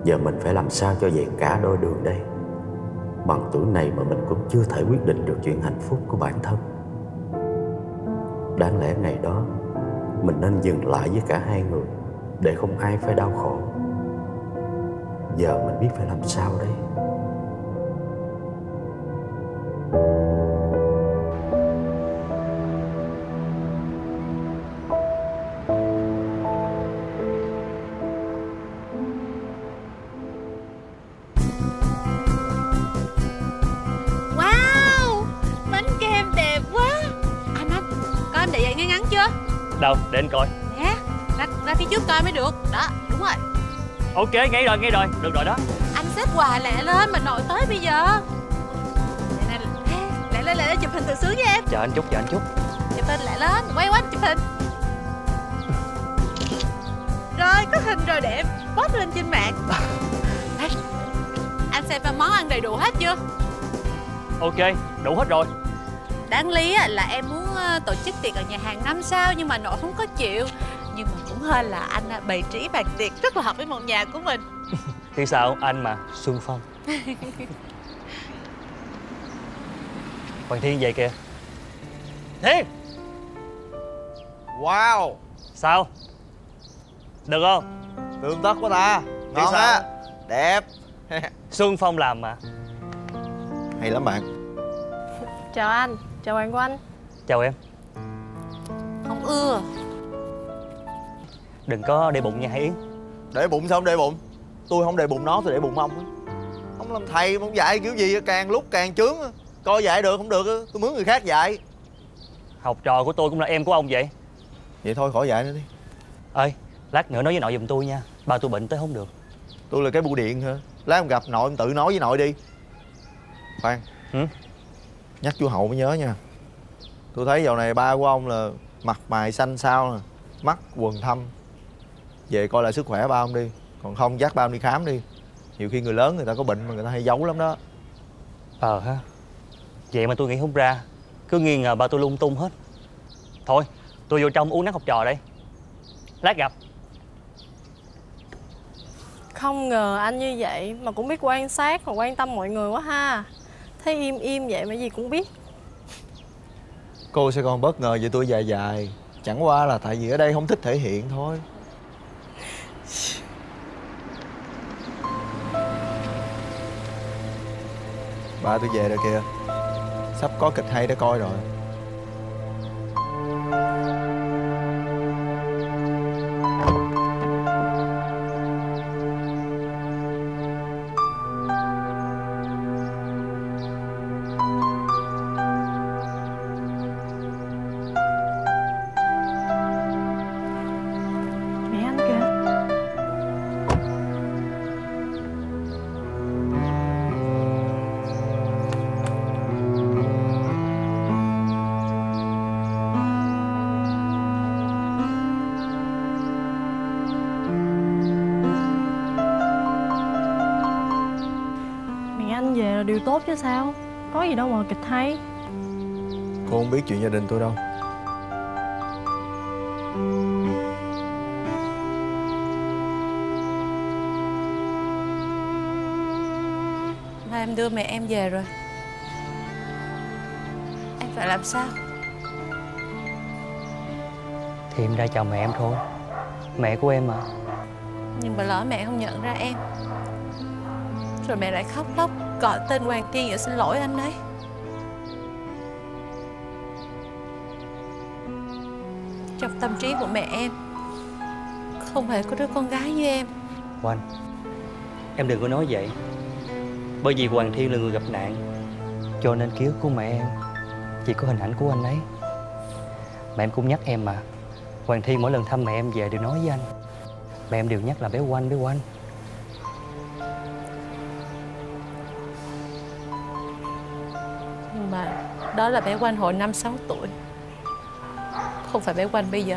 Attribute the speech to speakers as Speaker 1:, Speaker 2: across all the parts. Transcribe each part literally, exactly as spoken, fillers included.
Speaker 1: Giờ mình phải làm sao cho vẹn cả đôi đường đây? Bằng tuổi này mà mình cũng chưa thể quyết định được chuyện hạnh phúc của bản thân. Đáng lẽ ngày đó mình nên dừng lại với cả hai người, để không ai phải đau khổ. Giờ mình biết phải làm sao đây?
Speaker 2: Wow, bánh kem đẹp quá. Anh anh, có em để vậy ngay ngắn chưa?
Speaker 3: Đâu, để anh coi.
Speaker 2: Nè, ra, ra phía trước coi mới được. Đó, đúng rồi.
Speaker 3: Ok, ngay rồi, ngay rồi, được rồi đó.
Speaker 2: Anh xếp quà lẹ lên mà nội tới bây giờ. Nè, nè, lẹ lên, lẹ lên, chụp hình tự sướng với em.
Speaker 3: Chờ anh chút, chờ anh chút.
Speaker 2: Chụp hình lẹ lên, quay quanh chụp hình. Rồi, có hình rồi để em post lên trên mạng. Đây, anh xem coi món ăn đầy đủ hết chưa?
Speaker 3: Ok, đủ hết rồi.
Speaker 2: Đáng lý là em muốn tổ chức tiệc ở nhà hàng năm sao, nhưng mà nội không có chịu. Nhưng mà cũng hên là anh bày trí bàn tiệc rất là hợp với một nhà của mình.
Speaker 3: Thì sao, anh mà, Xuân Phong. Hoàng Thiên về kìa. Thiên!
Speaker 4: Wow,
Speaker 3: Sao? Được không?
Speaker 4: tươm tất quá ta. Ngon á, đẹp.
Speaker 3: Xuân Phong làm mà.
Speaker 4: Hay lắm bạn.
Speaker 5: Chào anh, chào bạn của anh.
Speaker 3: Chào em.
Speaker 2: Không ưa.
Speaker 3: Đừng có để bụng nha Hải Yến.
Speaker 4: Để bụng sao không để bụng? Tôi không để bụng nó, tôi để bụng ông á. Ông làm thầy, ông dạy kiểu gì càng lúc càng chướng. Coi dạy được không được, tôi mướn người khác dạy.
Speaker 3: Học trò của tôi cũng là em của ông vậy.
Speaker 4: Vậy thôi khỏi dạy nữa đi.
Speaker 3: Ơi, lát nữa nói với nội giùm tôi nha. Ba tôi bệnh tới không được.
Speaker 4: Tôi là cái bưu điện hả? Lát ông gặp nội ông tự nói với nội đi. Khoan.
Speaker 3: Ừ?
Speaker 4: Nhắc chú Hậu mới nhớ nha. Tôi thấy dạo này ba của ông là mặt mày xanh xao nè, mắt quầng thâm. Về coi lại sức khỏe ba ông đi. Còn không dắt ba ông đi khám đi. Nhiều khi người lớn người ta có bệnh mà người ta hay giấu lắm đó.
Speaker 3: Ờ ha. Vậy mà tôi nghĩ không ra. Cứ nghi ngờ ba tôi lung tung hết. Thôi, tôi vô trong uống nắng học trò đây. Lát gặp.
Speaker 5: Không ngờ anh như vậy mà cũng biết quan sát và quan tâm mọi người quá ha. Thấy im im vậy mà gì cũng biết.
Speaker 4: Cô sẽ còn bất ngờ về tôi dài dài. Chẳng qua là tại vì ở đây không thích thể hiện thôi. Ba tôi về rồi kìa. Sắp có kịch hay để coi rồi.
Speaker 5: Mẹ anh kìa. Mẹ anh về là điều tốt chứ sao. Có gì đâu mà kịch hay.
Speaker 4: Cô không biết chuyện gia đình tôi đâu.
Speaker 2: Ba em đưa mẹ em về rồi. Em phải làm sao?
Speaker 3: Thì em ra chào mẹ em thôi. Mẹ của em mà.
Speaker 2: Nhưng mà lỡ mẹ không nhận ra em, rồi mẹ lại khóc lóc gọi tên Hoàng Tiên và xin lỗi anh ấy. Trong tâm trí của mẹ em không hề có đứa con gái như em.
Speaker 3: Oanh, em đừng có nói vậy. Bởi vì Hoàng Thiên là người gặp nạn, cho nên ký ức của mẹ em chỉ có hình ảnh của anh ấy. Mẹ em cũng nhắc em mà. Hoàng Thiên mỗi lần thăm mẹ em về đều nói với anh. Mẹ em đều nhắc là bé Oanh, bé Oanh.
Speaker 2: Nhưng mà đó là bé Oanh hồi năm sáu tuổi, không phải bé Oanh bây giờ.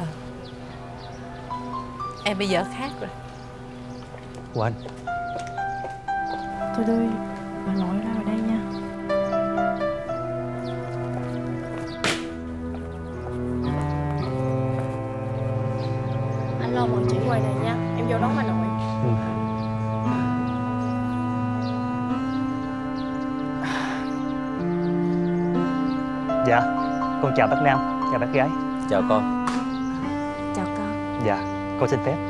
Speaker 2: Em bây giờ khác rồi.
Speaker 3: Oanh,
Speaker 5: Tôi đưa bà nội ra ở đây nha. Anh lo mọi chuyện ngoài này nha. Em vô đón bà nội.
Speaker 3: ừ. Dạ, con chào bác Nam, chào bác gái.
Speaker 1: Chào con.
Speaker 5: Chào con.
Speaker 3: Dạ, con xin phép.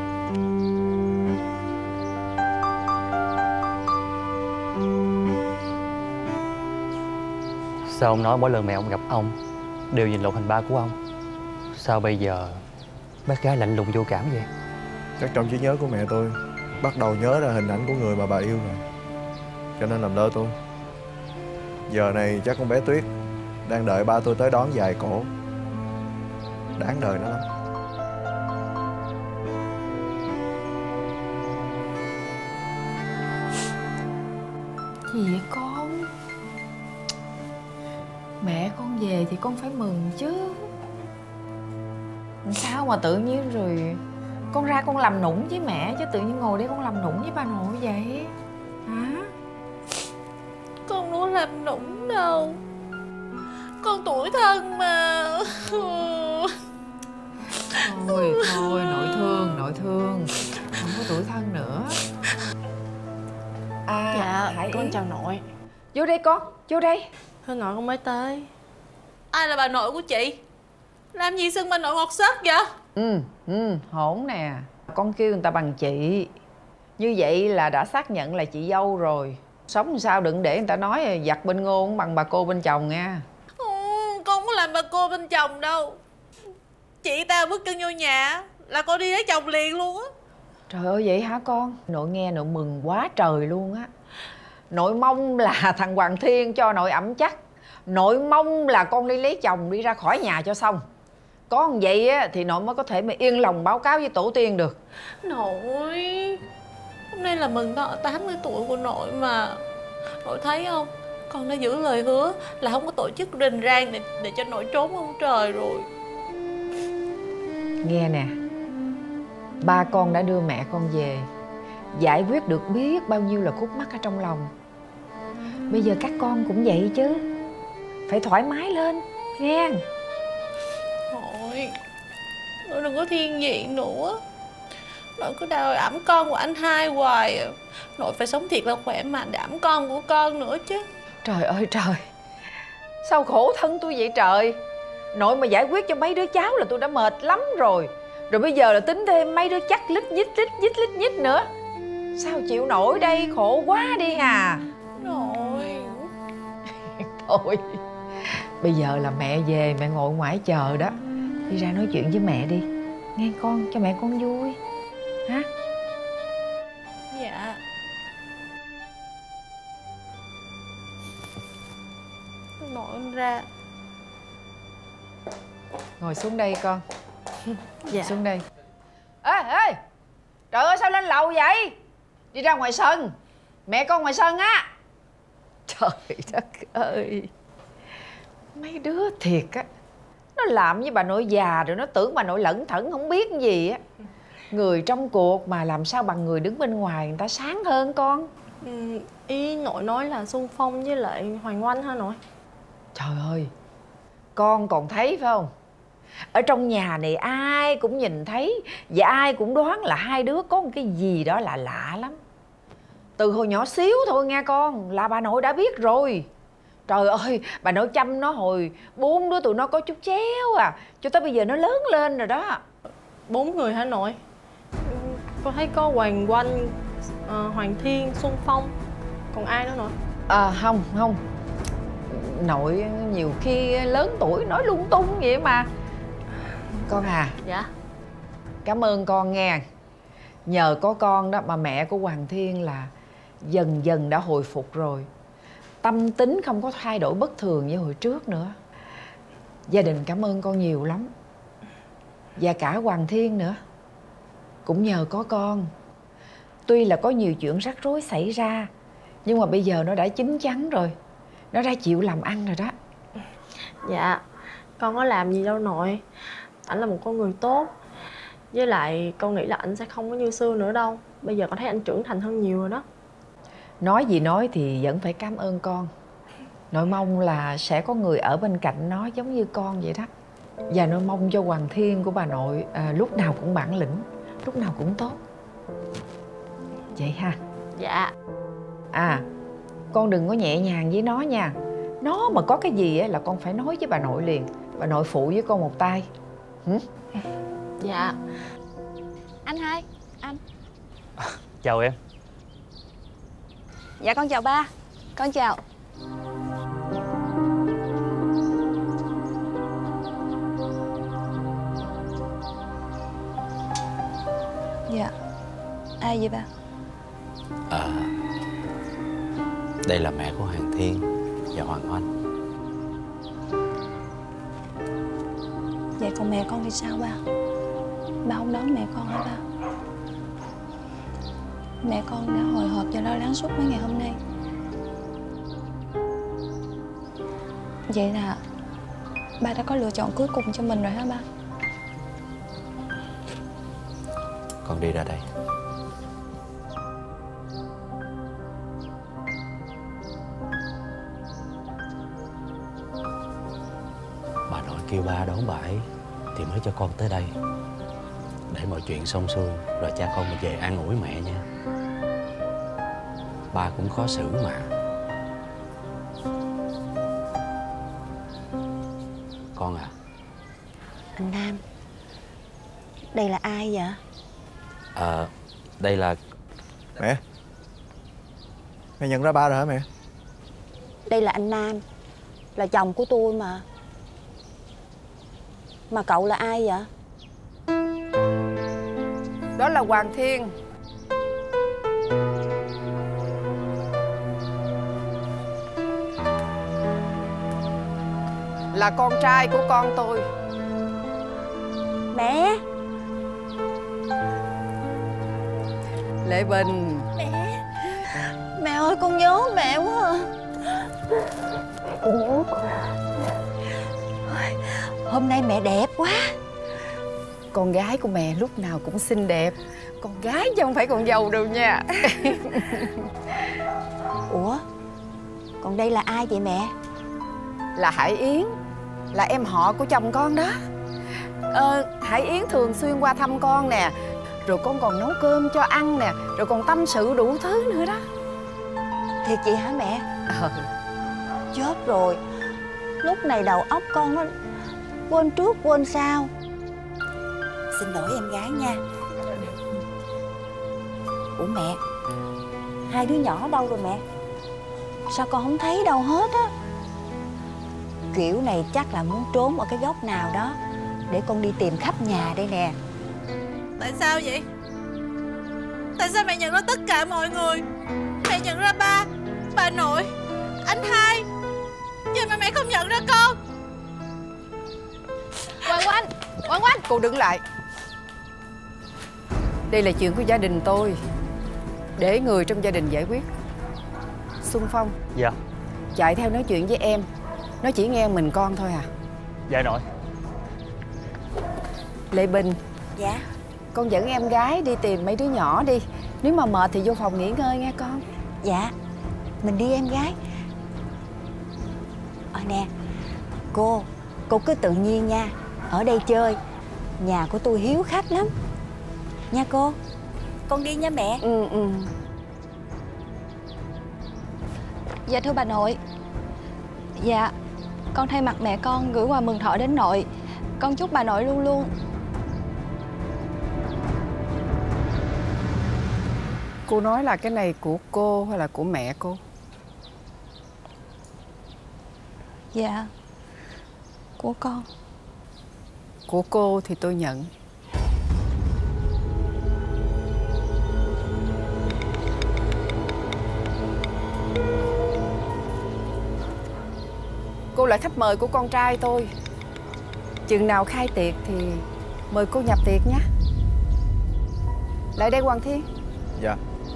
Speaker 3: Sao ông nói mỗi lần mẹ ông gặp ông đều nhìn lộn hình ba của ông? Sao bây giờ bác gái lạnh lùng vô cảm vậy?
Speaker 4: Chắc trong trí nhớ của mẹ tôi bắt đầu nhớ ra hình ảnh của người mà bà yêu rồi, cho nên làm lơ tôi. Giờ này chắc con bé Tuyết đang đợi ba tôi tới đón dài cổ. Đáng đời nó lắm.
Speaker 6: Gì vậy con? Mẹ con về thì con phải mừng chứ. Sao mà tự nhiên rồi con ra con làm nũng với mẹ, chứ tự nhiên ngồi đây con làm nũng với bà nội vậy hả?
Speaker 2: Con muốn làm nũng đâu, con tủi thân mà.
Speaker 6: Thôi thôi, nội thương, nội thương, không có tuổi thân nữa. À,
Speaker 5: Dạ
Speaker 6: Hải
Speaker 5: con
Speaker 6: Yến.
Speaker 5: chào nội.
Speaker 6: Vô đây con, vô đây.
Speaker 5: Thưa nội con mới tới.
Speaker 2: Ai là bà nội của chị? Làm gì xưng bà nội ngọt xớt vậy?
Speaker 6: Ừ, ừ, hổn nè. Con kêu người ta bằng chị. Như vậy là đã xác nhận là chị dâu rồi. Sống sao đừng để người ta nói giặt bên ngôn bằng bà cô bên chồng nha.
Speaker 2: Ừ, con không có làm bà cô bên chồng đâu. Chị ta bước chân vô nhà là con đi lấy chồng liền luôn á.
Speaker 6: Trời ơi vậy hả con? Nội nghe nội mừng quá trời luôn á. Nội mong là thằng Hoàng Thiên cho nội ẩm chắc. Nội mong là con đi lấy chồng đi ra khỏi nhà cho xong. Có như vậy á thì nội mới có thể mà yên lòng báo cáo với tổ tiên được.
Speaker 2: Nội, hôm nay là mừng thọ tám mươi tuổi của nội mà. Nội thấy không, con đã giữ lời hứa là không có tổ chức rình rang để, để cho nội trốn ông trời rồi.
Speaker 6: Nghe nè, ba con đã đưa mẹ con về, giải quyết được biết bao nhiêu là khúc mắc ở trong lòng. Bây giờ các con cũng vậy chứ, phải thoải mái lên, nghe.
Speaker 2: Nội, nội đừng có thiên vị nữa. Nội cứ đòi ẵm con của anh hai hoài à. Nội phải sống thiệt là khỏe mạnh để ẵm con của con nữa chứ.
Speaker 6: Trời ơi trời, sao khổ thân tôi vậy trời. Nội mà giải quyết cho mấy đứa cháu là tôi đã mệt lắm rồi. Rồi bây giờ là tính thêm mấy đứa chắc lít nhít lít nhít lít nhít nữa. Sao chịu nổi đây, khổ quá đi à.
Speaker 2: Nội.
Speaker 6: Thôi, bây giờ là mẹ về, mẹ ngồi ngoài chờ đó. Đi ra nói chuyện với mẹ đi, nghe con, cho mẹ con vui hả?
Speaker 2: Dạ. Nội con ra.
Speaker 6: Ngồi xuống đây con.
Speaker 5: Dạ.
Speaker 6: Xuống đây. Ê ê, trời ơi sao lên lầu vậy? Đi ra ngoài sân, mẹ con ngoài sân á. Trời đất ơi, mấy đứa thiệt á, nó làm với bà nội già rồi nó tưởng bà nội lẩn thẩn không biết gì á. Người trong cuộc mà làm sao bằng người đứng bên ngoài người ta sáng hơn con.
Speaker 5: Ừ, ý nội nói là Xuân Phong với lại Hoàng Oanh hả nội?
Speaker 6: Trời ơi, con còn thấy phải không? Ở trong nhà này ai cũng nhìn thấy và ai cũng đoán là hai đứa có một cái gì đó là lạ lắm. Từ hồi nhỏ xíu thôi nghe con là bà nội đã biết rồi. Trời ơi, bà nội chăm nó hồi bốn đứa tụi nó có chút chéo à, cho tới bây giờ nó lớn lên rồi đó.
Speaker 5: Bốn người hả nội? Ừ, con thấy có Hoàng Oanh, uh, Hoàng Thiên, Xuân Phong. Còn ai nữa nội?
Speaker 6: À không, không. Nội nhiều khi lớn tuổi nói lung tung vậy mà. Con à.
Speaker 5: Dạ.
Speaker 6: Cảm ơn con nghe. Nhờ có con đó mà mẹ của Hoàng Thiên là dần dần đã hồi phục rồi. Tâm tính không có thay đổi bất thường như hồi trước nữa. Gia đình cảm ơn con nhiều lắm. Và cả Hoàng Thiên nữa. Cũng nhờ có con. Tuy là có nhiều chuyện rắc rối xảy ra, nhưng mà bây giờ nó đã chín chắn rồi. Nó đã chịu làm ăn rồi đó.
Speaker 5: Dạ, con có làm gì đâu nội. Ảnh là một con người tốt. Với lại con nghĩ là ảnh sẽ không có như xưa nữa đâu. Bây giờ con thấy ảnh trưởng thành hơn nhiều rồi đó.
Speaker 6: Nói gì nói thì vẫn phải cảm ơn con. Nội mong là sẽ có người ở bên cạnh nó giống như con vậy đó. Và nội mong cho Hoàng Thiên của bà nội à, lúc nào cũng bản lĩnh, lúc nào cũng tốt. Vậy ha.
Speaker 5: Dạ.
Speaker 6: À, con đừng có nhẹ nhàng với nó nha. Nó mà có cái gì á là con phải nói với bà nội liền. Bà nội phụ với con một tay. Hử?
Speaker 5: Dạ.
Speaker 7: Anh hai, anh.
Speaker 3: Chào em.
Speaker 7: Dạ con chào ba. Con chào. Dạ. Ai vậy ba?
Speaker 1: À, đây là mẹ của Hoàng Thiên và Hoàng Oanh.
Speaker 7: Vậy còn mẹ con thì sao ba? Ba không đón mẹ con hả ba? Mẹ con đã hồi hộp và lo lắng suốt mấy ngày hôm nay. Vậy là ba đã có lựa chọn cuối cùng cho mình rồi hả ba?
Speaker 1: Con đi ra đây. Bà nội kêu ba đón bà ấy thì mới cho con tới đây. Để mọi chuyện xong xuôi rồi cha con mình về an ủi mẹ nha. Ba cũng khó xử mà. Con à.
Speaker 7: Anh Nam, đây là ai vậy?
Speaker 1: À, đây là...
Speaker 4: Mẹ. Mẹ nhận ra ba rồi hả mẹ?
Speaker 7: Đây là anh Nam, là chồng của tôi mà. Mà cậu là ai vậy?
Speaker 6: Đó là Hoàng Thiên. Là con trai của con tôi.
Speaker 7: Mẹ.
Speaker 6: Lệ Bình.
Speaker 7: Mẹ. Mẹ ơi, con nhớ mẹ quá à. Con nhớ con. Hôm nay mẹ đẹp quá.
Speaker 6: Con gái của mẹ lúc nào cũng xinh đẹp. Con gái chứ không phải con dâu đâu nha.
Speaker 7: Ủa, còn đây là ai vậy mẹ?
Speaker 6: Là Hải Yến, là em họ của chồng con đó. Ờ, Hải Yến thường xuyên qua thăm con nè. Rồi con còn nấu cơm cho ăn nè. Rồi còn tâm sự đủ thứ nữa đó.
Speaker 7: Thiệt vậy hả mẹ?
Speaker 6: Ờ.
Speaker 7: Chết rồi. Lúc này đầu óc con nó quên trước quên sau. Xin lỗi em gái nha. Ủa mẹ, hai đứa nhỏ đâu rồi mẹ? Sao con không thấy đâu hết á? Kiểu này chắc là muốn trốn ở cái góc nào đó. Để con đi tìm khắp nhà đây nè.
Speaker 2: Tại sao vậy? Tại sao mẹ nhận ra tất cả mọi người? Mẹ nhận ra ba, bà nội, anh hai, vậy mà mẹ không nhận ra con.
Speaker 6: Quang Quang, Quang Quang, cô đứng lại. Đây là chuyện của gia đình tôi, để người trong gia đình giải quyết. Xuân Phong.
Speaker 3: Dạ.
Speaker 6: Chạy theo nói chuyện với em. Nó chỉ nghe mình con thôi à?
Speaker 3: Dạ nội.
Speaker 6: Lệ Bình.
Speaker 7: Dạ.
Speaker 6: Con dẫn em gái đi tìm mấy đứa nhỏ đi. Nếu mà mệt thì vô phòng nghỉ ngơi nghe con.
Speaker 7: Dạ, mình đi em gái. Ờ nè, cô, cô cứ tự nhiên nha. Ở đây chơi, nhà của tôi hiếu khách lắm. Nha cô. Con đi nha mẹ.
Speaker 6: Ừ, ừ.
Speaker 7: Dạ thưa bà nội. Dạ, con thay mặt mẹ con gửi quà mừng thọ đến nội. Con chúc bà nội luôn luôn.
Speaker 6: Cô nói là cái này của cô hay là của mẹ cô?
Speaker 7: Dạ, của con.
Speaker 6: Của cô thì tôi nhận. Cô là khách mời của con trai tôi. Chừng nào khai tiệc thì mời cô nhập tiệc nhé. Lại đây Hoàng Thiên.
Speaker 4: Dạ.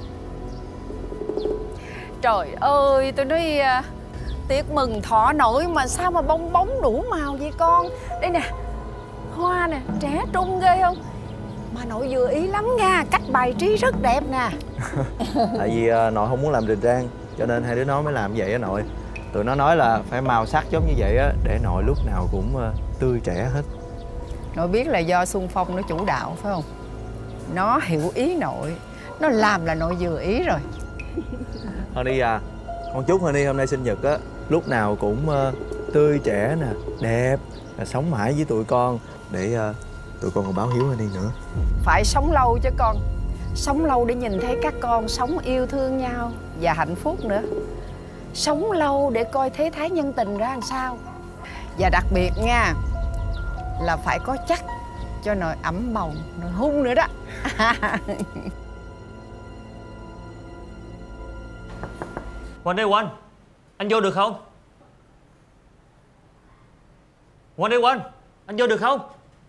Speaker 6: Trời ơi, tôi nói à, tiệc mừng thọ nổi mà sao mà bong bóng đủ màu vậy con. Đây nè, hoa nè, trẻ trung ghê không? Mà nội vừa ý lắm nha, cách bài trí rất đẹp nè.
Speaker 4: Tại vì uh, nội không muốn làm đình trang, cho nên hai đứa nó mới làm vậy á nội. Tụi nó nói là phải màu sắc giống như vậy á, để nội lúc nào cũng uh, tươi trẻ hết.
Speaker 6: Nội biết là do Xuân Phong nó chủ đạo phải không? Nó hiểu ý nội, nó làm là nội vừa ý rồi.
Speaker 4: Honey à, con chúc Honey hôm nay sinh nhật á lúc nào cũng uh, tươi trẻ nè, đẹp, là sống mãi với tụi con để uh, tụi con còn báo hiếu anh Yên nữa.
Speaker 6: Phải sống lâu chứ con. Sống lâu để nhìn thấy các con sống yêu thương nhau và hạnh phúc nữa. Sống lâu để coi thế thái nhân tình ra làm sao. Và đặc biệt nha, là phải có chắc cho nồi ẩm bồng, nồi hung nữa đó.
Speaker 3: Quanh đây Quanh, anh vô được không? Quanh đây Quanh, anh vô được không?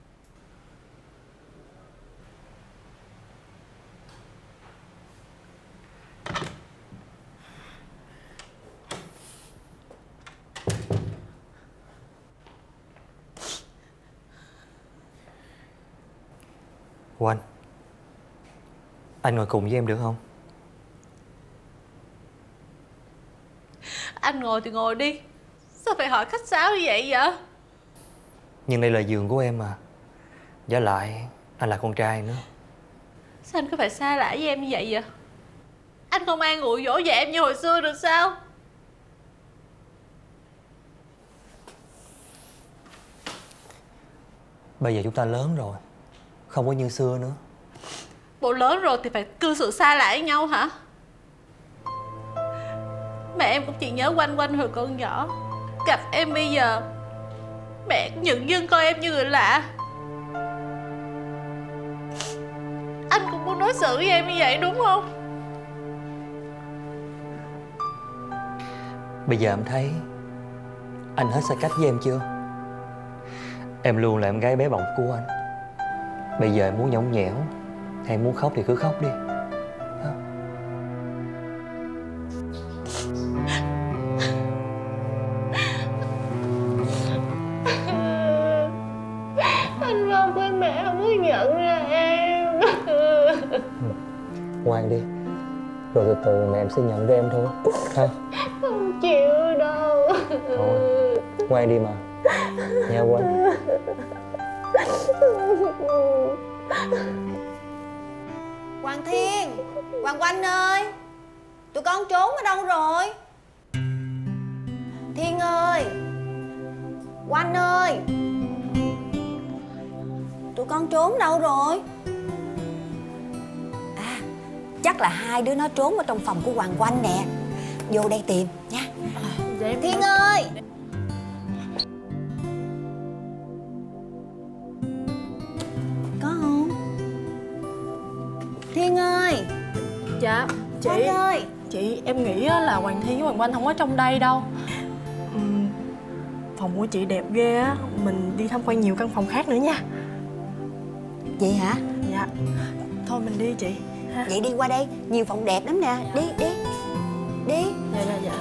Speaker 3: Quanh, anh ngồi cùng với em được không?
Speaker 2: Anh ngồi thì ngồi đi. Sao phải hỏi khách sáo như vậy vậy?
Speaker 3: Nhưng đây là giường của em mà. Với lại anh là con trai nữa.
Speaker 2: Sao anh cứ phải xa lạ với em như vậy vậy? Anh không an ủi dỗ dành em như hồi xưa được sao?
Speaker 3: Bây giờ chúng ta lớn rồi, không có như xưa nữa.
Speaker 2: Bộ lớn rồi thì phải cư xử xa lạ với nhau hả? Mẹ em cũng chỉ nhớ Quanh Quanh hồi con nhỏ. Gặp em bây giờ, mẹ nhận dưng coi em như người lạ. Anh cũng muốn đối xử với em như vậy đúng không?
Speaker 3: Bây giờ em thấy anh hết xa cách với em chưa? Em luôn là em gái bé bỏng của anh. Bây giờ em muốn nhõng nhẽo hay em muốn khóc thì cứ khóc đi. Hả?
Speaker 5: Anh không với mẹ không có nhận ra em.
Speaker 3: Ngoan đi, rồi từ từ mẹ em sẽ nhận ra em thôi. Ha?
Speaker 5: Không chịu đâu.
Speaker 3: Thôi, ngoan đi mà. Nha Quanh.
Speaker 7: Hoàng Thiên, Hoàng Quanh ơi, tụi con trốn ở đâu rồi? Thiên ơi, Quanh ơi, tụi con trốn đâu rồi? À, chắc là hai đứa nó trốn ở trong phòng của Hoàng Quanh nè. Vô đây tìm nha.
Speaker 5: Dạ em
Speaker 7: Thiên ơi, có không? Thiên ơi.
Speaker 5: Dạ chị
Speaker 7: Quanh ơi.
Speaker 5: Chị em nghĩ á là Hoàng Thiên với Hoàng Quanh không có trong đây đâu. Ừm, phòng của chị đẹp ghê á. Mình đi tham quan nhiều căn phòng khác nữa nha.
Speaker 7: Vậy hả?
Speaker 5: Dạ. Thôi mình đi chị ha.
Speaker 7: Vậy đi qua đây, nhiều phòng đẹp lắm nè. Đi, đi. Đi.
Speaker 5: Dạ dạ dạ.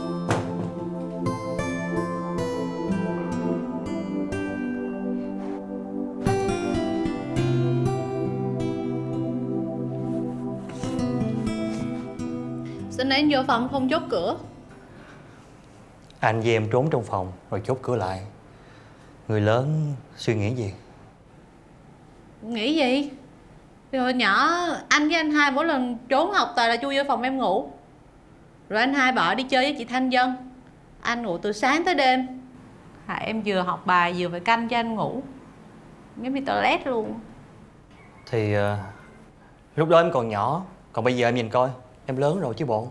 Speaker 2: Sao nãy anh vô phòng không chốt cửa?
Speaker 3: Anh với em trốn trong phòng rồi chốt cửa lại. Người lớn suy nghĩ gì?
Speaker 2: Nghĩ gì? Thì hồi nhỏ anh với anh hai mỗi lần trốn học toàn là chui vô phòng em ngủ. Rồi anh hai bỏ đi chơi với chị Thanh Dân. Anh ngủ từ sáng tới đêm. Hại em vừa học bài vừa phải canh cho anh ngủ. Giống như toilet luôn.
Speaker 3: Thì uh, lúc đó em còn nhỏ. Còn bây giờ em nhìn coi, em lớn rồi chứ bộ.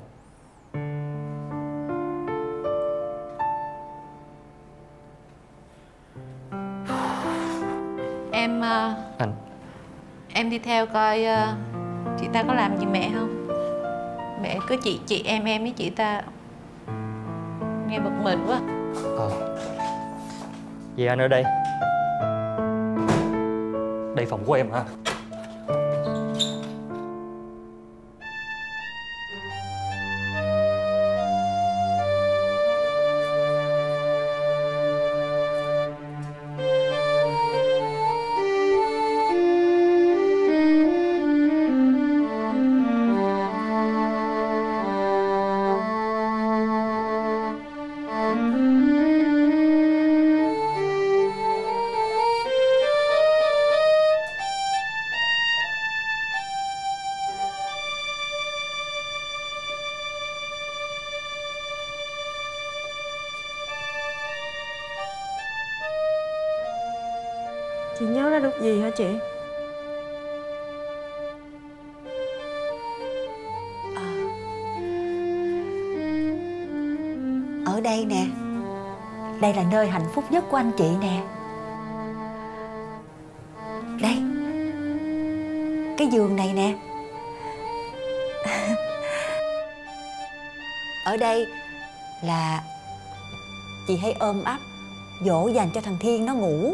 Speaker 2: Em uh,
Speaker 3: Anh
Speaker 2: em đi theo coi uh, chị ta có làm gì mẹ không. Mẹ cứ chị chị em em với chị ta. Nghe bực mình quá.
Speaker 3: Ờ Vậy anh ở đây. Đây phòng của em hả?
Speaker 5: Chị nhớ ra được gì hả chị?
Speaker 7: Ở đây nè, đây là nơi hạnh phúc nhất của anh chị nè. Đây, cái giường này nè. Ở đây là chị hay ôm ấp dỗ dành cho thằng Thiên nó ngủ.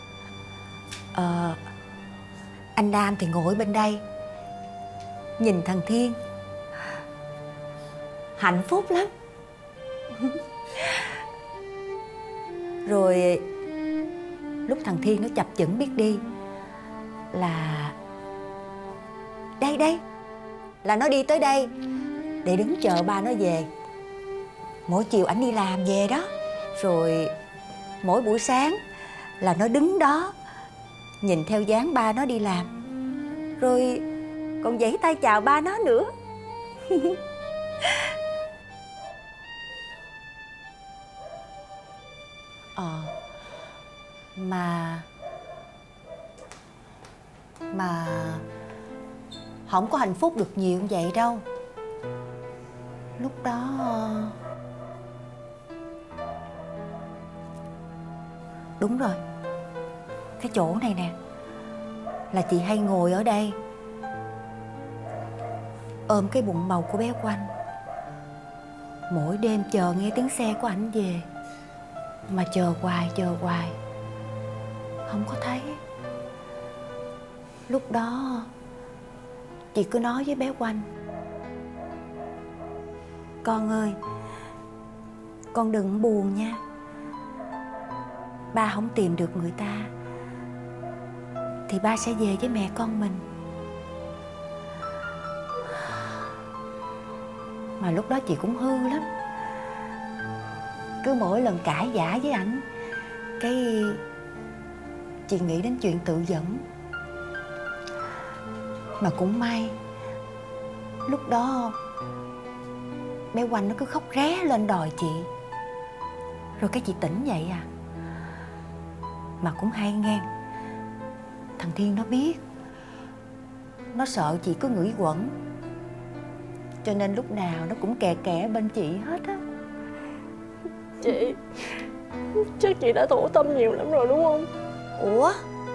Speaker 7: Ờ, anh Nam thì ngồi bên đây nhìn thằng Thiên, hạnh phúc lắm. Rồi lúc thằng Thiên nó chập chững biết đi là đây đây là nó đi tới đây để đứng chờ ba nó về. Mỗi chiều ảnh đi làm về đó, rồi mỗi buổi sáng là nó đứng đó nhìn theo dáng ba nó đi làm, rồi còn vẫy tay chào ba nó nữa. Ờ Mà Mà không có hạnh phúc được nhiều như vậy đâu. Lúc đó đúng rồi, cái chỗ này nè là chị hay ngồi ở đây ôm cái bụng bầu của bé Quanh, mỗi đêm chờ nghe tiếng xe của ảnh về. Mà chờ hoài chờ hoài không có thấy. Lúc đó chị cứ nói với bé Quanh: con ơi, con đừng buồn nha, ba không tìm được người ta thì ba sẽ về với mẹ con mình. Mà lúc đó chị cũng hư lắm, cứ mỗi lần cãi vã với ảnh cái chị nghĩ đến chuyện tự dẫn. Mà cũng may lúc đó bé Quanh nó cứ khóc ré lên đòi chị, rồi cái chị tỉnh dậy à. Mà cũng hay nghe, thằng Thiên nó biết, nó sợ chị cứ ngửi quẩn, cho nên lúc nào nó cũng kè kè bên chị hết á.
Speaker 5: Chị, chắc chị đã tổn tâm nhiều lắm rồi đúng không?
Speaker 7: Ủa,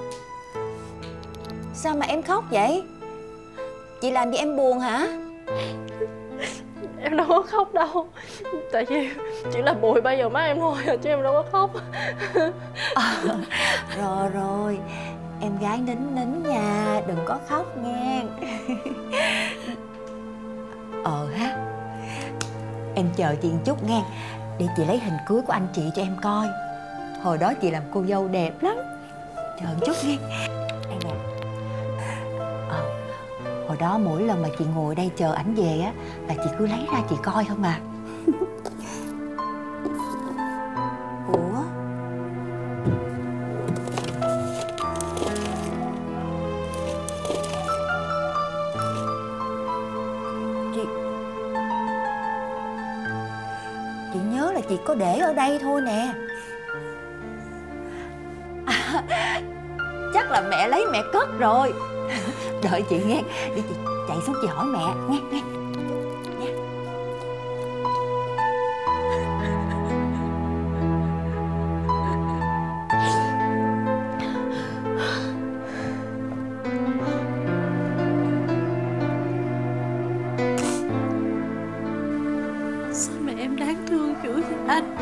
Speaker 7: sao mà em khóc vậy? Chị làm gì em buồn hả?
Speaker 5: Em đâu có khóc đâu, tại vì chỉ là bụi bay vào mắt em thôi à, chứ em đâu có khóc.
Speaker 7: À, rồi rồi, em gái nín nín nha, đừng có khóc nghe. Ờ ha, em chờ chị một chút nghe, để chị lấy hình cưới của anh chị cho em coi. Hồi đó chị làm cô dâu đẹp lắm. Chờ một chút nghe. Đây nè. Ờ, hồi đó mỗi lần mà chị ngồi đây chờ ảnh về á là chị cứ lấy ra chị coi không à. Ủa, chị chị nhớ là chị có để ở đây thôi nè. À, chắc là mẹ lấy mẹ cất rồi. Đợi chị nghe, để chị chạy xuống chị hỏi mẹ nghe nghe. Nha.
Speaker 2: Sao mẹ em đáng thương dữ vậy anh?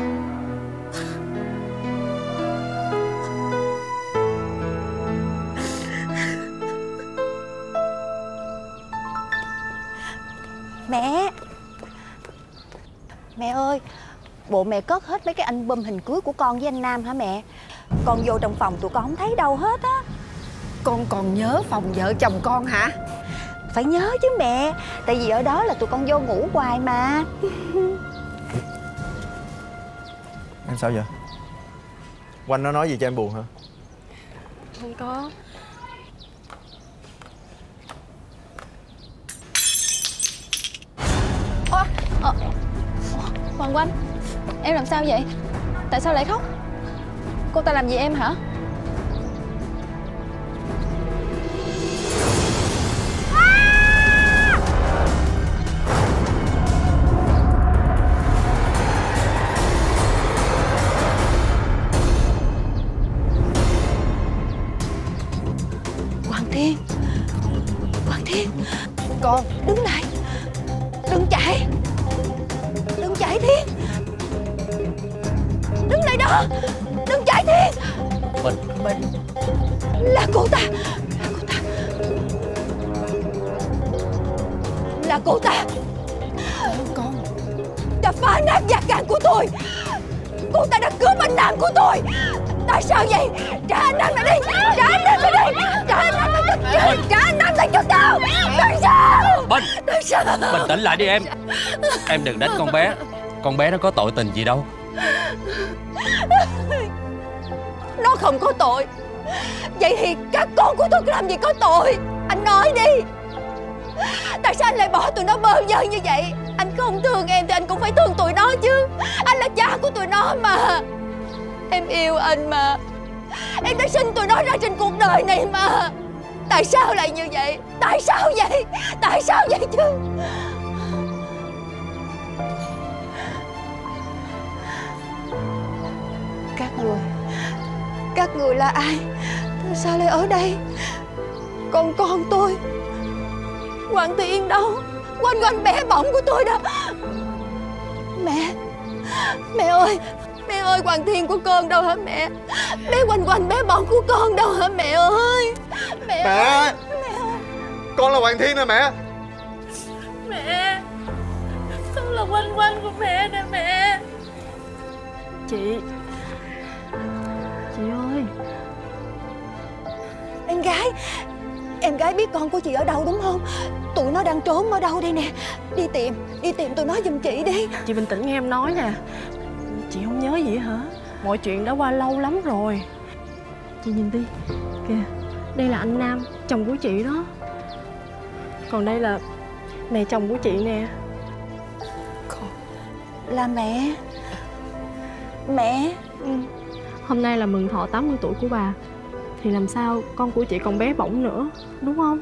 Speaker 7: Mẹ, mẹ ơi, bộ mẹ cất hết mấy cái album hình cưới của con với anh Nam hả mẹ? Con vô trong phòng tụi con không thấy đâu hết á.
Speaker 6: Con còn nhớ phòng vợ chồng con hả?
Speaker 7: Phải nhớ chứ mẹ, tại vì ở đó là tụi con vô ngủ hoài mà.
Speaker 4: Em sao vậy? Quanh nó nói gì cho em buồn hả?
Speaker 5: Không có.
Speaker 8: Ơ, ờ, Hoàng Oanh, em làm sao vậy? Tại sao lại khóc? Cô ta làm gì em hả?
Speaker 7: Hoàng Thiên, con đứng lại, đừng chạy, đừng chạy Thiên, đứng lại đó, đừng chạy Thiên.
Speaker 3: Bình,
Speaker 7: Bình là cô ta, là cô ta, là cô ta. Con đã phá nát gia can của tôi. Cô ta đã cướp anh Nam của tôi. Tại sao vậy? Trả anh Nam lại đi, trả anh Nam lại đi, trả anh Nam lại cho, trả anh Nam lại cho tao. Tại sao?
Speaker 3: Bình,
Speaker 7: Tại sao?
Speaker 3: bình tĩnh lại đi em. Em đừng đánh con bé. Con bé nó có tội tình gì đâu.
Speaker 7: Nó không có tội. Vậy thì các con của tôi làm gì có tội? Anh nói đi. Tại sao anh lại bỏ tụi nó bơ vơ như vậy? Anh không thương em thì anh cũng phải thương tụi nó chứ. Anh là cha của tụi nó mà. Em yêu anh mà. Em đã sinh tụi nó ra trên cuộc đời này mà. Tại sao lại như vậy? Tại sao vậy? Tại sao vậy chứ? Các người Các người là ai? Tại sao lại ở đây? Còn con tôi, Hoàng Thiên đâu? Quanh quanh bé bỏng của tôi đâu? Mẹ, mẹ ơi, mẹ ơi, Hoàng Thiên của con đâu hả mẹ? Bé quanh quanh bé bỏng của con đâu hả mẹ ơi? Mẹ,
Speaker 4: Mẹ ơi,
Speaker 7: mẹ ơi.
Speaker 4: con là Hoàng Thiên nè mẹ.
Speaker 2: Mẹ, con là quanh quanh của mẹ nè mẹ.
Speaker 5: Chị Chị ơi.
Speaker 7: Em gái, em gái biết con của chị ở đâu đúng không? Tụi nó đang trốn ở đâu đây nè? Đi tìm, đi tìm tụi nó giùm chị đi.
Speaker 5: Chị bình tĩnh nghe em nói nè. Chị không nhớ gì hả? Mọi chuyện đã qua lâu lắm rồi. Chị nhìn đi, kìa, đây là anh Nam, chồng của chị đó. Còn đây là mẹ chồng của chị nè.
Speaker 7: Con là mẹ. Mẹ.
Speaker 5: Ừ. Hôm nay là mừng thọ tám mươi tuổi của bà, thì làm sao con của chị còn bé bỏng nữa, đúng không?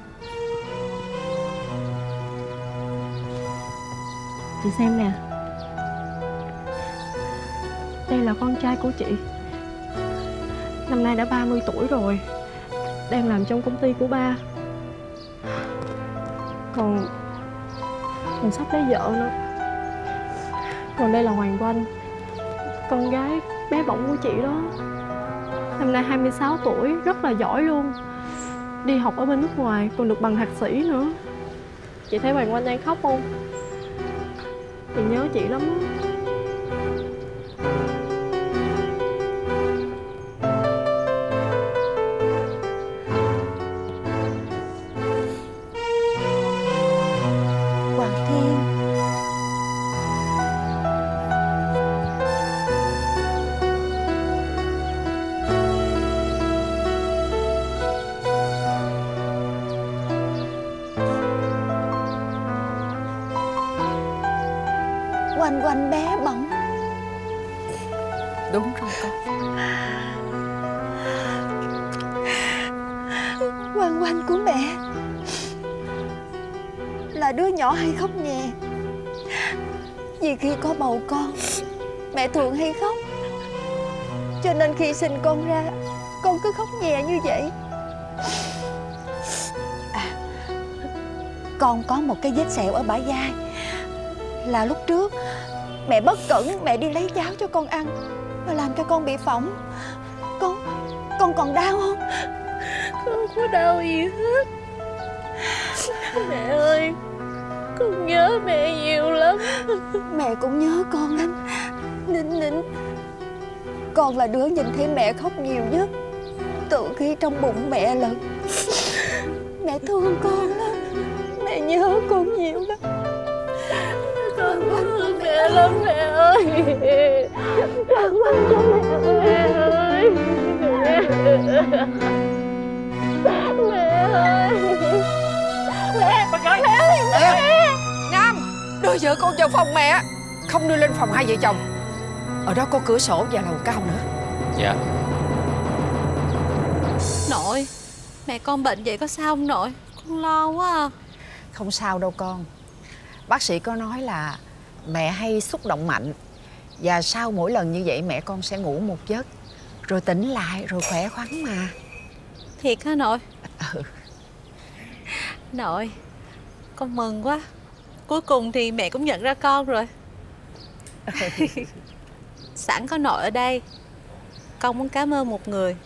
Speaker 5: Chị xem nè. Đây là con trai của chị. Năm nay đã ba mươi tuổi rồi, đang làm trong công ty của ba. Còn Còn sắp lấy vợ nữa. Còn đây là Hoàng Oanh, con gái bé bỏng của chị đó. Năm nay hai mươi sáu tuổi, rất là giỏi luôn. Đi học ở bên nước ngoài, còn được bằng thạc sĩ nữa. Chị thấy Hoàng Oanh đang khóc không? Chị nhớ chị lắm á.
Speaker 7: Hoàng Thiên. Quanh quanh bé bỏng.
Speaker 6: Đúng rồi con.
Speaker 7: Quanh quanh của mẹ là đứa nhỏ hay khóc nhè. Vì khi có bầu con, mẹ thường hay khóc, cho nên khi sinh con ra, con cứ khóc nhè như vậy. À, con có một cái vết sẹo ở bả vai, là lúc trước mẹ bất cẩn, mẹ đi lấy cháo cho con ăn mà làm cho con bị phỏng. Con Con còn đau không?
Speaker 2: Không có đau gì hết. Mẹ ơi, con nhớ mẹ nhiều lắm.
Speaker 7: Mẹ cũng nhớ con lắm. Ninh Ninh, con là đứa nhìn thấy mẹ khóc nhiều nhất từ khi trong bụng mẹ lận. Mẹ thương con lắm, mẹ nhớ con nhiều lắm.
Speaker 2: Con thương mẹ lắm mẹ ơi.
Speaker 7: Con quan cho mẹ ơi.
Speaker 2: Mẹ ơi. Mẹ ơi.
Speaker 6: Mẹ, bà ơi, mẹ ơi, mẹ. Nam, đưa vợ con vào phòng mẹ. Không đưa lên phòng hai vợ chồng. Ở đó có cửa sổ và lầu cao nữa.
Speaker 3: Dạ.
Speaker 2: Nội, mẹ con bệnh vậy có sao không nội? Con lo quá à.
Speaker 6: Không sao đâu con. Bác sĩ có nói là mẹ hay xúc động mạnh, và sau mỗi lần như vậy mẹ con sẽ ngủ một giấc, rồi tỉnh lại, rồi khỏe khoắn mà.
Speaker 2: Thiệt hả nội?
Speaker 6: Ừ.
Speaker 2: Nội, con mừng quá. Cuối cùng thì mẹ cũng nhận ra con rồi. Sẵn có nội ở đây, con muốn cảm ơn một người.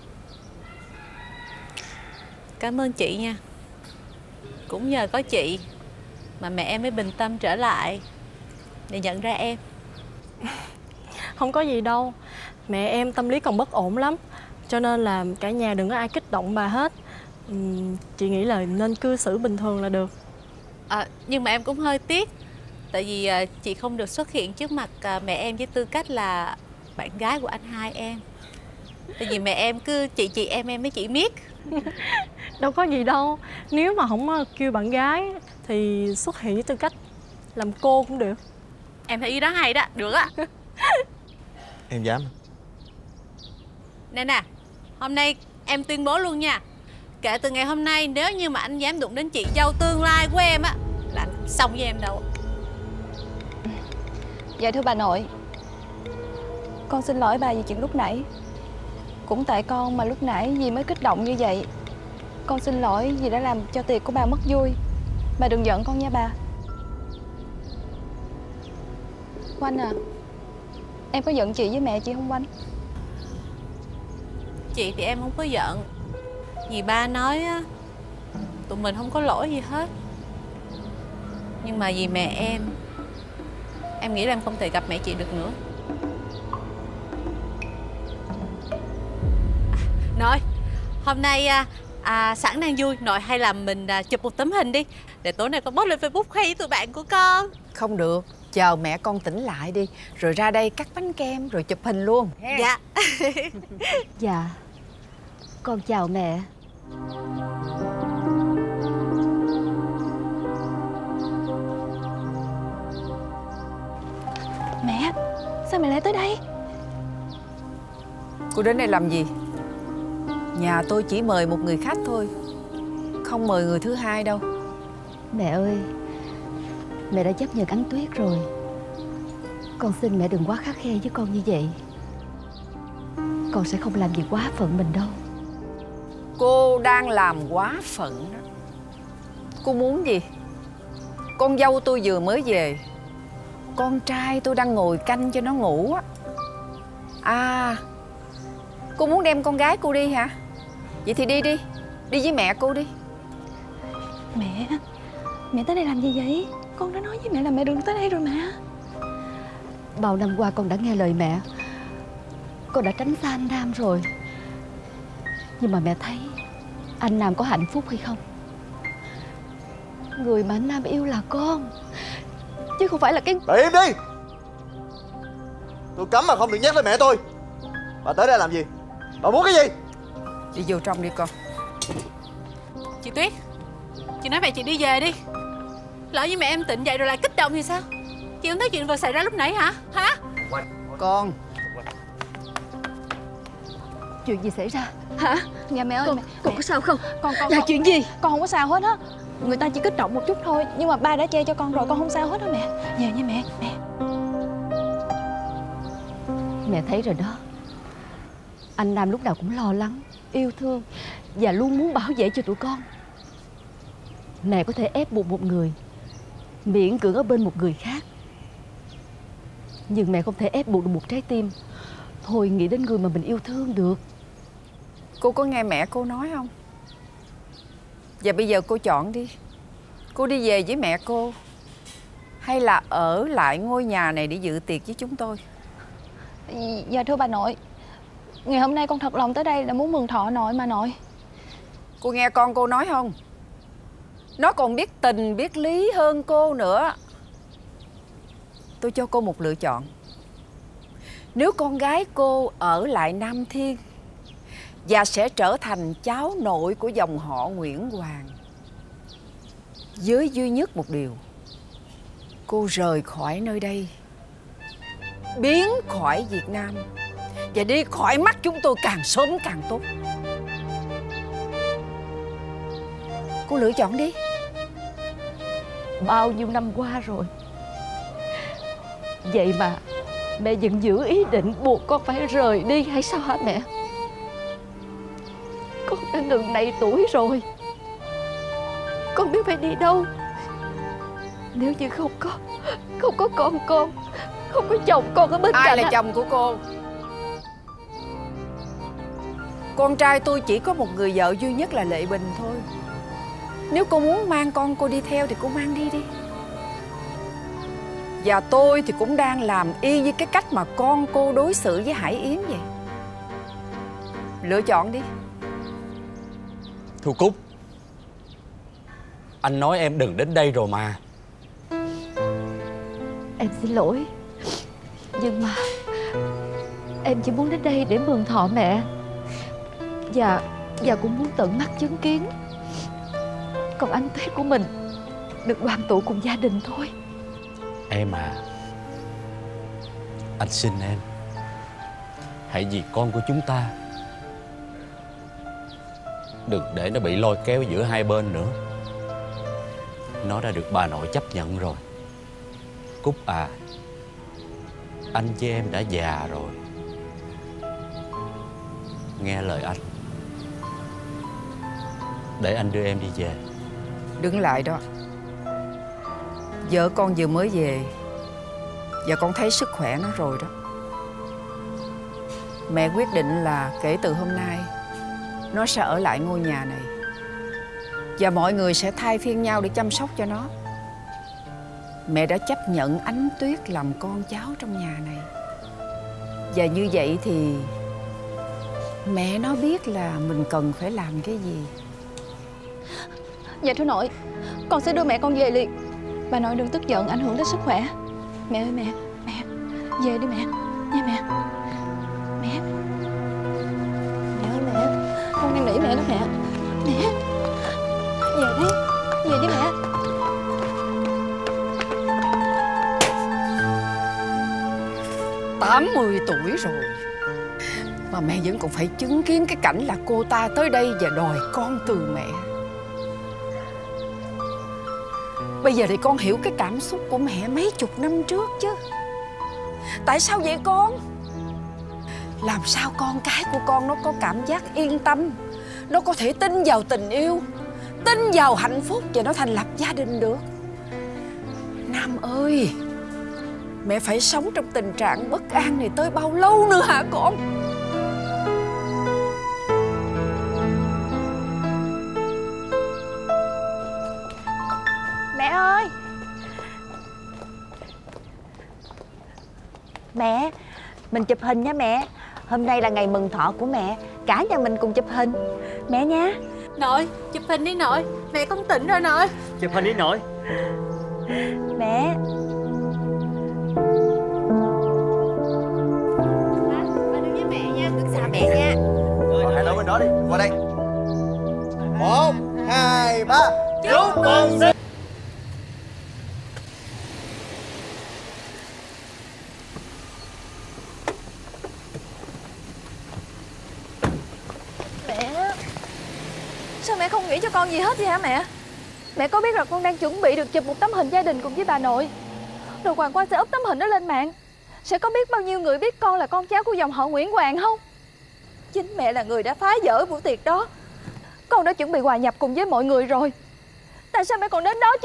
Speaker 2: Cảm ơn chị nha. Cũng nhờ có chị mà mẹ em mới bình tâm trở lại để nhận ra em.
Speaker 5: Không có gì đâu. Mẹ em tâm lý còn bất ổn lắm, cho nên là cả nhà đừng có ai kích động bà hết. uhm, Chị nghĩ là nên cư xử bình thường là được.
Speaker 2: À, nhưng mà em cũng hơi tiếc, tại vì à, chị không được xuất hiện trước mặt à, mẹ em với tư cách là bạn gái của anh hai em. Tại vì mẹ em cứ chị chị em em với chị miết.
Speaker 5: Đâu có gì đâu. Nếu mà không kêu bạn gái thì xuất hiện với tư cách làm cô cũng được.
Speaker 2: Em thấy ý đó hay đó, được á.
Speaker 4: Em dám.
Speaker 2: Nè nè, hôm nay em tuyên bố luôn nha. Kể từ ngày hôm nay, nếu như mà anh dám đụng đến chị dâu tương lai của em á, là anh không xong với em đâu.
Speaker 8: Dạ thưa bà nội, con xin lỗi bà vì chuyện lúc nãy. Cũng tại con mà lúc nãy dì mới kích động như vậy. Con xin lỗi vì đã làm cho tiệc của bà mất vui. Bà đừng giận con nha bà. Oanh à, em có giận chị với mẹ chị không Oanh?
Speaker 2: Chị thì em không có giận, vì ba nói á, tụi mình không có lỗi gì hết. Nhưng mà vì mẹ em, em nghĩ là em không thể gặp mẹ chị được nữa. À, nội, hôm nay à, à, sẵn đang vui, nội hay là mình à, chụp một tấm hình đi, để tối nay con post lên Facebook khoe với tụi bạn của con.
Speaker 6: Không được, chờ mẹ con tỉnh lại đi, rồi ra đây cắt bánh kem rồi chụp hình luôn.
Speaker 2: Dạ.
Speaker 9: Dạ, con chào mẹ.
Speaker 8: Mẹ, sao mẹ lại tới đây?
Speaker 6: Cô đến đây làm gì? Nhà tôi chỉ mời một người khách thôi, không mời người thứ hai đâu.
Speaker 9: Mẹ ơi, mẹ đã chấp nhận Ánh Tuyết rồi. Con xin mẹ đừng quá khắt khe với con như vậy. Con sẽ không làm gì quá phận mình đâu.
Speaker 6: Cô đang làm quá phận đó. Cô muốn gì? Con dâu tôi vừa mới về, con trai tôi đang ngồi canh cho nó ngủ á. À, cô muốn đem con gái cô đi hả? Vậy thì đi đi, đi với mẹ cô đi.
Speaker 8: Mẹ, mẹ tới đây làm gì vậy? Con đã nói với mẹ là mẹ đừng tới đây rồi mà.
Speaker 9: Bao năm qua con đã nghe lời mẹ, con đã tránh xa anh Nam rồi. Nhưng mà mẹ thấy anh Nam có hạnh phúc hay không? Người mà anh Nam yêu là con, chứ không phải là cái...
Speaker 4: Để im đi. Tôi cấm mà không được nhắc tới mẹ tôi. Bà tới đây làm gì? Bà muốn cái gì?
Speaker 6: Đi vô trong đi con.
Speaker 2: Chị Tuyết, chị nói mẹ chị đi về đi. Lỡ như mẹ em tỉnh dậy rồi lại kích động thì sao? Chị không thấy chuyện vừa xảy ra lúc nãy hả? Hả?
Speaker 6: Con.
Speaker 9: Chuyện gì xảy ra?
Speaker 8: Hả? Dạ mẹ ơi,
Speaker 9: Con,
Speaker 8: mẹ,
Speaker 9: con
Speaker 8: mẹ.
Speaker 9: có sao không?
Speaker 8: Con, con,
Speaker 9: Là
Speaker 8: con,
Speaker 9: chuyện gì?
Speaker 8: Con không có sao hết á. Người ta chỉ kích động một chút thôi, nhưng mà ba đã che cho con rồi, con không sao hết đó mẹ. Về nha mẹ, mẹ.
Speaker 9: Mẹ thấy rồi đó. Anh Nam lúc nào cũng lo lắng, yêu thương và luôn muốn bảo vệ cho tụi con. Mẹ có thể ép buộc một người, miễn cưỡng ở bên một người khác, nhưng mẹ không thể ép buộc được một trái tim thôi nghĩ đến người mà mình yêu thương được.
Speaker 6: Cô có nghe mẹ cô nói không? Và bây giờ cô chọn đi. Cô đi về với mẹ cô, hay là ở lại ngôi nhà này để dự tiệc với chúng tôi?
Speaker 8: Dạ thưa bà nội, ngày hôm nay con thật lòng tới đây là muốn mừng thọ nội mà nội.
Speaker 6: Cô nghe con cô nói không? Nó còn biết tình biết lý hơn cô nữa. Tôi cho cô một lựa chọn. Nếu con gái cô ở lại Nam Thiên và sẽ trở thành cháu nội của dòng họ Nguyễn Hoàng, với duy nhất một điều, cô rời khỏi nơi đây, biến khỏi Việt Nam và đi khỏi mắt chúng tôi càng sớm càng tốt. Cô lựa chọn đi.
Speaker 9: Bao nhiêu năm qua rồi, vậy mà mẹ vẫn giữ ý định buộc con phải rời đi hay sao hả mẹ? Con đã ngừng này tuổi rồi, con con biết phải đi đâu. Nếu như không có Không có con con Không có chồng con ở bên
Speaker 6: Ai
Speaker 9: cạnh.
Speaker 6: là chồng của cô? Con trai tôi chỉ có một người vợ duy nhất là Lệ Bình thôi. Nếu cô muốn mang con cô đi theo thì cô mang đi đi. Và tôi thì cũng đang làm y như cái cách mà con cô đối xử với Hải Yến vậy. Lựa chọn đi.
Speaker 10: Thu Cúc, anh nói em đừng đến đây rồi mà.
Speaker 9: Em xin lỗi, nhưng mà em chỉ muốn đến đây để mừng thọ mẹ. Và Và cũng muốn tận mắt chứng kiến còn anh Tuyết của mình được đoàn tụ cùng gia đình thôi.
Speaker 10: Em à, anh xin em, hãy vì con của chúng ta đừng để nó bị lôi kéo giữa hai bên nữa. Nó đã được bà nội chấp nhận rồi. Cúc à, anh với em đã già rồi. Nghe lời anh, để anh đưa em đi về.
Speaker 6: Đứng lại đó. Vợ con vừa mới về và con thấy sức khỏe nó rồi đó. Mẹ quyết định là kể từ hôm nay nó sẽ ở lại ngôi nhà này, và mọi người sẽ thay phiên nhau để chăm sóc cho nó. Mẹ đã chấp nhận Ánh Tuyết làm con cháu trong nhà này. Và như vậy thì mẹ nó biết là mình cần phải làm cái gì.
Speaker 8: Dạ thưa nội, con sẽ đưa mẹ con về liền. Bà nội đừng tức giận ảnh hưởng đến sức khỏe. Mẹ ơi mẹ, mẹ về đi mẹ, nha mẹ. Mẹ, mẹ ơi mẹ, con đang nỉ mẹ đó mẹ. Mẹ, về đi, về đi mẹ.
Speaker 6: tám mươi tuổi rồi mà mẹ vẫn còn phải chứng kiến cái cảnh là cô ta tới đây và đòi con từ mẹ. Bây giờ thì con hiểu cái cảm xúc của mẹ mấy chục năm trước chứ. Tại sao vậy con? Làm sao con cái của con nó có cảm giác yên tâm, nó có thể tin vào tình yêu, tin vào hạnh phúc và nó thành lập gia đình được? Nam ơi, mẹ phải sống trong tình trạng bất an này tới bao lâu nữa hả con?
Speaker 7: Mẹ ơi! Mẹ, mình chụp hình nha mẹ. Hôm nay là ngày mừng thọ của mẹ, cả nhà mình cùng chụp hình mẹ nha.
Speaker 2: Nội, chụp hình đi nội. Mẹ con tỉnh rồi nội.
Speaker 3: Chụp hình đi nội.
Speaker 7: Mẹ. Ba đứng với mẹ nha, đứng xa mẹ nha.
Speaker 4: Rồi, hai đứa bên đó đi, qua đây. Một, hai, ba. Chúc mừng sinh.
Speaker 8: Mẹ, sao mẹ không nghĩ cho con gì hết vậy hả mẹ? Mẹ có biết là con đang chuẩn bị được chụp một tấm hình gia đình cùng với bà nội, rồi Hoàng Qua sẽ up tấm hình đó lên mạng. Sẽ có biết bao nhiêu người biết con là con cháu của dòng họ Nguyễn Hoàng không? Chính mẹ là người đã phá vỡ buổi tiệc đó. Con đã chuẩn bị hòa nhập cùng với mọi người rồi. Tại sao mẹ còn đến đó chứ?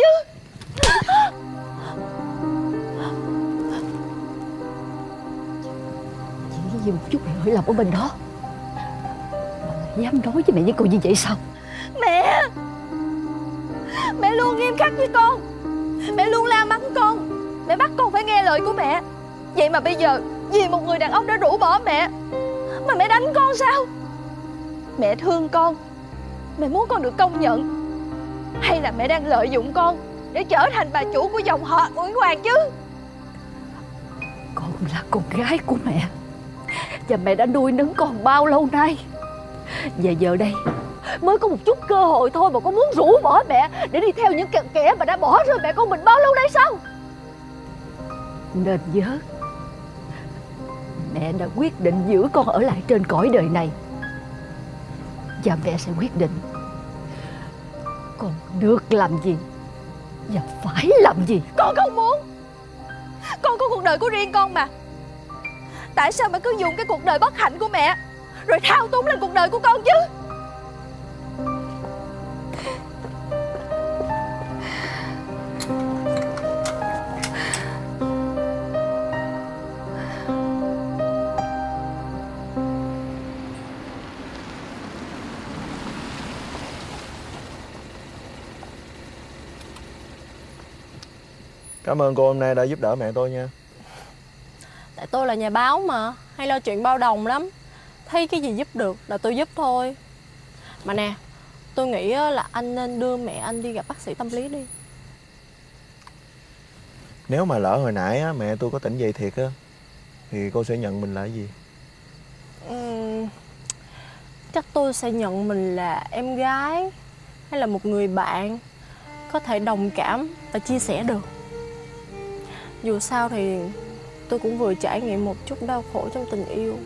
Speaker 9: Chỉ vì một chút lỗi lầm của mình đó mà mẹ dám nói với mẹ những câu như vậy sao?
Speaker 8: Mẹ, mẹ luôn nghiêm khắc với con. Mẹ luôn la mắng con. Mẹ bắt con phải nghe lời của mẹ. Vậy mà bây giờ vì một người đàn ông đã rũ bỏ mẹ mà mẹ đánh con sao? Mẹ thương con, mẹ muốn con được công nhận, hay là mẹ đang lợi dụng con để trở thành bà chủ của dòng họ Nguyễn Hoàng chứ?
Speaker 9: Con là con gái của mẹ, và mẹ đã nuôi nấng con bao lâu nay. Và giờ đây mới có một chút cơ hội thôi mà con muốn rũ bỏ mẹ để đi theo những kẻ mà đã bỏ rơi mẹ con mình bao lâu nay sao? Nên nhớ, mẹ đã quyết định giữ con ở lại trên cõi đời này, và mẹ sẽ quyết định con được làm gì và phải làm gì.
Speaker 8: Con không muốn. Con có cuộc đời của riêng con mà. Tại sao mẹ cứ dùng cái cuộc đời bất hạnh của mẹ rồi thao túng lên cuộc đời của con chứ?
Speaker 4: Cảm ơn cô hôm nay đã giúp đỡ mẹ tôi nha.
Speaker 5: Tại tôi là nhà báo mà, hay lo chuyện bao đồng lắm. Thấy cái gì giúp được là tôi giúp thôi. Mà nè, tôi nghĩ là anh nên đưa mẹ anh đi gặp bác sĩ tâm lý đi.
Speaker 4: Nếu mà lỡ hồi nãy á, mẹ tôi có tỉnh dậy thiệt á, thì cô sẽ nhận mình là cái gì?
Speaker 5: Uhm, chắc tôi sẽ nhận mình là em gái, hay là một người bạn có thể đồng cảm và chia sẻ được. Dù sao thì tôi cũng vừa trải nghiệm một chút đau khổ trong tình yêu.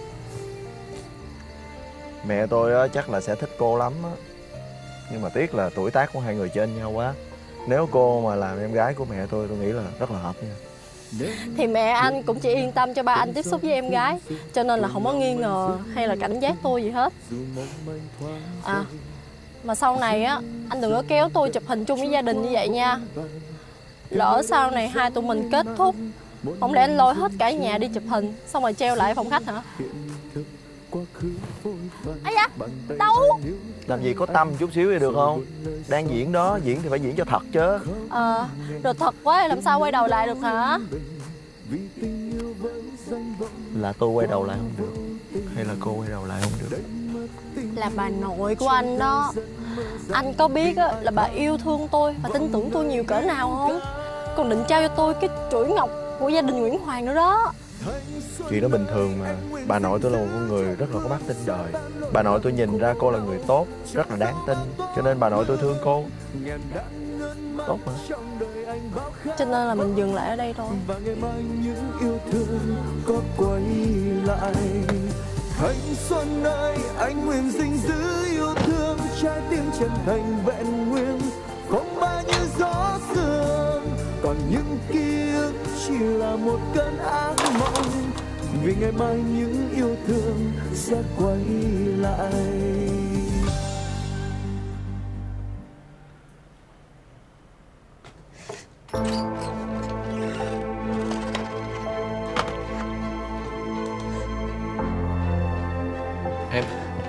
Speaker 4: Mẹ tôi á, chắc là sẽ thích cô lắm á. Nhưng mà tiếc là tuổi tác của hai người trên nhau quá. Nếu cô mà làm em gái của mẹ tôi, tôi nghĩ là rất là hợp nha.
Speaker 5: Thì mẹ anh cũng chỉ yên tâm cho ba anh tiếp xúc với em gái, cho nên là không có nghi ngờ hay là cảnh giác tôi gì hết. À, mà sau này á, anh đừng có kéo tôi chụp hình chung với gia đình như vậy nha. Lỡ sau này hai tụi mình kết thúc, không lẽ anh lôi hết cả nhà đi chụp hình xong rồi treo lại phòng khách hả? Ây da, đâu?
Speaker 4: Làm gì có tâm chút xíu thì được không? Đang diễn đó, diễn thì phải diễn cho thật chứ.
Speaker 5: Ờ, rồi thật quá thì làm sao quay đầu lại được hả?
Speaker 4: Là tôi quay đầu lại không được, hay là cô quay đầu lại không được?
Speaker 5: Là bà nội của anh đó. Anh có biết á, là bà yêu thương tôi và tin tưởng tôi nhiều cỡ nào không? Còn định trao cho tôi cái chuỗi ngọc của gia đình Nguyễn Hoàng nữa đó.
Speaker 4: Chuyện đó bình thường mà. Bà nội tôi là một con người rất là có mắt tin đời. Bà nội tôi nhìn ra cô là người tốt, rất là đáng tin, cho nên bà nội tôi thương cô. Tốt mà.
Speaker 5: Cho nên là mình dừng lại ở đây thôi.
Speaker 11: Và ngày mai những yêu thương có quay lại. Thanh xuân ơi, anh nguyện gìn giữ yêu thương, trái tim chân thành vẹn nguyên, phong ba như gió sương. Còn những ký ức chỉ là một cơn ác mộng, vì ngày mai những yêu thương sẽ quay lại.
Speaker 10: Em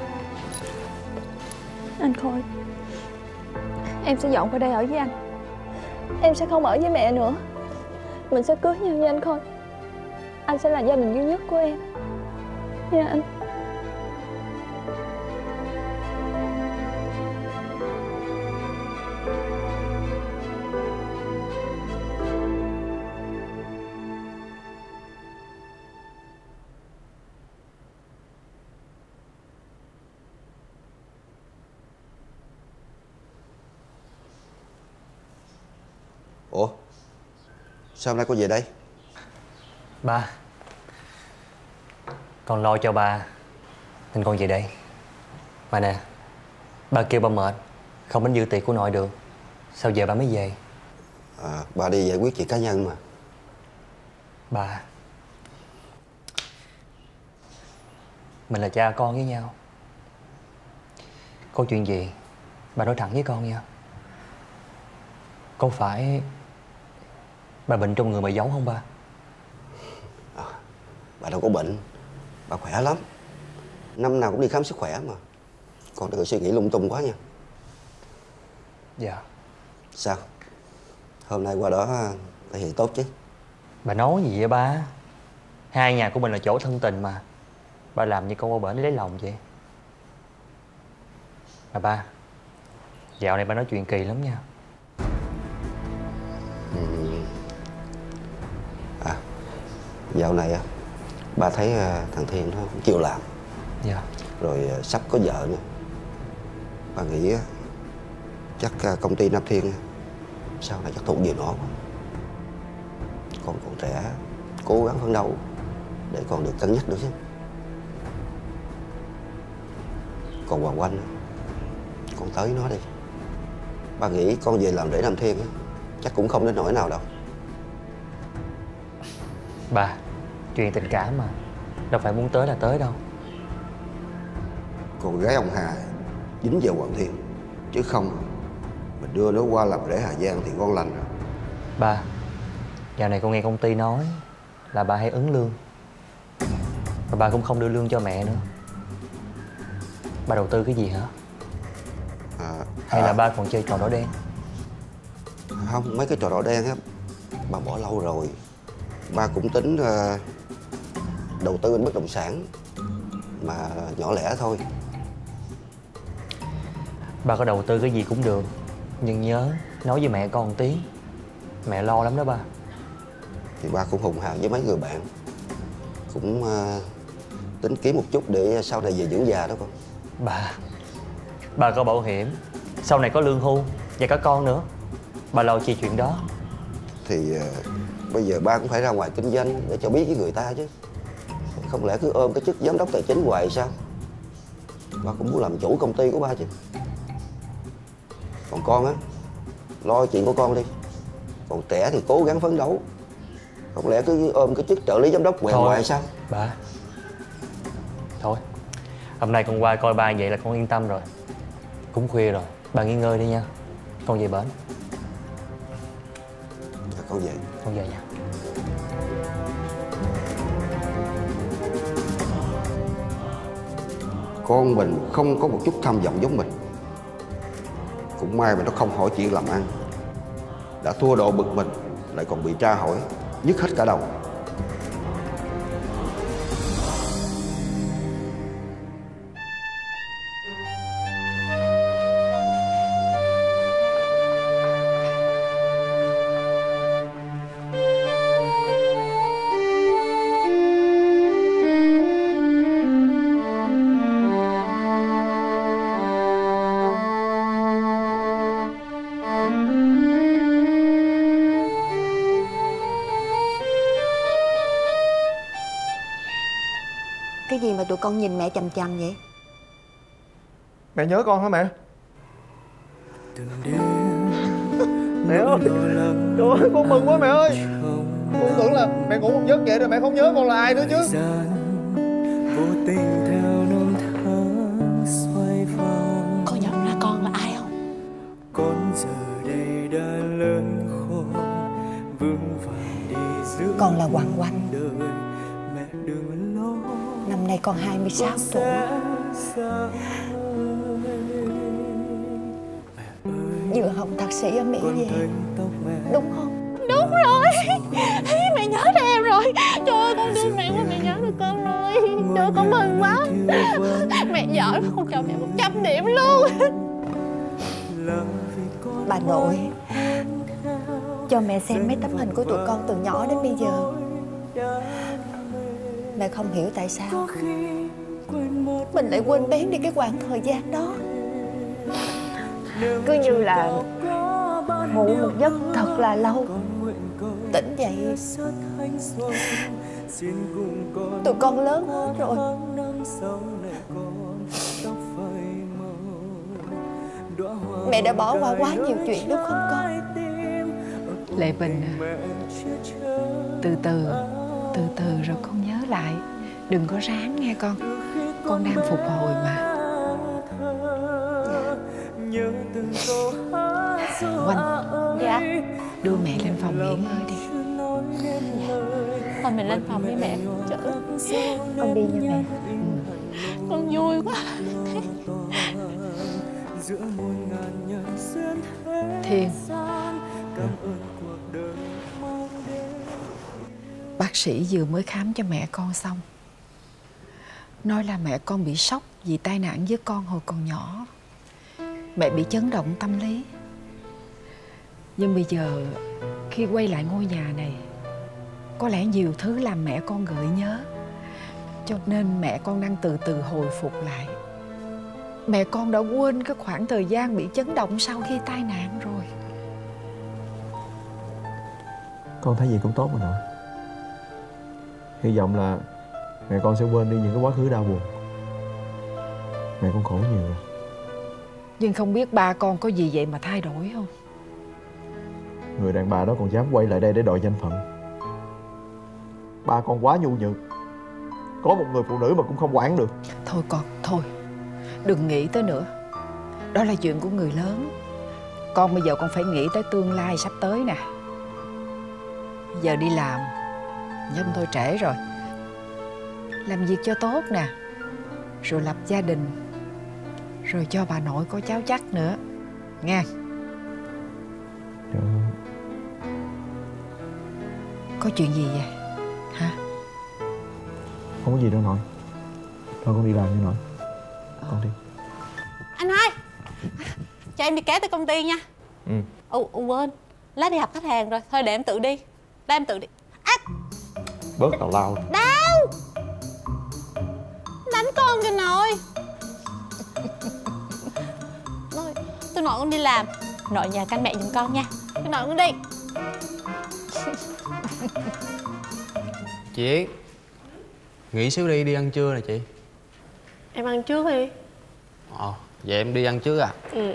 Speaker 8: Anh Khôi, em sẽ dọn qua đây ở với anh. Em sẽ không ở với mẹ nữa. Mình sẽ cưới nhau nha anh Khôi. Anh sẽ là gia đình duy nhất của em nha anh.
Speaker 12: Ủa, sao hôm nay cô về đây?
Speaker 3: Ba, con lo cho ba nên con về đây. Mà nè, ba kêu ba mệt, không đến dự tiệc của nội được. Sao giờ ba mới về?
Speaker 12: À, bà đi giải quyết chuyện cá nhân mà.
Speaker 3: Ba, mình là cha con với nhau. Có chuyện gì bà nói thẳng với con nha. Có phải bà bệnh trong người mà giấu không ba?
Speaker 12: À, bà đâu có bệnh, bà khỏe lắm. Năm nào cũng đi khám sức khỏe mà. Con đừng có suy nghĩ lung tung quá nha.
Speaker 3: Dạ.
Speaker 12: Sao? Hôm nay qua đó thể hiện tốt chứ?
Speaker 3: Bà nói gì vậy ba? Hai nhà của mình là chỗ thân tình mà. Ba làm như con qua bển để lấy lòng vậy. Mà ba, dạo này ba nói chuyện kỳ lắm nha.
Speaker 12: Ừ. À, dạo này á, ba thấy thằng Thiên nó không chịu làm.
Speaker 3: Dạ.
Speaker 12: Rồi sắp có vợ nữa. Ba nghĩ chắc công ty Nam Thiên sau này chắc thụ nhiều nó quá. Con còn trẻ, cố gắng phấn đấu để con được cân nhắc được chứ. Còn Hoàng Oanh, con tới nó đi. Ba nghĩ con về làm rể Nam Thiên á, chắc cũng không đến nỗi nào đâu.
Speaker 3: Ba, chuyện tình cảm mà, đâu phải muốn tới là tới đâu.
Speaker 12: Con gái ông Hà dính vào Hoàng Thiên, chứ không mình đưa nó qua làm rể Hà Giang thì ngon lành rồi.
Speaker 3: Ba, dạo này con nghe công ty nói là ba hay ứng lương, và ba cũng không đưa lương cho mẹ nữa. Ba đầu tư cái gì hả?
Speaker 12: À,
Speaker 3: Hay
Speaker 12: à,
Speaker 3: là ba còn chơi trò đỏ đen?
Speaker 12: Không, mấy cái trò đỏ đen á ba bỏ lâu rồi. Ba cũng tính uh, đầu tư bên bất động sản, mà nhỏ lẻ thôi.
Speaker 3: Ba có đầu tư cái gì cũng được, nhưng nhớ nói với mẹ con một tiếng. Mẹ lo lắm đó ba.
Speaker 12: Thì ba cũng hùng hào với mấy người bạn, cũng uh, tính kiếm một chút để sau này về dưỡng già đó con.
Speaker 3: Ba Ba có bảo hiểm, sau này có lương hưu và có con nữa. Ba lo chi chuyện đó.
Speaker 12: Thì uh, bây giờ ba cũng phải ra ngoài kinh doanh để cho biết với người ta chứ. Không lẽ cứ ôm cái chức giám đốc tài chính hoài sao? Ba cũng muốn làm chủ công ty của ba chứ. Còn con á, lo chuyện của con đi. Còn trẻ thì cố gắng phấn đấu. Không lẽ cứ ôm cái chức trợ lý giám đốc hoài hoài sao?
Speaker 3: Ba Thôi, hôm nay con qua coi ba vậy là con yên tâm rồi. Cũng khuya rồi, ba nghỉ ngơi đi nha. Con về bển.
Speaker 12: Dạ, con về.
Speaker 3: Con về nha.
Speaker 12: Con mình không có một chút tham vọng giống mình. Cũng may mà nó không hỏi chuyện làm ăn. Đã thua độ bực mình, lại còn bị tra hỏi, nhức hết cả đầu.
Speaker 7: Cái gì mà tụi con nhìn mẹ chằm chằm vậy?
Speaker 4: Mẹ nhớ con hả mẹ? Mẹ ơi, trời ơi, con mừng quá mẹ ơi. Con tưởng là mẹ ngủ một giấc vậy rồi mẹ không nhớ con là ai nữa chứ.
Speaker 2: Con nhận ra con là ai không?
Speaker 11: Con giờ đây đã lớn khôn, vững vàng đi giữa
Speaker 7: Con là Hoàng Oanh.
Speaker 11: đời. Mẹ đừng lo,
Speaker 7: Năm nay con hai mươi sáu tuổi. Vừa học thạc sĩ ở Mỹ về, đúng không?
Speaker 2: Đúng rồi. Mẹ nhớ ra em rồi. Trời ơi, con đưa mẹ qua, mẹ nhớ được con rồi. Trời ơi, con mừng quá. Mẹ giỏi, con cho mẹ một trăm điểm luôn.
Speaker 7: Bà nội, cho mẹ xem mấy tấm hình của tụi con từ nhỏ đến bây giờ. Mẹ không hiểu tại sao mình lại quên bén đi cái khoảng thời gian đó. Cứ như là ngủ một giấc thật là lâu, tỉnh dậy tụi con lớn hết rồi. Mẹ đã bỏ qua quá nhiều chuyện đúng không con?
Speaker 6: Lệ Bình à, từ từ, từ từ rồi con nhớ lại. Đừng có ráng nghe con. Con đang phục hồi mà. Oanh.
Speaker 2: Dạ.
Speaker 6: Đưa mẹ lên phòng nghỉ ngơi đi.
Speaker 2: Thôi mình lên phòng đi mẹ. Trời ơi.
Speaker 7: Con đi nha mẹ.
Speaker 2: Con vui quá.
Speaker 6: Thiên, bác sĩ vừa mới khám cho mẹ con xong. Nói là mẹ con bị sốc vì tai nạn với con hồi còn nhỏ. Mẹ bị chấn động tâm lý. Nhưng bây giờ khi quay lại ngôi nhà này, có lẽ nhiều thứ làm mẹ con gợi nhớ. Cho nên mẹ con đang từ từ hồi phục lại. Mẹ con đã quên cái khoảng thời gian bị chấn động sau khi tai nạn rồi.
Speaker 4: Con thấy gì cũng tốt mà nội. Hy vọng là mẹ con sẽ quên đi những cái quá khứ đau buồn. Mẹ con khổ nhiều rồi.
Speaker 6: Nhưng không biết ba con có gì vậy mà thay đổi không?
Speaker 4: Người đàn bà đó còn dám quay lại đây để đòi danh phận. Ba con quá nhu nhược. Có một người phụ nữ mà cũng không quản được.
Speaker 6: Thôi con, thôi. Đừng nghĩ tới nữa. Đó là chuyện của người lớn. Con bây giờ con phải nghĩ tới tương lai sắp tới nè. Giờ đi làm, nhưng thôi trễ rồi. Làm việc cho tốt nè. Rồi lập gia đình. Rồi cho bà nội có cháu chắc nữa. Nghe.
Speaker 4: Dạ.
Speaker 6: Có chuyện gì vậy hả?
Speaker 4: Không có gì đâu nội. Thôi con đi làm nha nội. Con đi.
Speaker 2: Anh hai, cho em đi ké tới công ty nha.
Speaker 4: Ừ.
Speaker 2: Ồ, ồ quên, lát đi gặp khách hàng rồi. Thôi để em tự đi. Để em tự đi. À,
Speaker 4: Bớt tào lao.
Speaker 2: đau. Đánh con kìa nội. Nội, tôi nội con đi làm. Nội nhà canh mẹ giùm con nha. Tôi nội con đi.
Speaker 13: Chị Yến, nghỉ xíu đi, đi ăn trưa nè chị.
Speaker 5: Em ăn trước đi.
Speaker 13: Ờ, vậy em đi ăn trước à?
Speaker 5: Ừ.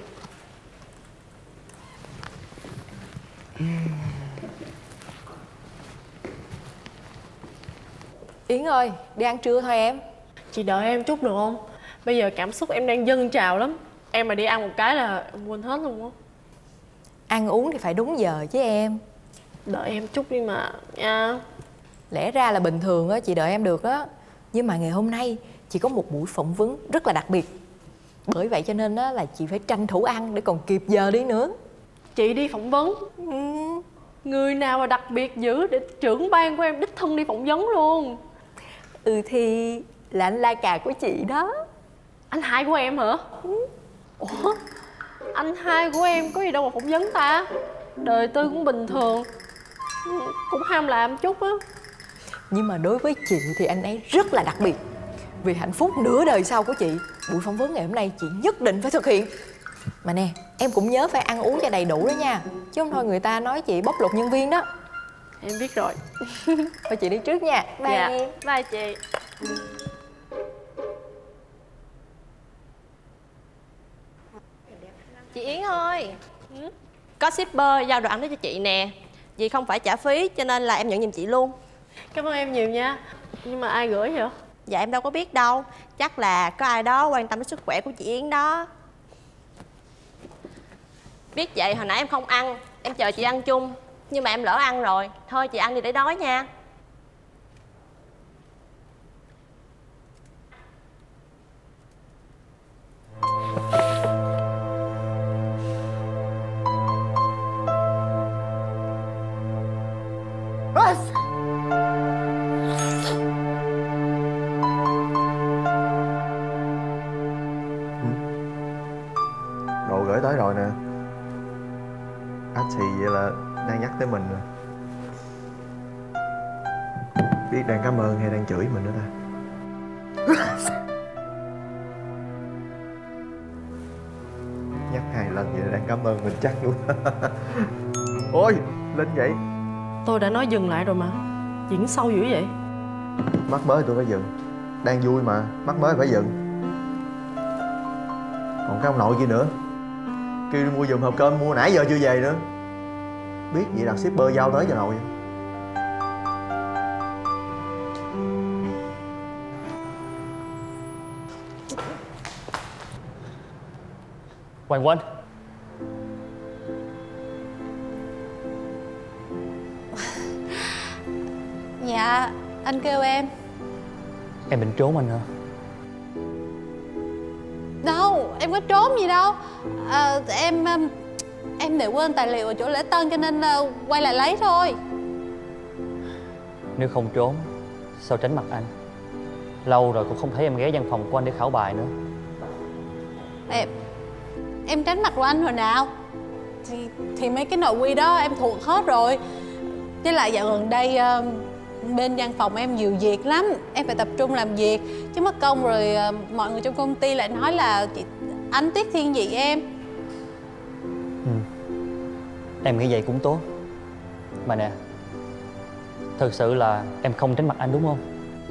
Speaker 6: Yến ơi, đi ăn trưa thôi em.
Speaker 5: Chị đợi em chút được không? Bây giờ cảm xúc em đang dâng trào lắm. Em mà đi ăn một cái là em quên hết luôn á.
Speaker 6: Ăn uống thì phải đúng giờ chứ em.
Speaker 5: Đợi em chút đi mà nha.
Speaker 6: Lẽ ra là bình thường á, chị đợi em được á. Nhưng mà ngày hôm nay chị có một buổi phỏng vấn rất là đặc biệt. Bởi vậy cho nên á, là chị phải tranh thủ ăn để còn kịp giờ đi nữa.
Speaker 5: Chị đi phỏng vấn? Ừ. Người nào mà đặc biệt dữ để trưởng ban của em đích thân đi phỏng vấn luôn?
Speaker 6: Ừ thì là anh Lai Cà của chị đó.
Speaker 5: Anh hai của em hả? Ừ. Ủa? Anh hai của em có gì đâu mà phỏng vấn ta? Đời tư cũng bình thường, cũng ham làm chút á.
Speaker 6: Nhưng mà đối với chị thì anh ấy rất là đặc biệt. Vì hạnh phúc nửa đời sau của chị, buổi phỏng vấn ngày hôm nay chị nhất định phải thực hiện. Mà nè, em cũng nhớ phải ăn uống cho đầy đủ đó nha. Chứ không thôi người ta nói chị bóc lột nhân viên đó.
Speaker 5: Em biết rồi.
Speaker 6: Thôi chị đi trước nha. Bye
Speaker 5: Dạ.
Speaker 6: em.
Speaker 5: Bye chị.
Speaker 14: Chị Yến ơi, có shipper giao đồ ăn đến cho chị nè. Vì không phải trả phí cho nên là em nhận giùm chị luôn.
Speaker 5: Cảm ơn em nhiều nha. Nhưng mà ai gửi vậy?
Speaker 14: Dạ em đâu có biết đâu. Chắc là có ai đó quan tâm đến sức khỏe của chị Yến đó. Biết vậy hồi nãy em không ăn, em chờ chị ăn chung. Nhưng mà em lỡ ăn rồi. Thôi chị ăn đi để đói nha.
Speaker 4: Đồ gửi tới rồi nè. Ách xì vậy là đang nhắc tới mình rồi. Biết đang cảm ơn hay đang chửi mình nữa ta? Nhắc hai lần vậy là đang cảm ơn mình chắc luôn. Ôi, Linh vậy?
Speaker 5: Tôi đã nói dừng lại rồi mà. Diễn sâu dữ vậy?
Speaker 4: Mắc mới tôi phải dừng. Đang vui mà, mắc mới phải dừng. Còn cái ông nội kia nữa, kêu đi mua giùm hộp cơm, mua nãy giờ chưa về nữa. Biết vậy đặt shipper giao tới cho nội.
Speaker 3: Hoàng Quân.
Speaker 2: Dạ, anh kêu em.
Speaker 3: Em định trốn anh hả?
Speaker 2: Đâu, em có trốn gì đâu. à, Em Em để quên tài liệu ở chỗ lễ tân cho nên uh, quay lại lấy thôi.
Speaker 3: Nếu không trốn, sao tránh mặt anh? Lâu rồi cũng không thấy em ghé văn phòng của anh để khảo bài nữa.
Speaker 2: Em Em tránh mặt của anh hồi nào? Thì thì mấy cái nội quy đó em thuộc hết rồi. Với lại dạo gần đây uh, bên văn phòng em nhiều việc lắm. Em phải tập trung làm việc. Chứ mất công rồi uh, mọi người trong công ty lại nói là chị, anh tiếc thiên vị em.
Speaker 3: Ừ. Em nghĩ vậy cũng tốt. Mà nè, thật sự là em không tránh mặt anh đúng không?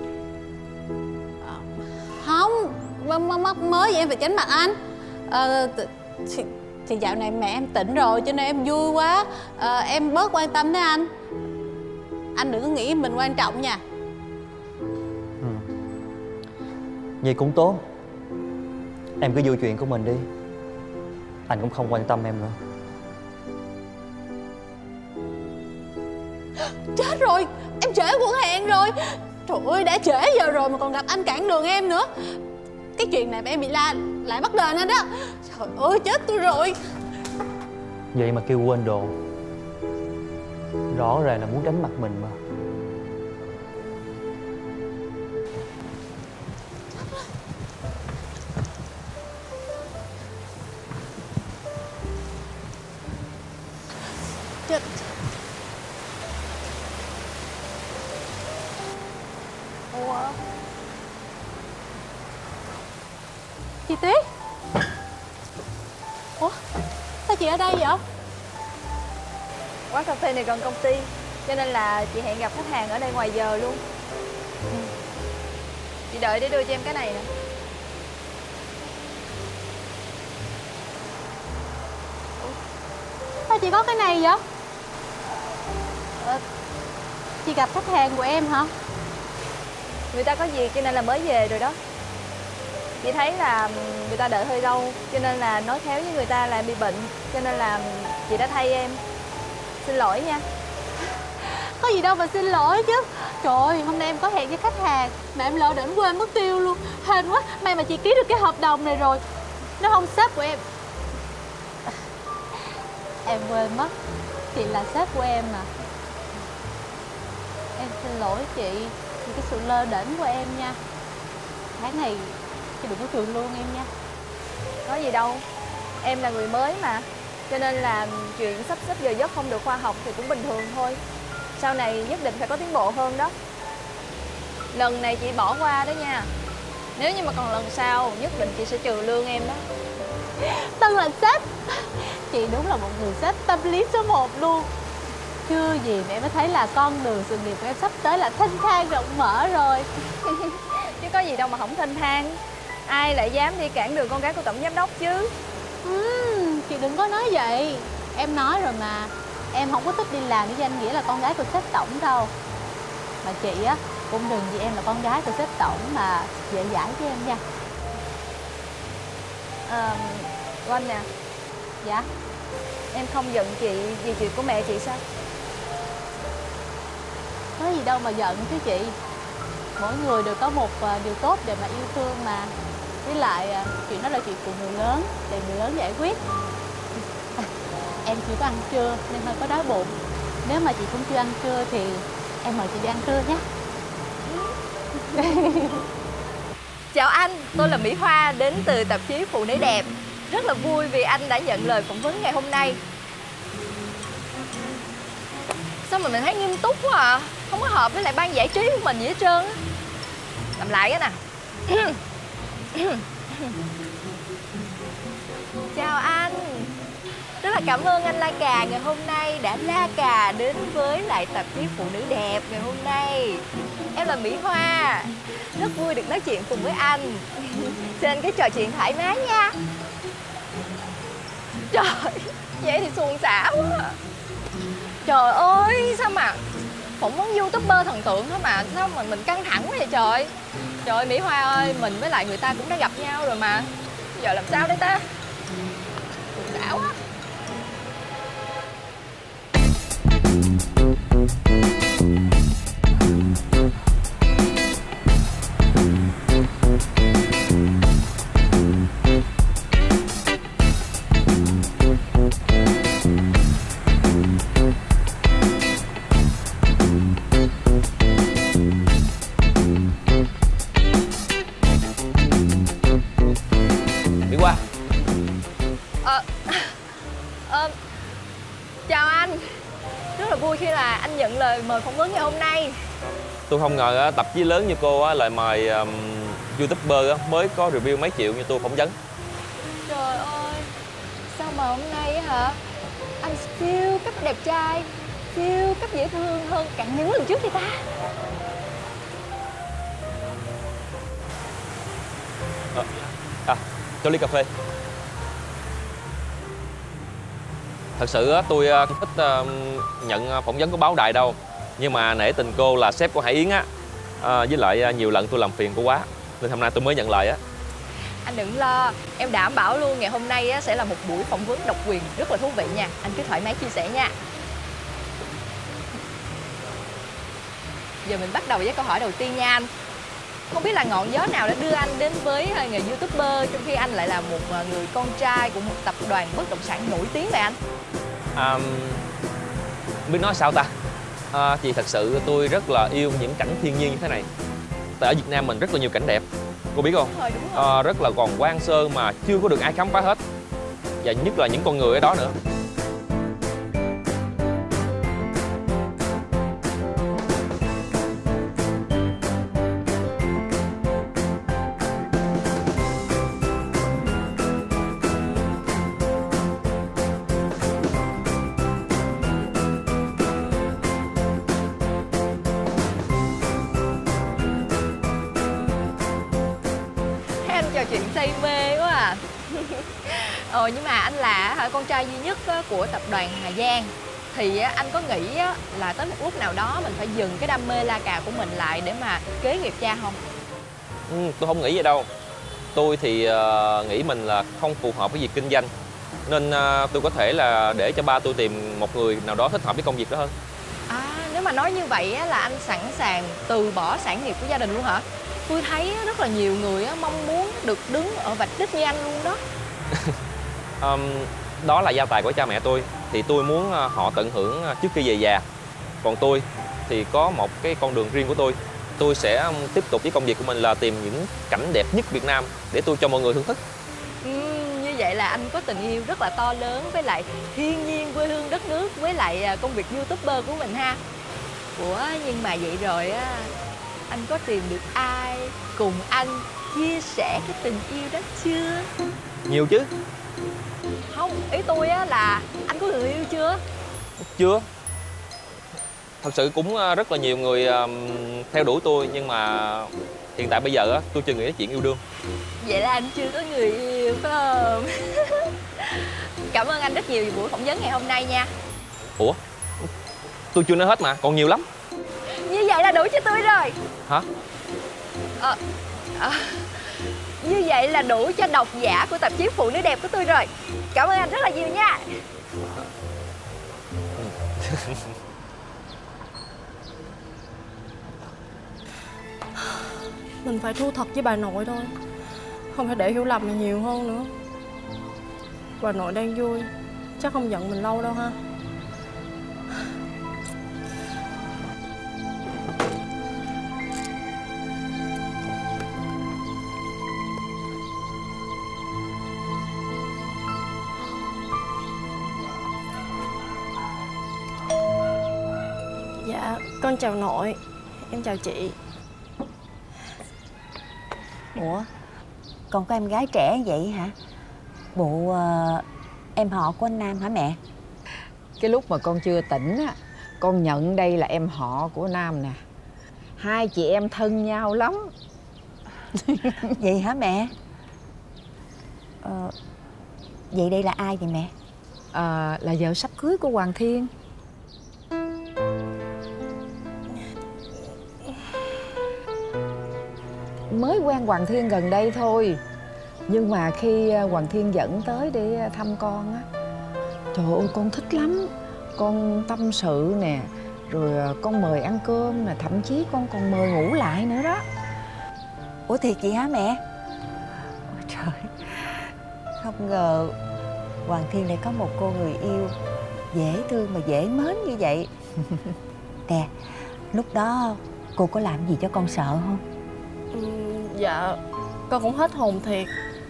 Speaker 2: Không, mới vậy em phải tránh mặt anh. à, thì, thì dạo này mẹ em tỉnh rồi cho nên em vui quá. à, Em bớt quan tâm tới anh. Anh đừng có nghĩ mình quan trọng nha.
Speaker 3: Ừ. Vậy cũng tốt. Em cứ vui chuyện của mình đi. Anh cũng không quan tâm em nữa.
Speaker 2: Chết rồi, em trễ cuộc hẹn rồi. Trời ơi, đã trễ giờ rồi mà còn gặp anh cản đường em nữa. Cái chuyện này mà em bị la lại bắt đền anh đó. Trời ơi, chết tôi rồi.
Speaker 3: Vậy mà kêu quên đồ. Rõ ràng là muốn đánh mặt mình mà.
Speaker 2: Chết. Ủa? Chị Tuyết? Ủa? Sao chị ở đây vậy?
Speaker 8: Quán cà phê này gần công ty, cho nên là chị hẹn gặp khách hàng ở đây ngoài giờ luôn. Ừ. Chị đợi để đưa cho em cái này nè.
Speaker 2: Sao chị có cái này vậy? Ờ, chị gặp khách hàng của em hả?
Speaker 8: Người ta có việc cho nên là mới về rồi đó. Chị thấy là người ta đợi hơi lâu, cho nên là nói khéo với người ta là em bị bệnh, cho nên là chị đã thay em. Xin lỗi nha.
Speaker 2: Có gì đâu mà xin lỗi chứ. Trời ơi, hôm nay em có hẹn với khách hàng mà em lỡ đến quên mất tiêu luôn. Hên quá, may mà chị ký được cái hợp đồng này rồi. Nó không sếp của em. Em quên mất, chị là sếp của em mà. Em xin lỗi chị vì cái sự lơ đễnh của em nha. Tháng này chị đừng có trừ lương em nha.
Speaker 8: Nói gì đâu, em là người mới mà, cho nên là chuyện sắp xếp giờ giấc không được khoa học thì cũng bình thường thôi. Sau này nhất định phải có tiến bộ hơn đó. Lần này chị bỏ qua đó nha. Nếu như mà còn lần sau, nhất định chị sẽ trừ lương em đó.
Speaker 2: Tân là sếp. Chị đúng là một người sếp tâm lý số một luôn. Chưa gì mà em mới thấy là con đường sự nghiệp của em sắp tới là thênh thang rộng mở rồi.
Speaker 8: Chứ có gì đâu mà không thênh thang. Ai lại dám đi cản đường con gái của tổng giám đốc chứ.
Speaker 2: uhm, Chị đừng có nói vậy. Em nói rồi mà, em không có thích đi làm với danh nghĩa là con gái của sếp tổng đâu. Mà chị á, cũng đừng vì em là con gái của sếp tổng mà dễ dãi với em nha.
Speaker 8: À, Oanh nè.
Speaker 2: Dạ?
Speaker 8: Em không giận chị vì chuyện của mẹ chị sao?
Speaker 2: Có gì đâu mà giận chứ chị. Mỗi người đều có một điều tốt để mà yêu thương mà. Với lại chuyện đó là chuyện của người lớn, để người lớn giải quyết. À, em chưa có ăn trưa nên hơi có đói bụng. Nếu mà chị cũng chưa ăn trưa thì em mời chị đi ăn trưa nhé.
Speaker 8: Chào anh, tôi là Mỹ Hoa đến từ tạp chí Phụ Nữ Đẹp. Rất là vui vì anh đã nhận lời phỏng vấn ngày hôm nay. Sao mà mình thấy nghiêm túc quá à? Không có hợp với lại ban giải trí của mình gì hết trơn á. Làm lại cái nè. Chào anh. Rất là cảm ơn anh La Cà ngày hôm nay đã la cà đến với lại tạp chí Phụ Nữ Đẹp ngày hôm nay. Em là Mỹ Hoa. Rất vui được nói chuyện cùng với anh. Xin anh cái trò chuyện thoải mái nha. Trời, vậy thì suôn sẻ quá. Trời ơi, sao mà phỏng vấn YouTuber thần tượng thôi mà sao mà mình căng thẳng quá vậy trời. Trời ơi Mỹ Hoa ơi, mình với lại người ta cũng đã gặp nhau rồi mà. Giờ làm sao đây ta? Suôn sẻ quá.
Speaker 10: Mỹ Hoa.
Speaker 8: Ờ, ờ, chào anh. Rất là vui khi là anh nhận lời mời phỏng vấn ngày hôm nay.
Speaker 15: Tôi không ngờ tạp chí lớn như cô lại mời um, YouTuber mới có review mấy triệu như tôi phỏng vấn.
Speaker 8: Trời ơi, sao mà hôm nay á hả, anh siêu cấp đẹp trai, siêu cấp dễ thương hơn cả những lần trước vậy ta?
Speaker 15: À, à cho ly cà phê. Thật sự tôi không thích nhận phỏng vấn của báo đài đâu. Nhưng mà nể tình cô là sếp của Hải Yến á, à, với lại nhiều lần tôi làm phiền cô quá nên hôm nay tôi mới nhận lời á.
Speaker 8: Anh đừng lo, em đảm bảo luôn ngày hôm nay á, sẽ là một buổi phỏng vấn độc quyền rất là thú vị nha. Anh cứ thoải mái chia sẻ nha. Giờ mình bắt đầu với câu hỏi đầu tiên nha anh. Không biết là ngọn gió nào đã đưa anh đến với nghề YouTuber trong khi anh lại là một người con trai của một tập đoàn bất động sản nổi tiếng vậy anh?
Speaker 15: À, biết nói sao ta? À, thì thật sự tôi rất là yêu những cảnh thiên nhiên như thế này. Tại ở Việt Nam mình rất là nhiều cảnh đẹp, cô biết không?
Speaker 8: Đúng rồi, đúng rồi.
Speaker 15: À, rất là còn hoang sơ mà chưa có được ai khám phá hết. Và nhất là những con người ở đó nữa.
Speaker 8: chuyện say mê quá à. Ờ nhưng mà anh là hả con trai duy nhất của tập đoàn Hà Giang, thì anh có nghĩ là tới một lúc nào đó mình phải dừng cái đam mê la cà của mình lại để mà kế nghiệp cha không?
Speaker 15: Ừ, tôi không nghĩ vậy đâu. Tôi thì uh, nghĩ mình là không phù hợp với việc kinh doanh, nên uh, tôi có thể là để cho ba tôi tìm một người nào đó thích hợp với công việc đó hơn.
Speaker 8: À, nếu mà nói như vậy là anh sẵn sàng từ bỏ sản nghiệp của gia đình luôn hả? Tôi thấy rất là nhiều người mong muốn được đứng ở vạch đích như anh luôn đó.
Speaker 15: um, Đó là gia tài của cha mẹ tôi, thì tôi muốn họ tận hưởng trước khi về già. Còn tôi thì có một cái con đường riêng của tôi. Tôi sẽ tiếp tục với công việc của mình là tìm những cảnh đẹp nhất Việt Nam để tôi cho mọi người thưởng thức.
Speaker 8: Ừ, như vậy là anh có tình yêu rất là to lớn với lại thiên nhiên, quê hương, đất nước, với lại công việc YouTuber của mình ha. Ủa nhưng mà vậy rồi á, anh có tìm được ai cùng anh chia sẻ cái tình yêu đó chưa?
Speaker 15: Nhiều chứ.
Speaker 8: Không, ý tôi á là anh có người yêu chưa?
Speaker 15: Chưa. Thật sự cũng rất là nhiều người theo đuổi tôi, nhưng mà hiện tại bây giờ á, tôi chưa nghĩ đến chuyện yêu đương.
Speaker 8: Vậy là anh chưa có người yêu phải không? Cảm ơn anh rất nhiều vì buổi phỏng vấn ngày hôm nay nha.
Speaker 15: Ủa? Tôi chưa nói hết mà, còn nhiều lắm.
Speaker 8: Như vậy là đủ cho tôi rồi.
Speaker 15: Hả?
Speaker 8: À, à, như vậy là đủ cho độc giả của tạp chí Phụ Nữ Đẹp của tôi rồi. Cảm ơn anh rất là nhiều nha.
Speaker 2: Mình phải thú thật với bà nội thôi, không phải để hiểu lầm này nhiều hơn nữa. Bà nội đang vui, chắc không giận mình lâu đâu ha. Dạ, con chào nội. Em chào chị.
Speaker 7: Ủa, con có em gái trẻ vậy hả? Bộ uh, em họ của anh Nam hả mẹ?
Speaker 6: Cái lúc mà con chưa tỉnh á, con nhận đây là em họ của Nam nè. Hai chị em thân nhau lắm.
Speaker 7: Vậy hả mẹ? Ờ, vậy đây là ai vậy mẹ?
Speaker 6: À, là vợ sắp cưới của Hoàng Thiên. Mới quen Hoàng Thiên gần đây thôi. Nhưng mà khi Hoàng Thiên dẫn tới để thăm con á, trời ơi con thích lắm. Con tâm sự nè, rồi con mời ăn cơm nè, thậm chí con còn mời ngủ lại nữa đó.
Speaker 7: Ủa thiệt vậy hả mẹ? Ôi trời, không ngờ Hoàng Thiên lại có một cô người yêu dễ thương mà dễ mến như vậy. Nè, lúc đó cô có làm gì cho con sợ không?
Speaker 2: Ừ, dạ, con cũng hết hồn thiệt.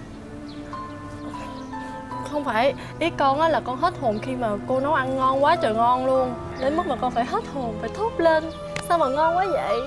Speaker 2: Không phải, ý con á là con hết hồn khi mà cô nấu ăn ngon quá trời ngon luôn. Đến mức mà con phải hết hồn, phải thốt lên. Sao mà ngon quá vậy?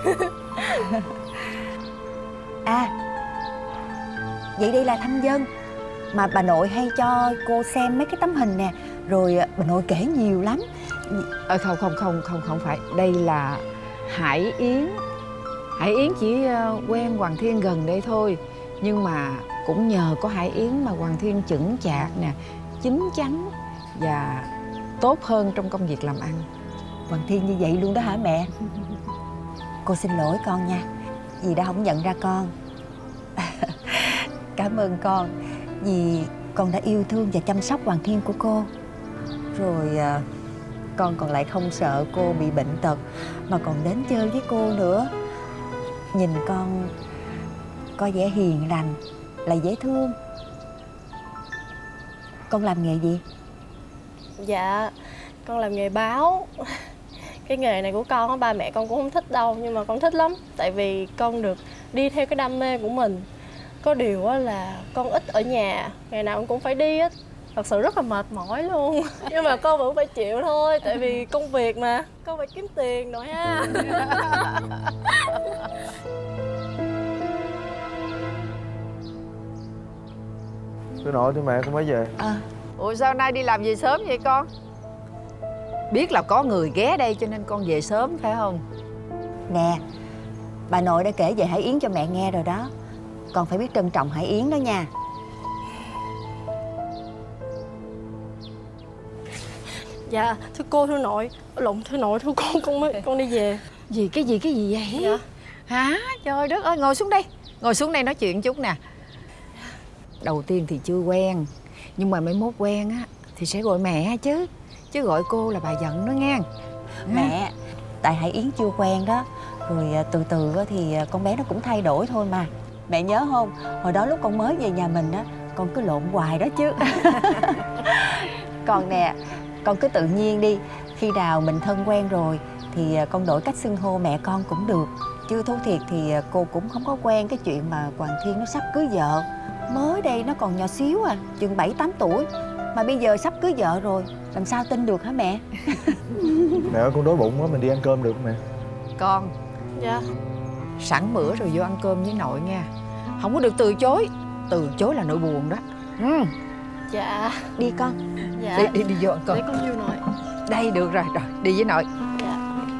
Speaker 7: À, vậy đây là Thanh Vân mà bà nội hay cho cô xem mấy cái tấm hình nè. Rồi bà nội kể nhiều lắm.
Speaker 6: À, không không không không không phải. Đây là Hải Yến. Hải Yến chỉ quen Hoàng Thiên gần đây thôi. Nhưng mà cũng nhờ có Hải Yến mà Hoàng Thiên chững chạc nè, chín chắn và tốt hơn trong công việc làm ăn.
Speaker 7: Hoàng Thiên như vậy luôn đó hả mẹ? Cô xin lỗi con nha, vì đã không nhận ra con. Cảm ơn con vì con đã yêu thương và chăm sóc Hoàng Thiên của cô. Rồi à, con còn lại không sợ cô bị bệnh tật mà còn đến chơi với cô nữa. Nhìn con có vẻ hiền lành, lại dễ thương. Con làm nghề gì?
Speaker 2: Dạ, con làm nghề báo. Cái nghề này của con á, ba mẹ con cũng không thích đâu. Nhưng mà con thích lắm. Tại vì con được đi theo cái đam mê của mình. Có điều á là con ít ở nhà, ngày nào con cũng phải đi á. Thật sự rất là mệt mỏi luôn. Nhưng mà con vẫn phải chịu thôi. Tại vì công việc mà, con phải kiếm tiền nội ha.
Speaker 4: Thưa nội, thưa mẹ, con mới về.
Speaker 6: À, ủa sao nay đi làm về sớm vậy con? Biết là có người ghé đây cho nên con về sớm phải không?
Speaker 7: Nè, bà nội đã kể về Hải Yến cho mẹ nghe rồi đó. con phải biết trân trọng Hải Yến đó nha.
Speaker 8: Dạ thưa cô thưa nội, lộn thưa nội thưa cô, con mới con đi về.
Speaker 6: Gì cái gì cái gì vậy?
Speaker 8: Dạ.
Speaker 6: Hả? Trời đất ơi, ngồi xuống đây. Ngồi xuống đây nói chuyện chút nè. Đầu tiên thì chưa quen, nhưng mà mai mốt quen á thì sẽ gọi mẹ chứ. Chứ gọi cô là bà giận đó nghe.
Speaker 7: Mẹ, tại Hải Yến chưa quen đó. Rồi từ từ thì con bé nó cũng thay đổi thôi mà. Mẹ nhớ không, hồi đó lúc con mới về nhà mình á, con cứ lộn hoài đó chứ. Còn nè, con cứ tự nhiên đi. Khi nào mình thân quen rồi thì con đổi cách xưng hô mẹ con cũng được. Chứ thú thiệt thì cô cũng không có quen cái chuyện mà Hoàng Thiên nó sắp cưới vợ. Mới đây nó còn nhỏ xíu à, chừng bảy tám tuổi. Mà bây giờ sắp cưới vợ rồi, làm sao tin được hả mẹ?
Speaker 4: Mẹ ơi, con đói bụng quá, mình đi ăn cơm được không mẹ?
Speaker 6: Con.
Speaker 8: Dạ.
Speaker 6: Sẵn bữa rồi vô ăn cơm với nội nha. Không có được từ chối. Từ chối là nội buồn đó. Ừ.
Speaker 8: Dạ.
Speaker 7: Đi con.
Speaker 8: Dạ.
Speaker 6: Đi, đi, đi vô ăn cơm.
Speaker 8: Để con vô nội.
Speaker 6: Đây được rồi, rồi đi với nội.
Speaker 8: Dạ.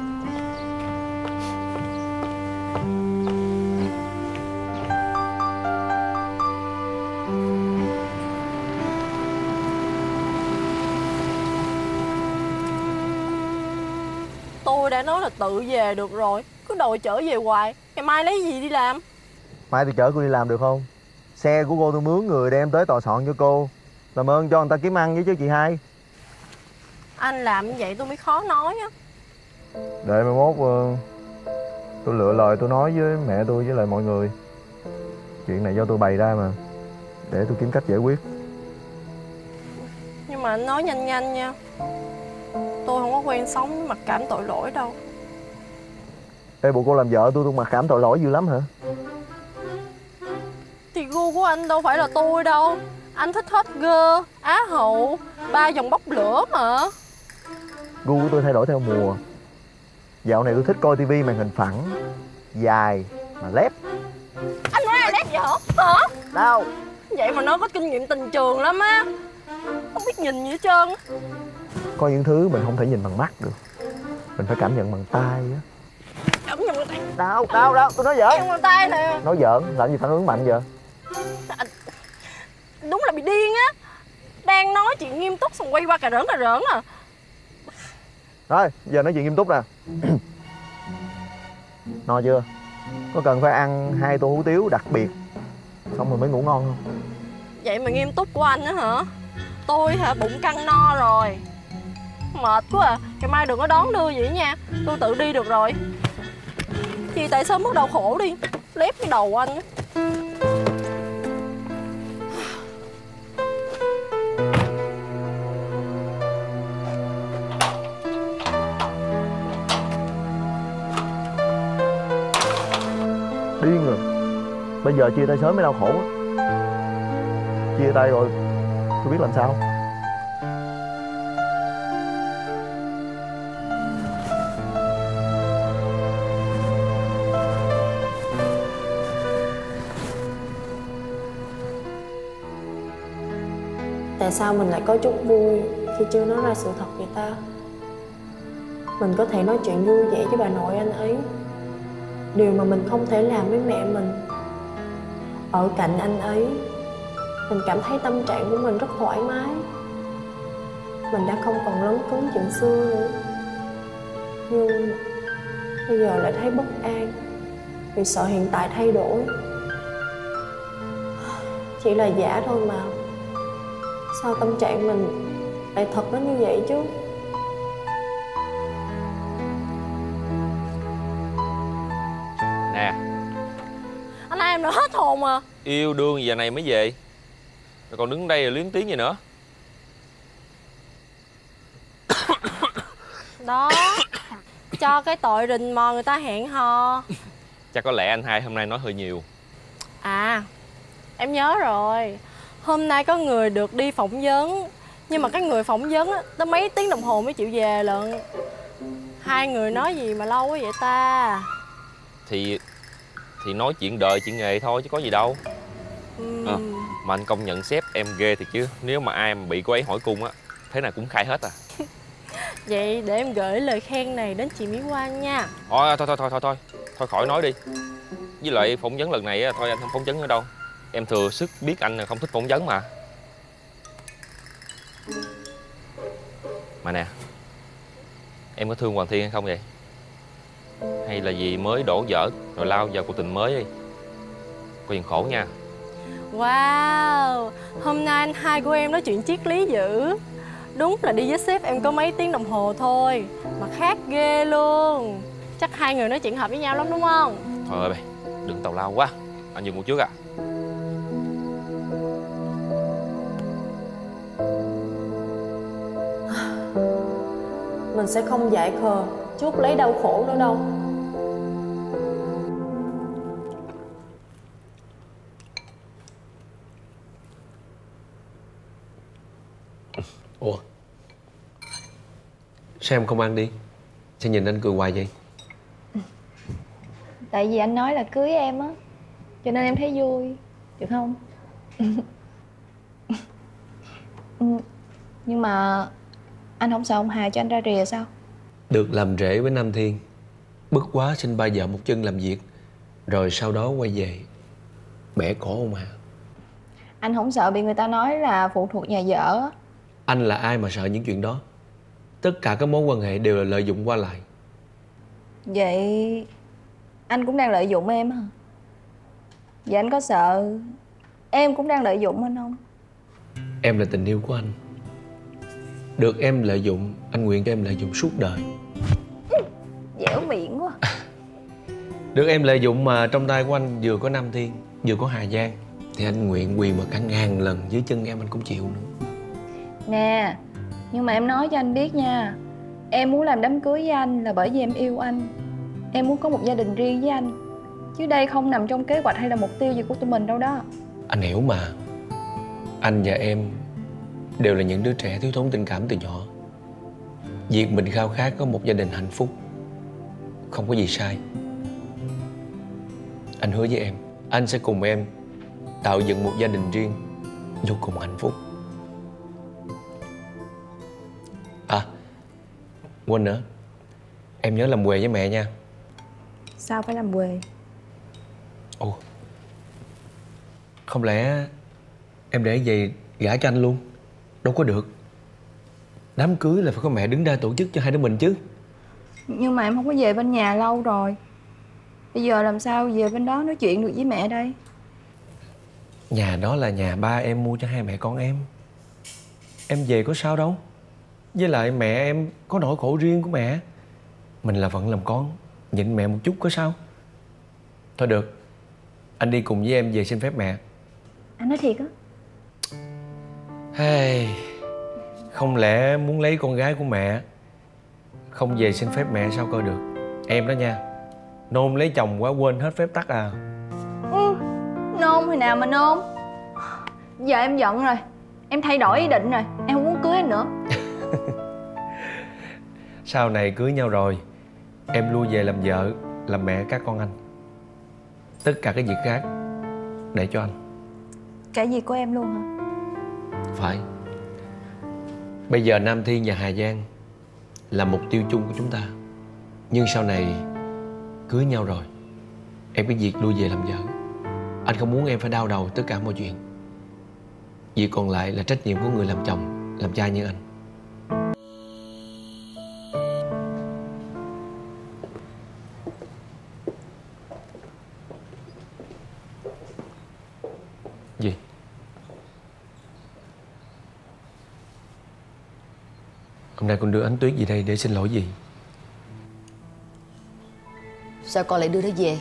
Speaker 8: Tôi đã nói là tự về được rồi, cứ đòi trở về hoài. Ngày mai lấy gì đi làm?
Speaker 4: Mai tôi chở cô đi làm được không? Xe của cô tôi mướn người đem tới tòa soạn cho cô. Làm ơn cho người ta kiếm ăn với chứ chị hai.
Speaker 8: Anh làm như vậy tôi mới khó nói á.
Speaker 4: Để mai mốt uh, tôi lựa lời tôi nói với mẹ tôi với lại mọi người. Chuyện này do tôi bày ra mà. Để tôi kiếm cách giải quyết.
Speaker 8: Nhưng mà anh nói nhanh nhanh nha. Tôi không có quen sống với mặc cảm tội lỗi đâu.
Speaker 4: Ê, bộ cô làm vợ tôi tôi mặc cảm tội lỗi dữ lắm hả?
Speaker 8: Thì gu của anh đâu phải là tôi đâu. Anh thích hot girl, á hậu, ba dòng bốc lửa mà.
Speaker 4: Gu của tôi thay đổi theo mùa. Dạo này tôi thích coi tivi màn hình phẳng, dài mà lép.
Speaker 8: Anh nói ai lép vậy hả? Hả?
Speaker 4: Đâu?
Speaker 8: Vậy mà nó có kinh nghiệm tình trường lắm á. Không biết nhìn gì hết trơn.
Speaker 4: Có những thứ mình không thể nhìn bằng mắt được, mình phải cảm nhận bằng tai á.
Speaker 8: Cảm nhận bằng tay.
Speaker 4: Đâu, đâu, đâu, tôi nói giỡn.
Speaker 8: Cảm nhận bằng tay nè.
Speaker 4: Nói giỡn, làm gì phản ứng mạnh vậy?
Speaker 8: Anh... Đúng là bị điên á. Đang nói chuyện nghiêm túc xong quay qua cà rỡn cà rỡn à.
Speaker 4: Rồi, giờ nói chuyện nghiêm túc nè. No chưa? Có cần phải ăn hai tô hủ tiếu đặc biệt xong rồi mới ngủ ngon không?
Speaker 8: Vậy mà nghiêm túc của anh á hả? Tôi hả, bụng căng no rồi. Mệt quá à. Ngày mai đừng có đón đưa vậy nha. Tôi tự đi được rồi. Chị tại sao mất đau khổ đi. Lép cái đầu anh.
Speaker 4: Điên rồi. Bây giờ chia tay sớm mới đau khổ á. Chia tay rồi tôi biết làm sao.
Speaker 5: Tại sao mình lại có chút vui khi chưa nói ra sự thật vậy ta? Mình có thể nói chuyện vui vẻ với bà nội anh ấy, điều mà mình không thể làm với mẹ mình. Ở cạnh anh ấy, mình cảm thấy tâm trạng của mình rất thoải mái. Mình đã không còn lấn cấn chuyện xưa nữa. Nhưng bây giờ lại thấy bất an vì sợ hiện tại thay đổi. Chỉ là giả thôi mà. Sao tâm trạng mình lại thật đến như vậy chứ?
Speaker 15: Nè,
Speaker 8: Anh hai em đã hết hồn à.
Speaker 15: yêu đương giờ này mới về rồi còn đứng đây rồi luyến tiếng gì nữa.
Speaker 8: Đó. Cho cái tội rình mò người ta hẹn hò.
Speaker 15: Chắc có lẽ anh hai hôm nay nói hơi nhiều.
Speaker 8: À, em nhớ rồi. Hôm nay có người được đi phỏng vấn. Nhưng mà cái người phỏng vấn á, tới mấy tiếng đồng hồ mới chịu về lận. Hai người nói gì mà lâu quá vậy ta?
Speaker 15: Thì Thì nói chuyện đời chuyện nghề thôi chứ có gì đâu.
Speaker 8: uhm.
Speaker 15: à, Mà anh công nhận sếp em ghê thiệt chứ. Nếu mà ai mà bị cô ấy hỏi cung á, thế nào cũng khai hết à.
Speaker 8: Vậy để em gửi lời khen này đến chị Mỹ Hoa nha.
Speaker 15: Thôi thôi thôi thôi thôi Thôi Thôi khỏi nói đi. Với lại phỏng vấn lần này thôi anh không phỏng vấn nữa đâu. Em thừa sức biết anh không thích phỏng vấn mà. Mà nè, em có thương Hoàng Thiên hay không vậy? Hay là vì mới đổ vỡ rồi lao vào cuộc tình mới đi? Có chuyện khổ nha.
Speaker 14: Wow, hôm nay anh hai của em nói chuyện triết lý dữ. Đúng là đi với sếp em có mấy tiếng đồng hồ thôi mà khác ghê luôn. Chắc hai người nói chuyện hợp với nhau lắm đúng không?
Speaker 15: Thôi ơi, đừng tào lao quá. Anh dừng một chút à.
Speaker 2: Mình sẽ không dại khờ chút lấy đau khổ nữa đâu.
Speaker 16: Ủa, sao em không ăn đi? Sao nhìn anh cười hoài vậy?
Speaker 8: Tại vì anh nói là cưới em á, cho nên em thấy vui, được không? Nhưng mà anh không sợ ông Hà cho anh ra rìa sao?
Speaker 16: Được làm rể với Nam Thiên, bức quá xin ba vợ một chân làm việc, rồi sau đó quay về bẻ cổ ông Hà.
Speaker 8: Anh không sợ bị người ta nói là phụ thuộc nhà vợ á?
Speaker 16: Anh là ai mà sợ những chuyện đó? Tất cả các mối quan hệ đều là lợi dụng qua lại.
Speaker 8: Vậy anh cũng đang lợi dụng em hả? Vậy anh có sợ em cũng đang lợi dụng anh không?
Speaker 16: Em là tình yêu của anh. Được em lợi dụng, anh nguyện cho em lợi dụng suốt đời.
Speaker 8: Dẻo miệng quá.
Speaker 16: Được em lợi dụng mà trong tay của anh vừa có Nam Thiên, vừa có Hà Giang, thì anh nguyện quỳ mà cả ngàn lần dưới chân em anh cũng chịu nữa.
Speaker 8: Nè, nhưng mà em nói cho anh biết nha, em muốn làm đám cưới với anh là bởi vì em yêu anh. Em muốn có một gia đình riêng với anh, chứ đây không nằm trong kế hoạch hay là mục tiêu gì của tụi mình đâu đó.
Speaker 16: Anh hiểu mà. Anh và em đều là những đứa trẻ thiếu thốn tình cảm từ nhỏ. Việc mình khao khát có một gia đình hạnh phúc không có gì sai. Anh hứa với em, anh sẽ cùng em tạo dựng một gia đình riêng vô cùng hạnh phúc. À, quên nữa, em nhớ làm quề với mẹ nha.
Speaker 8: Sao phải làm quề?
Speaker 16: Ồ, không lẽ em để vậy gả cho anh luôn? Đâu có được. Đám cưới là phải có mẹ đứng ra tổ chức cho hai đứa mình chứ.
Speaker 8: Nhưng mà em không có về bên nhà lâu rồi. Bây giờ làm sao về bên đó nói chuyện được với mẹ đây?
Speaker 16: Nhà đó là nhà ba em mua cho hai mẹ con em. Em về có sao đâu. Với lại mẹ em có nỗi khổ riêng của mẹ. Mình là phận làm con, nhịn mẹ một chút có sao. Thôi được, anh đi cùng với em về xin phép mẹ.
Speaker 8: Anh nói thiệt á?
Speaker 16: Hey, không lẽ muốn lấy con gái của mẹ không về xin phép mẹ sao coi được. Em đó nha, nôn lấy chồng quá quên hết phép tắc à.
Speaker 8: Ừ, nôn thì nào mà nôn. Giờ em giận rồi, em thay đổi ý định rồi, em không muốn cưới anh nữa.
Speaker 16: Sau này cưới nhau rồi, em lui về làm vợ, làm mẹ các con anh. Tất cả cái việc khác để cho anh.
Speaker 8: Cả việc của em luôn hả?
Speaker 16: Phải. Bây giờ Nam Thiên và Hà Giang là mục tiêu chung của chúng ta. Nhưng sau này cưới nhau rồi, em có việc lui về làm vợ. Anh không muốn em phải đau đầu tất cả mọi chuyện. Việc còn lại là trách nhiệm của người làm chồng, làm cha như anh. Gì? Hôm nay con đưa Ánh Tuyết về đây để xin lỗi gì?
Speaker 9: Sao con lại đưa nó về?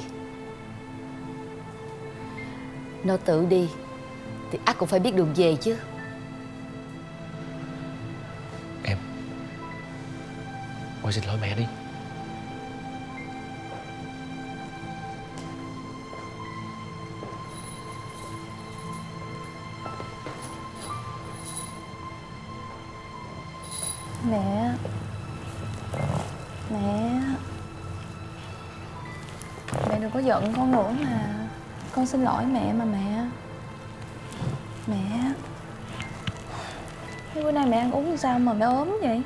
Speaker 9: Nó tự đi thì ắt cũng phải biết đường về chứ.
Speaker 16: Em, con xin lỗi mẹ đi.
Speaker 8: Mẹ. Mẹ. Mẹ đừng có giận con nữa mà. Con xin lỗi mẹ mà mẹ. Mẹ. Thế bữa nay mẹ ăn uống sao mà mẹ ốm vậy?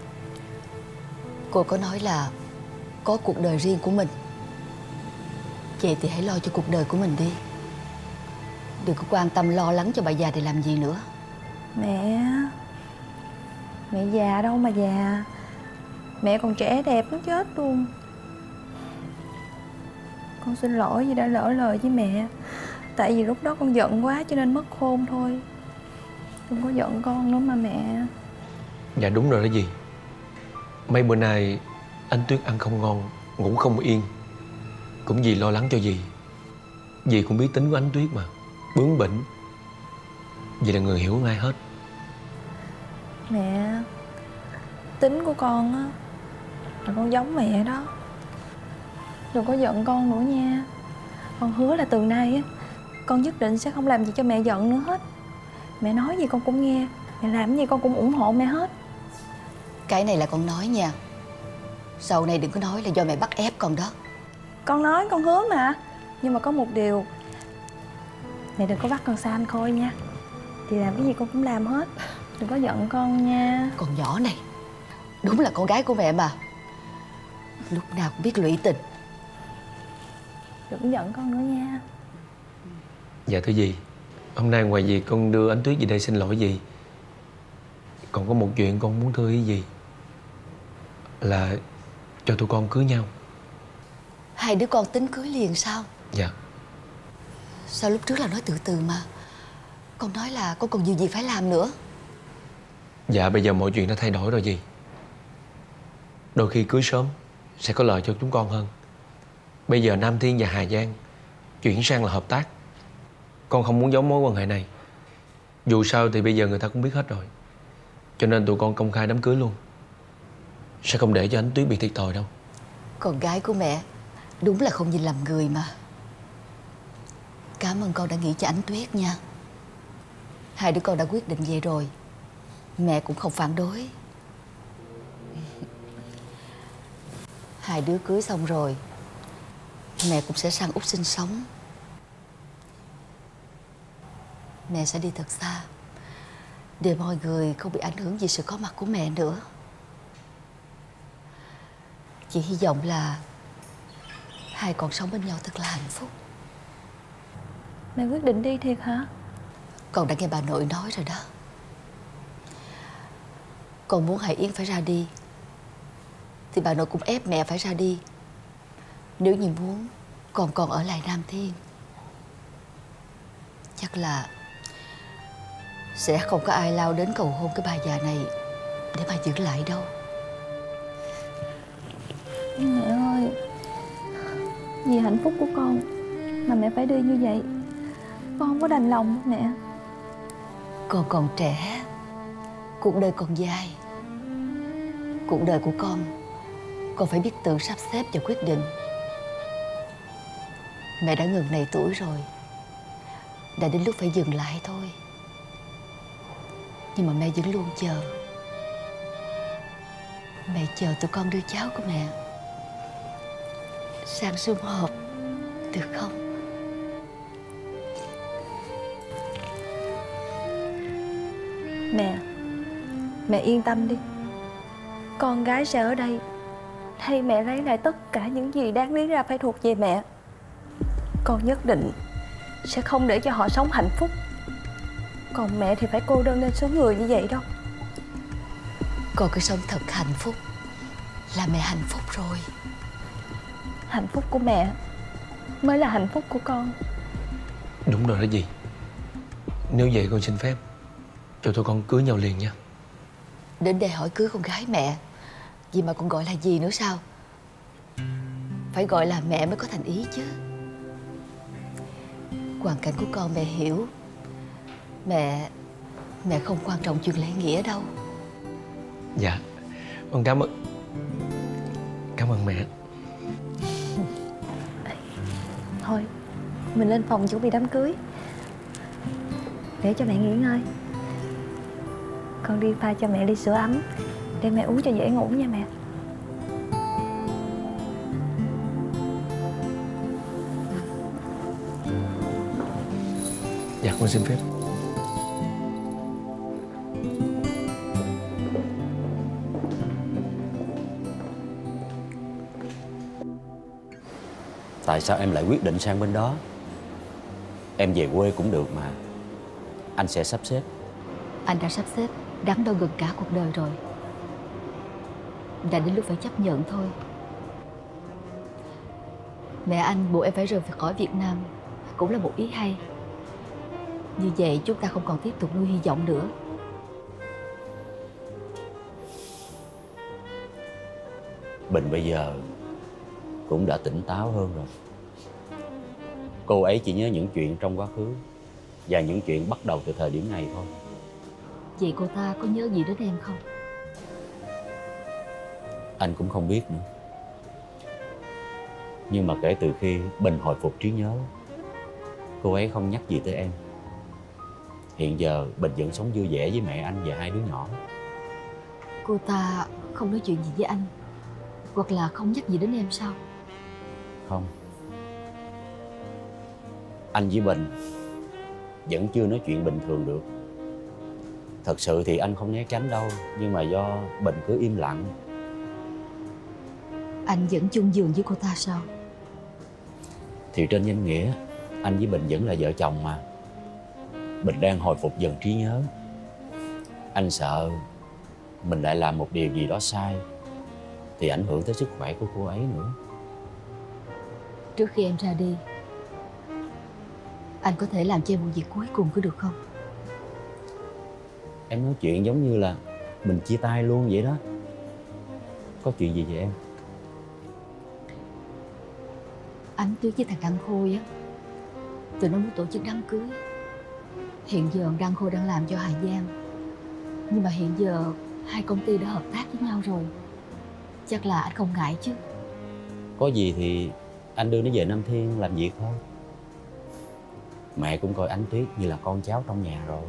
Speaker 9: Cô có nói là có cuộc đời riêng của mình. Vậy thì hãy lo cho cuộc đời của mình đi. Đừng có quan tâm lo lắng cho bà già để làm gì nữa.
Speaker 8: Mẹ, mẹ già đâu mà già. Mẹ còn trẻ đẹp nó chết luôn. Con xin lỗi vì đã lỡ lời với mẹ. Tại vì lúc đó con giận quá cho nên mất khôn thôi. Đừng có giận con nữa mà mẹ.
Speaker 16: Dạ đúng rồi đó dì. Mấy bữa nay anh Tuyết ăn không ngon, ngủ không yên. Cũng vì lo lắng cho dì. Dì cũng biết tính của anh Tuyết mà, bướng bỉnh. Dì là người hiểu ngay hết.
Speaker 8: Mẹ, tính của con á là con giống mẹ đó. Đừng có giận con nữa nha. Con hứa là từ nay á con nhất định sẽ không làm gì cho mẹ giận nữa hết. Mẹ nói gì con cũng nghe, mẹ làm gì con cũng ủng hộ mẹ hết.
Speaker 9: Cái này là con nói nha. Sau này đừng có nói là do mẹ bắt ép con đó.
Speaker 8: Con nói con hứa mà. Nhưng mà có một điều, mẹ đừng có bắt con xa anh Khôi nha. Thì làm cái gì con cũng làm hết. Đừng có giận con nha.
Speaker 9: Con nhỏ này đúng là con gái của mẹ mà, lúc nào cũng biết lụy tình.
Speaker 8: Đừng có giận con nữa nha.
Speaker 16: Dạ thưa dì, hôm nay ngoài việc con đưa anh Tuyết về đây xin lỗi dì, còn có một chuyện con muốn thưa với dì, là cho tụi con cưới nhau.
Speaker 9: Hai đứa con tính cưới liền sao?
Speaker 16: Dạ.
Speaker 9: Sao lúc trước là nói từ từ mà. Con nói là con còn nhiều gì phải làm nữa.
Speaker 16: Dạ bây giờ mọi chuyện đã thay đổi rồi dì. Đôi khi cưới sớm sẽ có lợi cho chúng con hơn. Bây giờ Nam Thiên và Hà Giang chuyển sang là hợp tác. Con không muốn giấu mối quan hệ này. Dù sao thì bây giờ người ta cũng biết hết rồi. Cho nên tụi con công khai đám cưới luôn. Sẽ không để cho anh Tuyết bị thiệt thòi đâu.
Speaker 9: Con gái của mẹ đúng là không nhìn lầm người mà. Cảm ơn con đã nghĩ cho ánh Tuyết nha. Hai đứa con đã quyết định vậy rồi, mẹ cũng không phản đối. Hai đứa cưới xong rồi, mẹ cũng sẽ sang Úc sinh sống. Mẹ sẽ đi thật xa, để mọi người không bị ảnh hưởng vì sự có mặt của mẹ nữa. Chị hy vọng là hai con sống bên nhau thật là hạnh phúc.
Speaker 8: Mẹ quyết định đi thiệt hả?
Speaker 9: Con đã nghe bà nội nói rồi đó. Con muốn Hải Yến phải ra đi thì bà nội cũng ép mẹ phải ra đi. Nếu như muốn con còn ở lại Nam Thiên, chắc là sẽ không có ai lao đến cầu hôn cái bà già này để mà giữ lại đâu.
Speaker 8: Mẹ ơi, vì hạnh phúc của con mà mẹ phải đi như vậy. Con không có đành lòng đâu mẹ.
Speaker 9: Con còn trẻ, cuộc đời còn dài. Cuộc đời của con, con phải biết tự sắp xếp và quyết định. Mẹ đã ngừng này tuổi rồi, đã đến lúc phải dừng lại thôi. Nhưng mà mẹ vẫn luôn chờ. Mẹ chờ tụi con đưa cháu của mẹ sang sum họp, được không?
Speaker 8: Mẹ, mẹ yên tâm đi. Con gái sẽ ở đây thay mẹ lấy lại tất cả những gì đáng lý ra phải thuộc về mẹ. Con nhất định sẽ không để cho họ sống hạnh phúc. Còn mẹ thì phải cô đơn lên số người như vậy đâu.
Speaker 9: Con cứ sống thật hạnh phúc là mẹ hạnh phúc rồi.
Speaker 8: Hạnh phúc của mẹ mới là hạnh phúc của con.
Speaker 16: Đúng rồi đó dì. Nếu vậy con xin phép cho tụi con cưới nhau liền nha.
Speaker 9: Đến đây hỏi cưới con gái mẹ, gì mà con gọi là gì nữa sao? Phải gọi là mẹ mới có thành ý chứ. Hoàn cảnh của con mẹ hiểu. Mẹ Mẹ không quan trọng chuyện lễ nghĩa đâu.
Speaker 16: Dạ, con cảm ơn. Cảm ơn mẹ.
Speaker 8: Thôi, mình lên phòng chuẩn bị đám cưới, để cho mẹ nghỉ ngơi. Con đi pha cho mẹ ly sữa ấm để mẹ uống cho dễ ngủ nha mẹ.
Speaker 16: Dạ con xin phép.
Speaker 10: Tại sao em lại quyết định sang bên đó? Em về quê cũng được mà. Anh sẽ sắp xếp.
Speaker 9: Anh đã sắp xếp đắn đo gần cả cuộc đời rồi. Đã đến lúc phải chấp nhận thôi. Mẹ anh buộc em phải rời khỏi Việt Nam cũng là một ý hay. Như vậy chúng ta không còn tiếp tục nuôi hy vọng nữa.
Speaker 10: Bình bây giờ cũng đã tỉnh táo hơn rồi. Cô ấy chỉ nhớ những chuyện trong quá khứ và những chuyện bắt đầu từ thời điểm này thôi.
Speaker 9: Vậy cô ta có nhớ gì đến em không?
Speaker 10: Anh cũng không biết nữa. Nhưng mà kể từ khi Bình hồi phục trí nhớ, cô ấy không nhắc gì tới em. Hiện giờ Bình vẫn sống vui vẻ với mẹ anh và hai đứa nhỏ.
Speaker 9: Cô ta không nói chuyện gì với anh, hoặc là không nhắc gì đến em sao?
Speaker 10: Không. Anh với Bình vẫn chưa nói chuyện bình thường được. Thật sự thì anh không né tránh đâu, nhưng mà do Bình cứ im lặng.
Speaker 9: Anh vẫn chung giường với cô ta sao?
Speaker 10: Thì trên danh nghĩa anh với Bình vẫn là vợ chồng mà. Bình đang hồi phục dần trí nhớ. Anh sợ mình lại làm một điều gì đó sai thì ảnh hưởng tới sức khỏe của cô ấy nữa.
Speaker 9: Trước khi em ra đi, anh có thể làm cho em một việc cuối cùng có được không?
Speaker 10: Em nói chuyện giống như là mình chia tay luôn vậy đó. Có chuyện gì vậy em?
Speaker 9: Ánh Tuyết với thằng Đăng Khôi á, tụi nó muốn tổ chức đám cưới. Hiện giờ Đăng Khôi đang làm cho Hà Giang, nhưng mà hiện giờ hai công ty đã hợp tác với nhau rồi. Chắc là anh không ngại chứ?
Speaker 10: Có gì thì anh đưa nó về Nam Thiên làm việc thôi. Mẹ cũng coi Ánh Tuyết như là con cháu trong nhà rồi.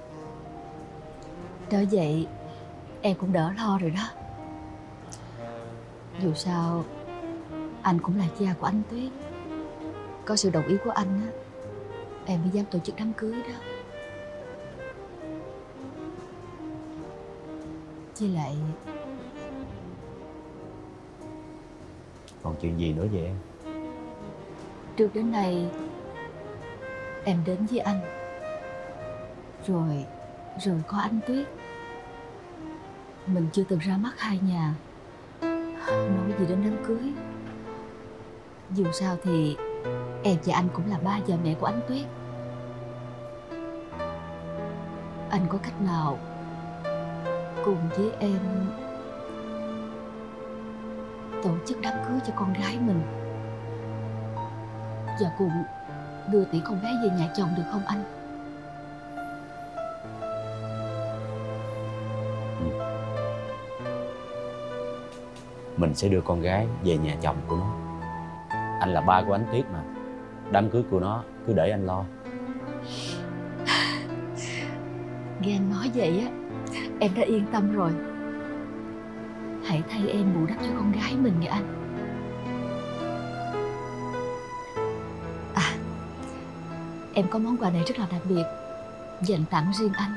Speaker 9: Nói vậy em cũng đỡ lo rồi đó. Dù sao anh cũng là cha của Ánh Tuyết. Có sự đồng ý của anh á, em mới dám tổ chức đám cưới đó. Với lại
Speaker 10: còn chuyện gì nữa vậy em?
Speaker 9: trước đến nay em đến với anh, rồi rồi có Ánh Tuyết. Mình chưa từng ra mắt hai nhà nói gì đến đám cưới. Dù sao thì em và anh cũng là ba và mẹ của Ánh Tuyết. Anh có cách nào cùng với em tổ chức đám cưới cho con gái mình và cùng đưa tiễn con bé về nhà chồng được không anh?
Speaker 10: Mình sẽ đưa con gái về nhà chồng của nó. Anh là ba của Ánh Tuyết mà. Đám cưới của nó cứ để anh lo.
Speaker 9: Nghe anh nói vậy á, em đã yên tâm rồi. Hãy thay em bù đắp cho con gái mình nghe anh. À, em có món quà này rất là đặc biệt, dành tặng riêng anh.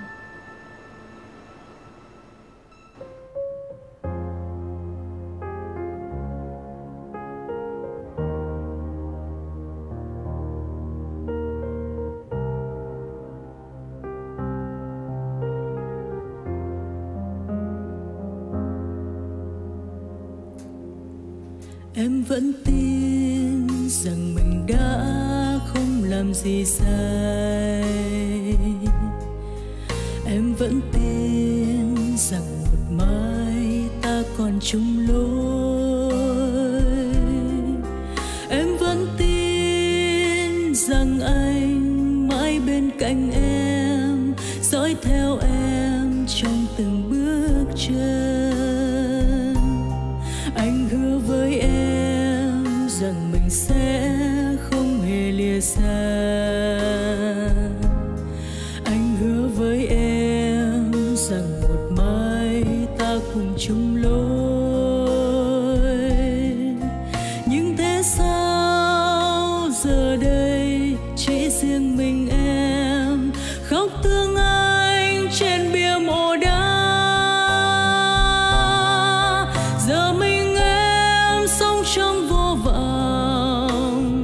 Speaker 11: Em vẫn tin rằng mình đã không làm gì sai. Em vẫn tin rằng một mai ta còn chung lối. Em vẫn tin rằng anh mãi bên cạnh em, dõi theo em trong từng bước chân. Anh hứa với em rằng mình sẽ không hề lìa xa. Anh hứa với em rằng một mai ta cùng chung lối. Nhưng thế sao giờ đây chỉ riêng mình em khóc thương anh trên bia mộ đá. Giờ mình em sống trong vô vọng,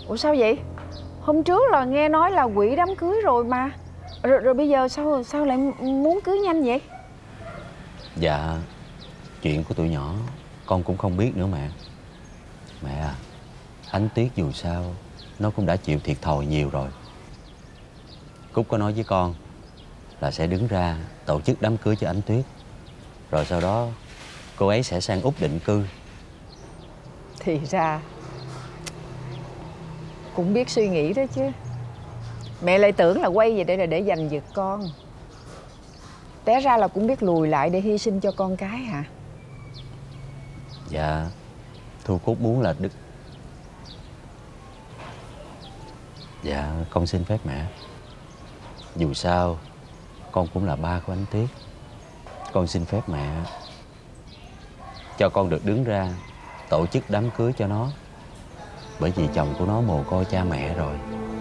Speaker 6: Ủa sao vậy? Hôm trước là nghe nói là quỵ đám cưới rồi mà. Rồi, rồi bây giờ sao sao lại muốn cưới nhanh vậy?
Speaker 10: Dạ, chuyện của tụi nhỏ con cũng không biết nữa mẹ. Mẹ à, Ánh Tuyết dù sao nó cũng đã chịu thiệt thòi nhiều rồi. Cúc có nói với con là sẽ đứng ra tổ chức đám cưới cho Ánh Tuyết. Rồi sau đó cô ấy sẽ sang Úc định cư.
Speaker 6: Thì ra cũng biết suy nghĩ đó chứ. Mẹ lại tưởng là quay về đây là để giành giật con. Té ra là cũng biết lùi lại để hy sinh cho con cái hả?
Speaker 10: Dạ, Thu Cúc muốn là Đức. Dạ, con xin phép mẹ. Dù sao con cũng là ba của Ánh Tuyết. Con xin phép mẹ cho con được đứng ra tổ chức đám cưới cho nó. Bởi vì chồng của nó mồ côi cha mẹ rồi.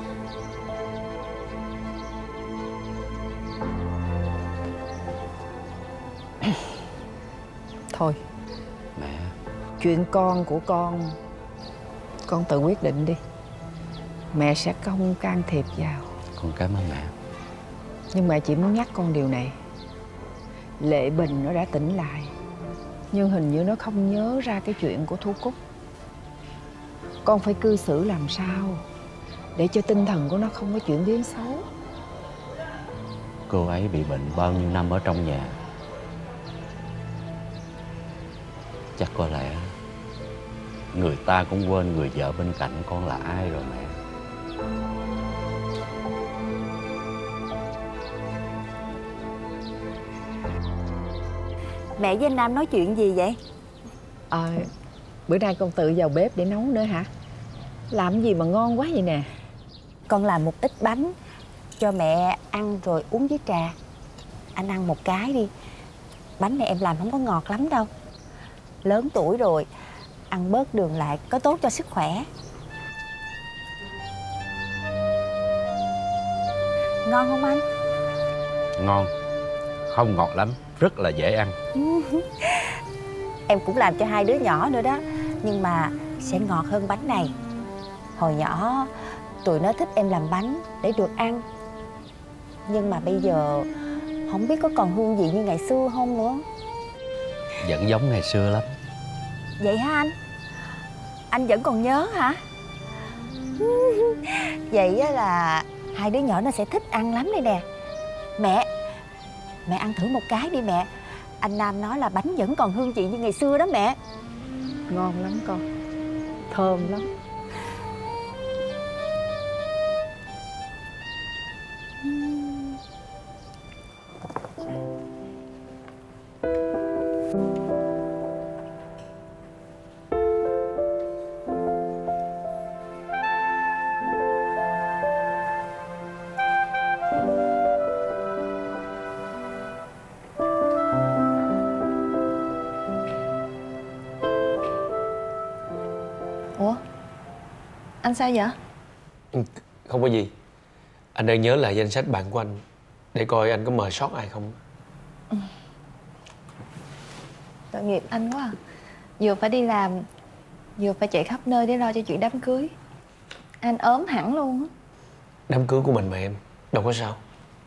Speaker 6: Thôi
Speaker 10: mẹ,
Speaker 6: chuyện con của con con tự quyết định đi. Mẹ sẽ không can thiệp vào.
Speaker 10: Con cảm ơn mẹ.
Speaker 6: Nhưng mẹ chỉ muốn nhắc con điều này. Lệ Bình nó đã tỉnh lại, nhưng hình như nó không nhớ ra cái chuyện của Thu Cúc. Con phải cư xử làm sao để cho tinh thần của nó không có chuyển biến xấu.
Speaker 10: Cô ấy bị bệnh bao nhiêu năm ở trong nhà. Chắc có lẽ người ta cũng quên người vợ bên cạnh con là ai rồi mẹ.
Speaker 7: Mẹ với anh Nam nói chuyện gì vậy?
Speaker 6: À, bữa nay con tự vào bếp để nấu nữa hả? Làm gì mà ngon quá vậy nè?
Speaker 7: Con làm một ít bánh cho mẹ ăn rồi uống với trà. Anh ăn một cái đi. Bánh này em làm không có ngọt lắm đâu. Lớn tuổi rồi, ăn bớt đường lại có tốt cho sức khỏe. Ngon không anh?
Speaker 10: Ngon. Không ngọt lắm, rất là dễ ăn.
Speaker 7: Em cũng làm cho hai đứa nhỏ nữa đó, nhưng mà sẽ ngọt hơn bánh này. Hồi nhỏ tụi nó thích em làm bánh để được ăn, nhưng mà bây giờ không biết có còn hương vị như ngày xưa không nữa.
Speaker 10: Vẫn giống ngày xưa lắm.
Speaker 7: Vậy hả anh? Anh vẫn còn nhớ hả? Vậy á là hai đứa nhỏ nó sẽ thích ăn lắm đây nè. Mẹ, mẹ ăn thử một cái đi mẹ. Anh Nam nói là bánh vẫn còn hương vị như ngày xưa đó mẹ.
Speaker 6: Ngon lắm con, thơm lắm.
Speaker 8: Ủa? Anh sao vậy?
Speaker 16: Ừ, không có gì. Anh đang nhớ lại danh sách bạn của anh để coi anh có mời sót ai không.
Speaker 8: Ừ. Tội nghiệp anh quá à. Vừa phải đi làm, vừa phải chạy khắp nơi để lo cho chuyện đám cưới. Anh ốm hẳn luôn á.
Speaker 16: Đám cưới của mình mà em, đâu có sao.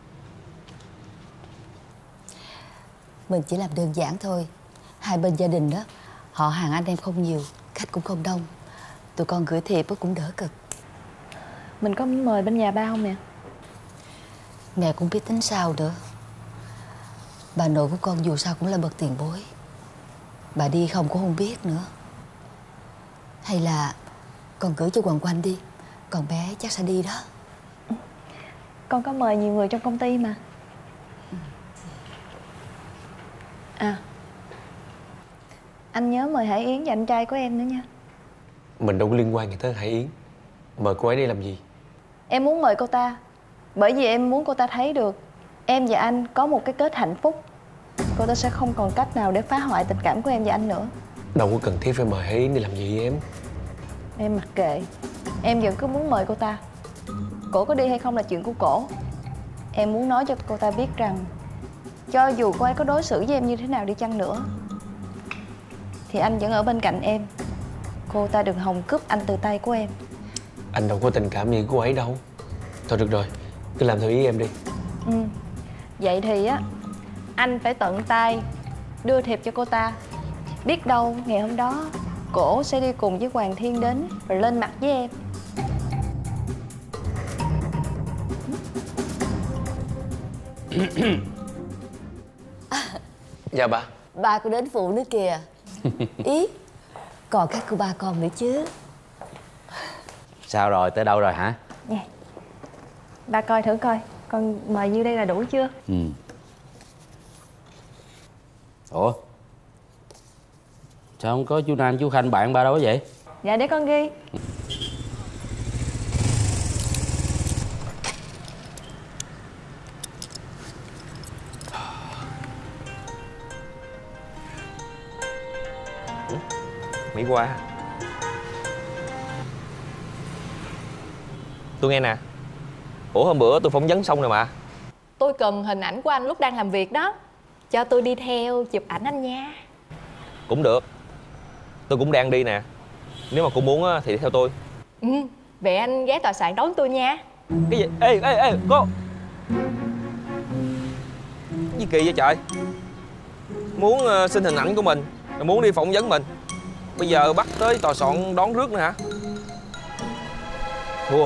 Speaker 9: Mình chỉ làm đơn giản thôi. Hai bên gia đình đó, họ hàng anh em không nhiều, khách cũng không đông. Tụi con gửi thiệp cũng đỡ cực.
Speaker 8: Mình có mời bên nhà ba không nè?
Speaker 9: Mẹ cũng biết tính sao nữa. Bà nội của con dù sao cũng là bậc tiền bối. Bà đi không cũng không biết nữa. Hay là con gửi cho Hoàng Quanh đi, còn bé chắc sẽ đi đó.
Speaker 8: Con có mời nhiều người trong công ty mà. À, anh nhớ mời Hải Yến và anh trai của em nữa nha.
Speaker 16: Mình đâu có liên quan gì tới Hải Yến. Mời cô ấy đi làm gì?
Speaker 8: Em muốn mời cô ta bởi vì em muốn cô ta thấy được em và anh có một cái kết hạnh phúc. Cô ta sẽ không còn cách nào để phá hoại tình cảm của em và anh nữa.
Speaker 16: Đâu có cần thiết phải mời Hải Yến đi làm gì em.
Speaker 8: Em mặc kệ. Em vẫn cứ muốn mời cô ta. Cổ có đi hay không là chuyện của cổ. Em muốn nói cho cô ta biết rằng cho dù cô ấy có đối xử với em như thế nào đi chăng nữa thì anh vẫn ở bên cạnh em. Cô ta đừng hòng cướp anh từ tay của em.
Speaker 16: Anh đâu có tình cảm gì của cô ấy đâu. Thôi được rồi, cứ làm theo ý em đi.
Speaker 8: Ừ. Vậy thì á, anh phải tận tay đưa thiệp cho cô ta. Biết đâu ngày hôm đó cổ sẽ đi cùng với Hoàng Thiên đến rồi lên mặt với em.
Speaker 16: Dạ ba.
Speaker 9: Ba cô đến phụ nữa kìa. Ý, còn các cô ba con nữa chứ.
Speaker 10: Sao rồi, tới đâu rồi hả?
Speaker 8: Nè, ba coi thử coi, con mời nhiêu đây là đủ chưa?
Speaker 10: Ừ. Ủa, sao không có chú Nam chú Khanh bạn ba đâu vậy?
Speaker 8: Dạ để con ghi.
Speaker 15: Mỹ Hoa, tôi nghe nè. Ủa hôm bữa tôi phỏng vấn xong rồi mà.
Speaker 8: Tôi cần hình ảnh của anh lúc đang làm việc đó. Cho tôi đi theo chụp ảnh anh nha.
Speaker 15: Cũng được. Tôi cũng đang đi nè. Nếu mà cô muốn thì đi theo tôi.
Speaker 8: Ừ, vậy anh ghé tòa soạn đón tôi nha.
Speaker 15: Cái gì? Ê, ê, ê, cô. Gì kỳ vậy trời? Muốn uh, xin hình ảnh của mình, muốn đi phỏng vấn mình, bây giờ bắt tới tòa soạn đón rước nữa hả? Thua.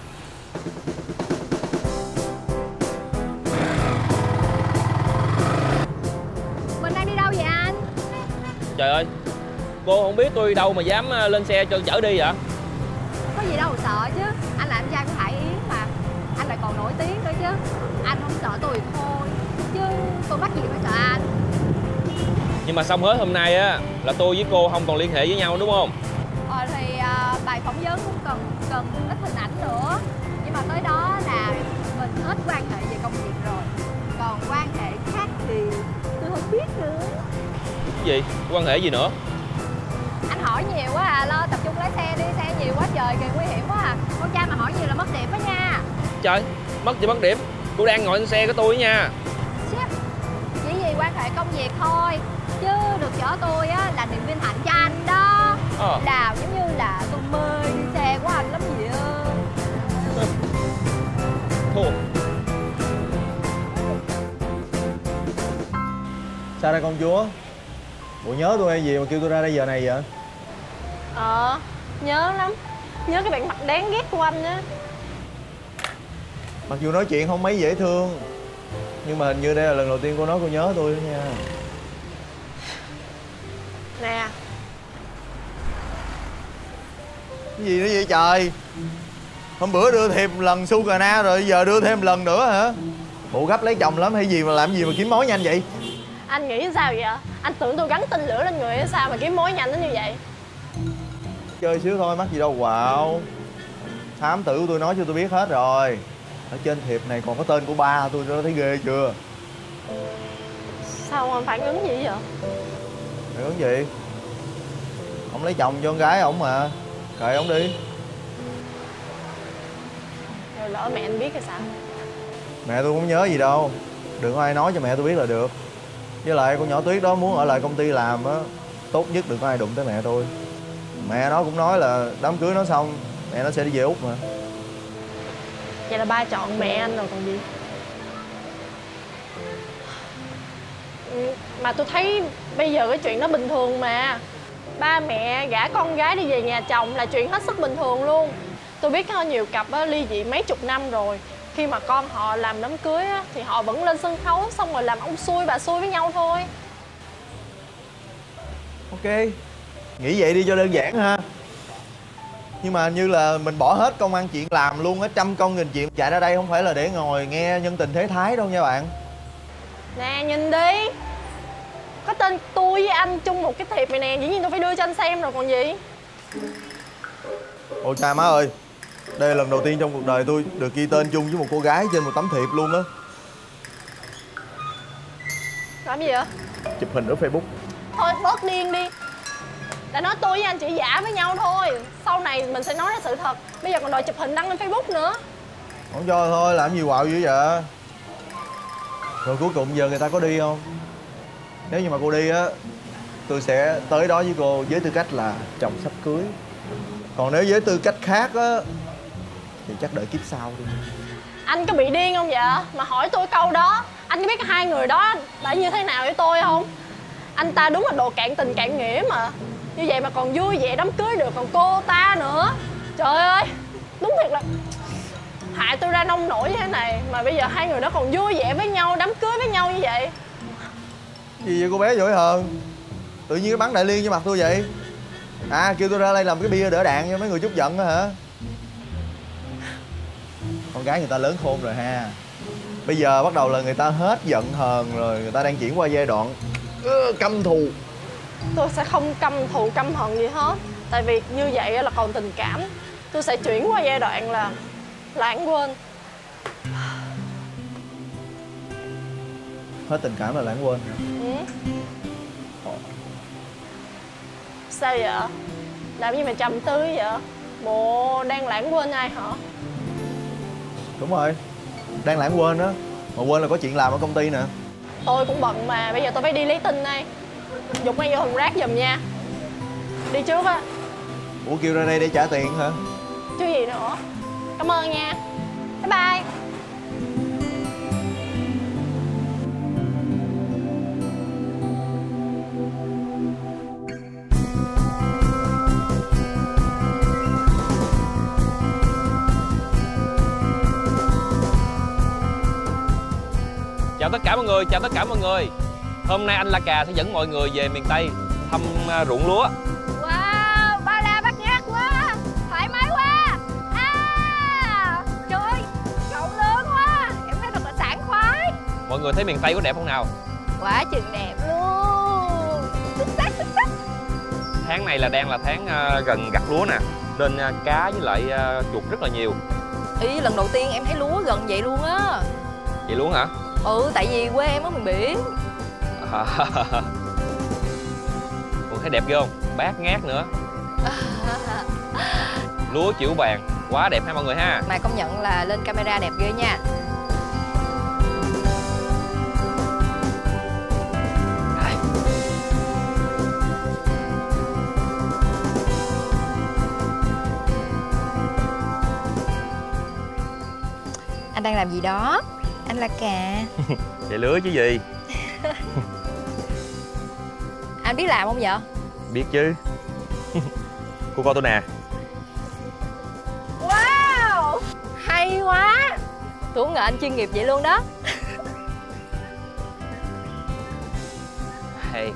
Speaker 8: Mình đang đi đâu vậy anh?
Speaker 15: Trời ơi, cô không biết tôi đi đâu mà dám lên xe cho chở đi vậy?
Speaker 8: Có gì đâu mà sợ chứ. Anh là anh trai của Hải Yến mà. Anh lại còn nổi tiếng nữa chứ. Anh không sợ tôi thì thôi, chứ tôi bắt gì phải sợ anh.
Speaker 15: Nhưng mà xong hết hôm nay á là tôi với cô không còn liên hệ với nhau đúng không?
Speaker 8: Ờ thì uh, bài phỏng vấn cũng cần cần ít hình ảnh nữa. Nhưng mà tới đó là mình hết quan hệ về công việc rồi. Còn quan hệ khác thì tôi không biết nữa.
Speaker 15: Cái gì? Quan hệ gì nữa?
Speaker 8: Anh hỏi nhiều quá à, lo tập trung lái xe đi, xe nhiều quá trời kìa, nguy hiểm quá à. Con trai mà hỏi nhiều là mất điểm đó nha.
Speaker 15: Trời, mất gì mất điểm? Cô đang ngồi trên xe của tôi nha.
Speaker 8: Sếp, chỉ vì quan hệ công việc thôi. Chứ được chở tôi á là niềm vinh hạnh cho anh đó.
Speaker 15: Ờ.
Speaker 8: Đào giống như là tôi mê xe của anh lắm vậy á.
Speaker 15: Thua.
Speaker 4: Sao đây công chúa? Bộ nhớ tôi hay gì mà kêu tôi ra đây giờ này vậy?
Speaker 14: Ờ, nhớ lắm. Nhớ cái bạn mặt đáng ghét của anh á.
Speaker 4: Mặc dù nói chuyện không mấy dễ thương, nhưng mà hình như đây là lần đầu tiên cô nói cô nhớ tôi đó nha.
Speaker 14: Nè.
Speaker 4: Cái gì nữa vậy trời? Hôm bữa đưa thêm lần su cà na rồi giờ đưa thêm lần nữa hả? Bộ gấp lấy chồng lắm hay gì mà làm gì mà kiếm mối nhanh vậy?
Speaker 14: Anh nghĩ sao vậy? Anh tưởng tôi gắn tên lửa lên người hay sao mà kiếm mối nhanh đến như vậy?
Speaker 4: Chơi xíu thôi, mắc gì đâu quạo. Thám tử của tôi nói cho tôi biết hết rồi. Ở trên thiệp này còn có tên của ba tôi, đã thấy ghê chưa?
Speaker 14: Sao anh phản ứng gì vậy?
Speaker 4: Phản ứng gì? Ông lấy chồng cho con gái ổng mà. Kệ ổng đi.
Speaker 14: Rồi lỡ mẹ anh biết thì sao?
Speaker 4: Mẹ tôi không nhớ gì đâu. Đừng có ai nói cho mẹ tôi biết là được. Với lại con nhỏ Tuyết đó muốn ở lại công ty làm á, tốt nhất đừng có ai đụng tới mẹ tôi. Mẹ nó cũng nói là đám cưới nó xong mẹ nó sẽ đi về Úc mà.
Speaker 14: Vậy là ba chọn mẹ anh rồi còn gì. Ừ, mà tôi thấy bây giờ cái chuyện đó bình thường mà. Ba mẹ gả con gái đi về nhà chồng là chuyện hết sức bình thường luôn. Tôi biết có nhiều cặp á, ly dị mấy chục năm rồi, khi mà con họ làm đám cưới á, thì họ vẫn lên sân khấu xong rồi làm ông xui bà xui với nhau thôi.
Speaker 4: Ok, nghĩ vậy đi cho đơn giản ha. Nhưng mà như là mình bỏ hết công ăn chuyện làm luôn á, trăm công nghìn chuyện chạy ra đây không phải là để ngồi nghe nhân tình thế thái đâu nha bạn.
Speaker 14: Nè nhìn đi, có tên tôi với anh chung một cái thiệp này nè, dĩ nhiên tôi phải đưa cho anh xem rồi còn gì.
Speaker 4: Ôi cha má ơi, đây là lần đầu tiên trong cuộc đời tôi được ghi tên chung với một cô gái trên một tấm thiệp luôn á.
Speaker 14: Làm gì vậy?
Speaker 4: Chụp hình ở Facebook.
Speaker 14: Thôi bớt điên đi. Đã nói tôi với anh chỉ giả với nhau thôi, sau này mình sẽ nói ra sự thật. Bây giờ còn đòi chụp hình đăng lên Facebook nữa.
Speaker 4: Không cho thôi, làm gì quạo dữ vậy? Rồi cuối cùng giờ người ta có đi không? Nếu như mà cô đi á, tôi sẽ tới đó với cô với tư cách là chồng sắp cưới. Còn nếu với tư cách khác á, thì chắc đợi kiếp sau đi.
Speaker 14: Anh có bị điên không vậy? Mà hỏi tôi câu đó. Anh có biết hai người đó đã như thế nào với tôi không? Anh ta đúng là đồ cạn tình cạn nghĩa mà. Như vậy mà còn vui vẻ đám cưới được, còn cô ta nữa. Trời ơi, đúng thiệt là hại tôi ra nông nổi như thế này. Mà bây giờ hai người đó còn vui vẻ với nhau, đám cưới với nhau như vậy.
Speaker 4: Gì vậy cô bé Dỗi Hờn? Tự nhiên cái bắn đại liên với mặt tôi vậy? À, kêu tôi ra đây làm cái bia đỡ đạn cho mấy người chút giận đó hả? Con gái người ta lớn khôn rồi ha. Bây giờ bắt đầu là người ta hết giận hờn rồi, người ta đang chuyển qua giai đoạn uh, căm thù.
Speaker 14: Tôi sẽ không căm thù căm hận gì hết. Tại vì như vậy là còn tình cảm. Tôi sẽ chuyển qua giai đoạn là lãng quên.
Speaker 4: Hết tình cảm là lãng quên hả?
Speaker 14: Ừ. Sao vậy? Làm gì mà trầm tư vậy? Bộ đang lãng quên ai hả?
Speaker 4: Đúng rồi, đang lãng quên đó. Mà quên là có chuyện làm ở công ty nè.
Speaker 14: Tôi cũng bận mà, bây giờ tôi phải đi lấy tin đây. Dục ngay vô thùng rác giùm nha. Đi trước á.
Speaker 4: Ủa kêu ra đây để trả tiền hả?
Speaker 14: Chứ gì nữa. Cảm ơn nha. Bye bye.
Speaker 15: Chào tất cả mọi người, chào tất cả mọi người. Hôm nay anh La Cà sẽ dẫn mọi người về miền Tây thăm uh, ruộng lúa.
Speaker 8: Wow, bao la bát ngát quá, thoải mái quá. À, trời ơi, rộng lớn quá, em thấy thật là sảng khoái.
Speaker 15: Mọi người thấy miền Tây có đẹp không nào?
Speaker 8: Quá chừng đẹp luôn. Xuất sắc, xuất sắc.
Speaker 15: Tháng này là đang là tháng uh, gần gặt lúa nè, nên uh, cá với lại uh, chuột rất là nhiều.
Speaker 8: Ý, lần đầu tiên em thấy lúa gần vậy luôn á.
Speaker 15: Vậy luôn hả?
Speaker 8: Ừ, tại vì quê em ở miền biển.
Speaker 15: Còn thấy đẹp ghê không? Bát ngát nữa. Lúa chữ vàng, quá đẹp ha mọi người ha.
Speaker 8: Mà công nhận là lên camera đẹp ghê nha. Anh đang làm gì đó? Anh La Cà.
Speaker 15: Chạy lứa chứ gì.
Speaker 8: Anh biết làm không vậy?
Speaker 15: Biết chứ. Cô coi tôi nè.
Speaker 8: Wow, hay quá. Tôi không ngờ anh chuyên nghiệp vậy luôn đó.
Speaker 15: Hay.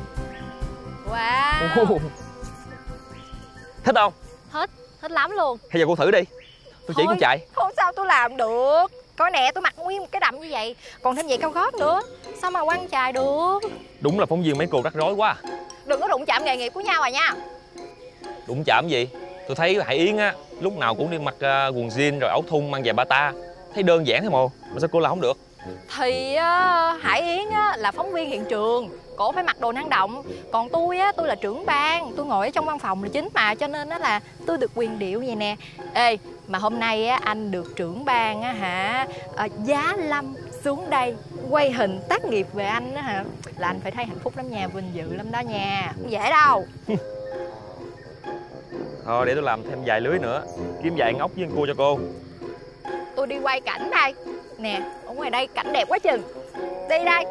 Speaker 8: Wow.
Speaker 15: Thích không?
Speaker 8: Thích, thích lắm luôn.
Speaker 15: Hay giờ cô thử đi. Tôi chỉ
Speaker 8: Thôi,
Speaker 15: con chạy.
Speaker 8: không sao tôi làm được. Coi nè, tôi mặc nguyên một cái đầm như vậy, còn thêm giày cao gót nữa, sao mà quăng chài được.
Speaker 15: Đúng là phóng viên mấy cô rắc rối quá.
Speaker 8: Đừng có đụng chạm nghề nghiệp của nhau à nha.
Speaker 15: Đụng chạm gì? Tôi thấy Hải Yến á, lúc nào cũng đi mặc uh, quần jean rồi áo thun mang giày bata. Thấy đơn giản thế mà, mà sao cô làm không được?
Speaker 8: Thì uh, Hải Yến á, là phóng viên hiện trường, cổ phải mặc đồ năng động. Còn tôi á, tôi là trưởng ban, tôi ngồi ở trong văn phòng là chính mà, cho nên á là tôi được quyền điệu vậy nè. Ê, mà hôm nay á, anh được trưởng ban á hả, à, giá lâm xuống đây quay hình tác nghiệp về anh á hả, là anh phải thấy hạnh phúc lắm nha, vinh dự lắm đó nha, không dễ đâu.
Speaker 15: Thôi để tôi làm thêm vài lưới nữa, kiếm vài ngóc với cua cho cô.
Speaker 8: Tôi đi quay cảnh đây. Nè, ở ngoài đây cảnh đẹp quá chừng. Đi đây.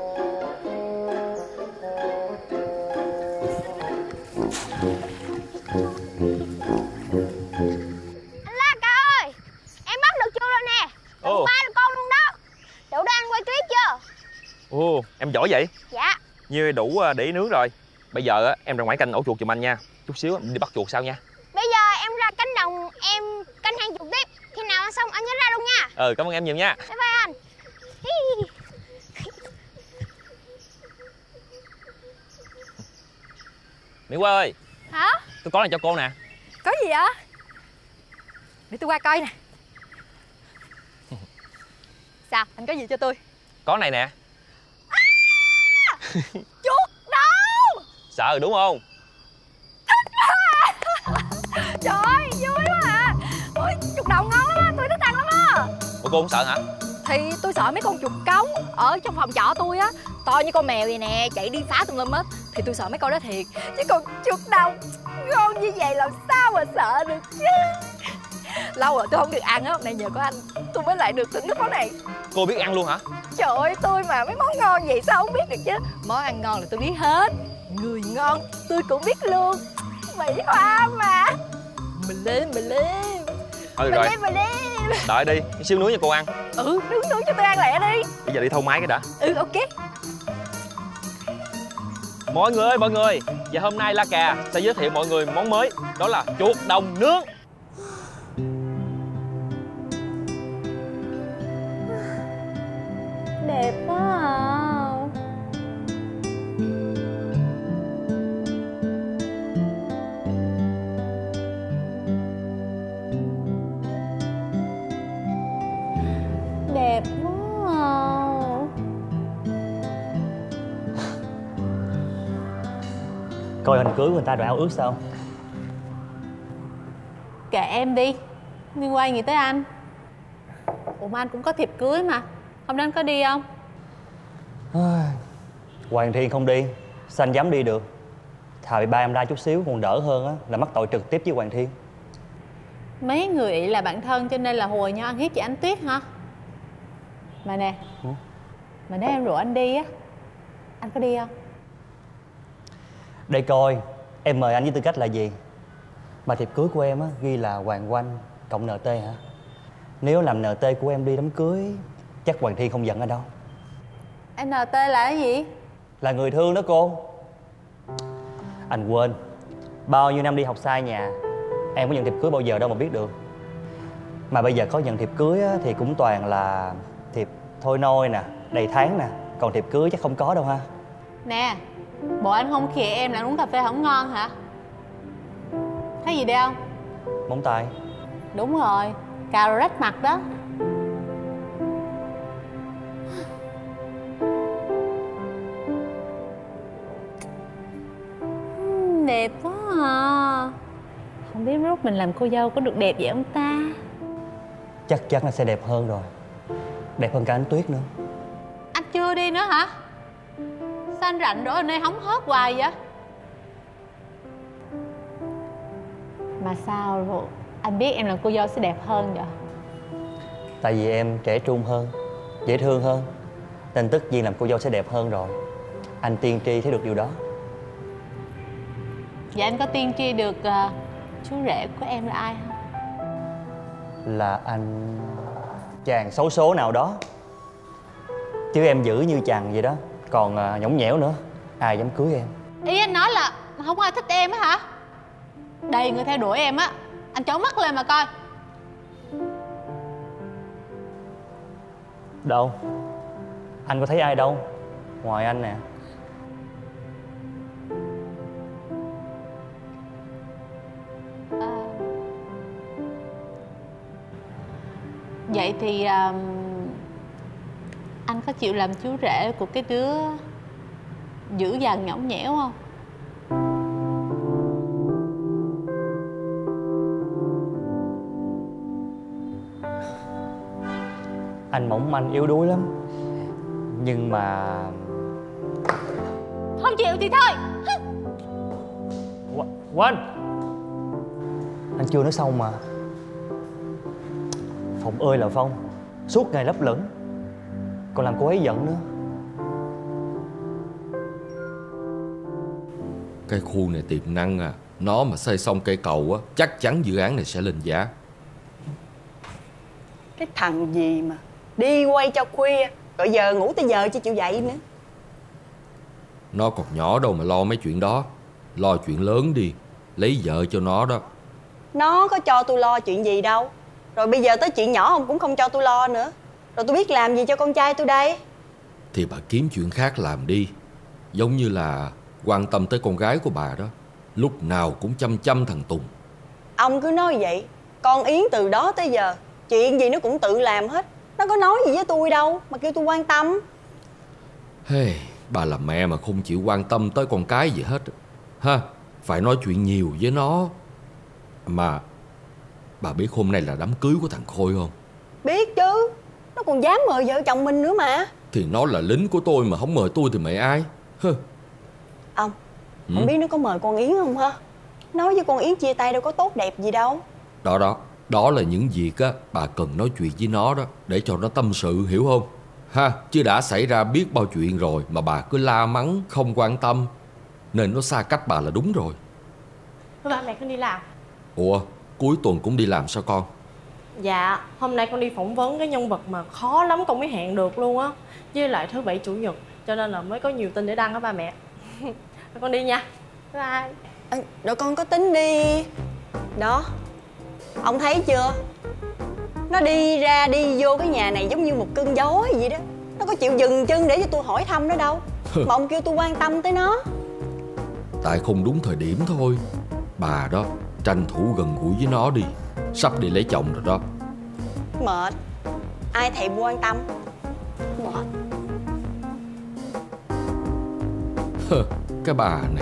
Speaker 17: Anh La Cà ơi, em bắt được chưa rồi nè. Được ba được con luôn đó. Đủ để anh quay clip chưa?
Speaker 15: Ồ, em giỏi vậy?
Speaker 17: Dạ.
Speaker 15: Như đủ để nướng rồi. Bây giờ em ra ngoài canh ổ chuột giùm anh nha. Chút xíu đi bắt chuột sau nha.
Speaker 17: Bây giờ em ra cánh đồng, em canh hang chuột tiếp. Khi nào ăn xong anh nhớ ra luôn nha.
Speaker 15: Ừ, cảm ơn em nhiều nha.
Speaker 17: Bye bye anh.
Speaker 15: Mỹ Qua ơi.
Speaker 8: Hả?
Speaker 15: Tôi có này cho cô nè.
Speaker 8: Có gì vậy? Để tôi qua coi nè. Sao, anh có gì cho tôi?
Speaker 15: Có này nè.
Speaker 8: À! Chuột đâu?
Speaker 15: Sợ rồi đúng không?
Speaker 8: Thích quá. Trời ơi, vui quá à. Ôi, chuột đồng ngon lắm á, tôi thích ăn lắm á.
Speaker 15: Ủa cô không sợ hả?
Speaker 8: Thì tôi sợ mấy con chuột cống ở trong phòng trọ tôi á, to như con mèo vậy nè, chạy đi phá tùm lum hết. Thì tôi sợ mấy con đó thiệt. Chứ còn chuột đồng ngon như vậy làm sao mà sợ được chứ.
Speaker 14: Lâu rồi tôi không được ăn á, hôm nay nhờ có anh tôi mới lại được thưởng thức món này.
Speaker 15: Cô biết ăn luôn hả?
Speaker 14: Trời ơi, tôi mà mấy món ngon vậy sao không biết được chứ. Món ăn ngon là tôi biết hết, người ngon tôi cũng biết luôn. Mỹ Hoa mà. Mình lên, mình lên.
Speaker 15: Ừ
Speaker 14: mình
Speaker 15: rồi.
Speaker 14: lên, mình lên.
Speaker 15: Đợi đi, xíu nướng cho cô ăn.
Speaker 14: Ừ, nướng nướng cho tôi ăn lẹ đi.
Speaker 15: Bây giờ đi thâu máy cái đã.
Speaker 14: Ừ, ok.
Speaker 15: Mọi người ơi, mọi người, và hôm nay La Cà sẽ giới thiệu mọi người món mới, đó là chuột đồng nướng.
Speaker 2: Đẹp quá à. Đẹp quá à.
Speaker 3: Coi hình cưới của người ta rồi ao ước sao?
Speaker 2: Kệ em đi, liên quan gì tới anh? Ủa mà anh cũng có thiệp cưới mà, hôm nay anh có đi không?
Speaker 3: Hoàng Thiên không đi, sao anh dám đi được? Thà bị ba em la chút xíu còn đỡ hơn á, là mắc tội trực tiếp với Hoàng Thiên.
Speaker 2: Mấy người ị là bạn thân cho nên là hùa nhau ăn hiếp chị Ánh Tuyết hả? Mà nè,
Speaker 3: ừ?
Speaker 2: mà nếu em rủ anh đi á, anh có đi không?
Speaker 3: Để coi, em mời anh với tư cách là gì? Mà thiệp cưới của em á, ghi là Hoàng Oanh cộng en tê hả? Nếu làm en tê của em đi đám cưới, chắc Hoàng Thiên không giận ở đâu.
Speaker 2: en tê là cái gì?
Speaker 3: Là người thương đó cô. Anh quên, bao nhiêu năm đi học sai nhà, em có nhận thiệp cưới bao giờ đâu mà biết được. Mà bây giờ có nhận thiệp cưới á, thì cũng toàn là thiệp thôi nôi nè, đầy tháng nè. Còn thiệp cưới chắc không có đâu ha.
Speaker 2: Nè, bộ anh không khịa em là uống cà phê không ngon hả? Thấy gì đây không?
Speaker 3: Móng tay.
Speaker 2: Đúng rồi, cà rồi rách mặt đó. Đẹp quá à. Không biết lúc mình làm cô dâu có được đẹp vậy không ta?
Speaker 3: Chắc chắn là sẽ đẹp hơn rồi. Đẹp hơn cả Ánh Tuyết nữa.
Speaker 2: Anh chưa đi nữa hả? Sao anh rảnh rỗi ở nơi hóng hớt hoài vậy? Mà sao rồi? Anh biết em là cô dâu sẽ đẹp hơn vậy?
Speaker 3: Tại vì em trẻ trung hơn, dễ thương hơn, nên tất nhiên làm cô dâu sẽ đẹp hơn rồi. Anh tiên tri thấy được điều đó.
Speaker 2: Vậy anh có tiên tri được uh, chú rể của em là ai không?
Speaker 3: Là anh chàng xấu số nào đó. Chứ em giữ như chàng vậy đó. Còn uh, nhõng nhẽo nữa, ai dám cưới em.
Speaker 2: Ý anh nói là không ai thích em á hả? Đầy người theo đuổi em á. Anh trợn mắt lên mà coi.
Speaker 3: Đâu? Anh có thấy ai đâu ngoài anh nè.
Speaker 2: À, vậy thì um, anh có chịu làm chú rể của cái đứa dữ dằn nhõng nhẽo không?
Speaker 3: Anh mỏng manh yếu đuối lắm. Nhưng mà
Speaker 2: không chịu thì thôi.
Speaker 3: Quên, anh chưa nói xong mà. Phong ơi là Phong, suốt ngày lấp lửng, còn làm cô ấy giận nữa.
Speaker 18: Cái khu này tiềm năng à. Nó mà xây xong cây cầu á, chắc chắn dự án này sẽ lên giá.
Speaker 19: Cái thằng gì mà đi quay cho khuya, rồi giờ ngủ tới giờ chứ chịu dậy nữa.
Speaker 18: Nó còn nhỏ đâu mà lo mấy chuyện đó. Lo chuyện lớn đi, lấy vợ cho nó đó.
Speaker 19: Nó có cho tôi lo chuyện gì đâu. Rồi bây giờ tới chuyện nhỏ ông cũng không cho tôi lo nữa. Rồi tôi biết làm gì cho con trai tôi đây?
Speaker 18: Thì bà kiếm chuyện khác làm đi. Giống như là quan tâm tới con gái của bà đó. Lúc nào cũng chăm chăm thằng Tùng.
Speaker 19: Ông cứ nói vậy. Con Yến từ đó tới giờ chuyện gì nó cũng tự làm hết. Nó có nói gì với tôi đâu mà kêu tôi quan tâm.
Speaker 18: Hey, bà là mẹ mà không chịu quan tâm tới con cái gì hết ha. Phải nói chuyện nhiều với nó. Mà bà biết hôm nay là đám cưới của thằng Khôi không?
Speaker 19: Biết chứ. Nó còn dám mời vợ chồng mình nữa mà.
Speaker 18: Thì nó là lính của tôi mà không mời tôi thì mời ai? Hơ.
Speaker 19: Ông
Speaker 18: ừ?
Speaker 19: Không biết nó có mời con Yến không ha? Nói với con Yến chia tay đâu có tốt đẹp gì đâu.
Speaker 18: Đó đó, Đó là những việc á bà cần nói chuyện với nó đó, để cho nó tâm sự, hiểu không? Ha, chứ đã xảy ra biết bao chuyện rồi mà bà cứ la mắng không quan tâm, nên nó xa cách bà là đúng rồi.
Speaker 14: Thôi ba mẹ con đi làm.
Speaker 18: Ủa, cuối tuần cũng đi làm sao con?
Speaker 14: Dạ, hôm nay con đi phỏng vấn cái nhân vật mà khó lắm con mới hẹn được luôn á. Với lại thứ bảy chủ nhật, cho nên là mới có nhiều tin để đăng á ba mẹ. Con đi nha. Bye bye.
Speaker 19: À, rồi con có tính đi. Đó, ông thấy chưa? Nó đi ra đi vô cái nhà này giống như một cơn gió vậy đó. Nó có chịu dừng chân để cho tôi hỏi thăm nó đâu. Mà ông kêu tôi quan tâm tới nó.
Speaker 18: Tại không đúng thời điểm thôi. Bà đó, tranh thủ gần gũi với nó đi. Sắp đi lấy chồng rồi đó.
Speaker 19: Mệt. Ai thèm quan tâm. Mệt.
Speaker 18: Cái bà này.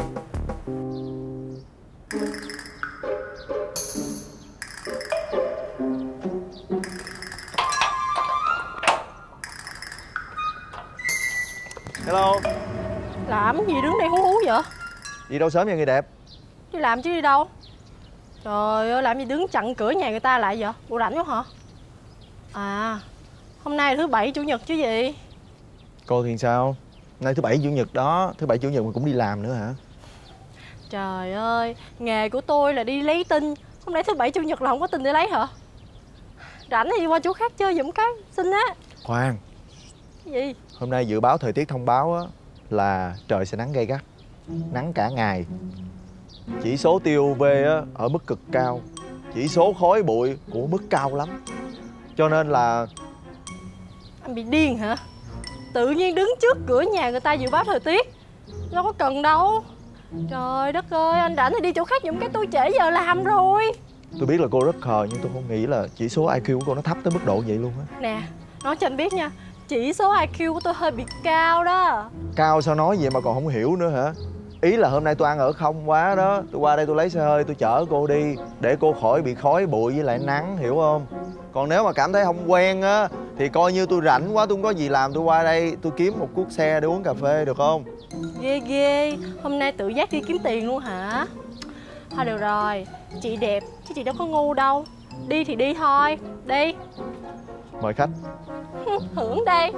Speaker 4: Hello.
Speaker 14: Làm gì đứng đây hú hú vậy?
Speaker 4: Đi đâu sớm vậy người đẹp?
Speaker 14: Đi làm chứ đi đâu. Trời ơi, làm gì đứng chặn cửa nhà người ta lại vậy? Bộ rảnh quá hả? À, hôm nay là thứ bảy chủ nhật chứ gì?
Speaker 4: Cô thì sao? Nay thứ bảy chủ nhật đó. Thứ bảy chủ nhật mà cũng đi làm nữa hả?
Speaker 14: Trời ơi, nghề của tôi là đi lấy tin. Hôm nay thứ bảy chủ nhật là không có tin để lấy hả? Rảnh thì đi qua chỗ khác chơi giùm cái, xin á.
Speaker 4: Khoan.
Speaker 14: Cái gì?
Speaker 4: Hôm nay dự báo thời tiết thông báo á, là trời sẽ nắng gay gắt. Nắng cả ngày. Chỉ số tia u vê á, ở mức cực cao. Chỉ số khói bụi cũng ở mức cao lắm. Cho nên là...
Speaker 14: Anh bị điên hả? Tự nhiên đứng trước cửa nhà người ta dự báo thời tiết. Đâu có cần đâu. Trời đất ơi, anh rảnh thì đi chỗ khác giùm cái, tôi trễ giờ làm rồi.
Speaker 4: Tôi biết là cô rất khờ, nhưng tôi không nghĩ là chỉ số i kiu của cô nó thấp tới mức độ vậy luôn á.
Speaker 14: Nè, nói cho anh biết nha, chỉ số i kiu của tôi hơi bị cao đó.
Speaker 4: Cao sao nói vậy mà còn không hiểu nữa hả? Ý là hôm nay tôi ăn ở không quá đó. Tôi qua đây tôi lấy xe hơi tôi chở cô đi, để cô khỏi bị khói bụi với lại nắng, hiểu không? Còn nếu mà cảm thấy không quen á, thì coi như tôi rảnh quá, tôi không có gì làm, tôi qua đây tôi kiếm một cuốc xe để uống cà phê được không?
Speaker 14: Ghê ghê, hôm nay tự giác đi kiếm tiền luôn hả? Thôi được rồi, chị đẹp chứ chị đâu có ngu đâu. Đi thì đi thôi, đi.
Speaker 4: Mời khách.
Speaker 14: Hưởng đây.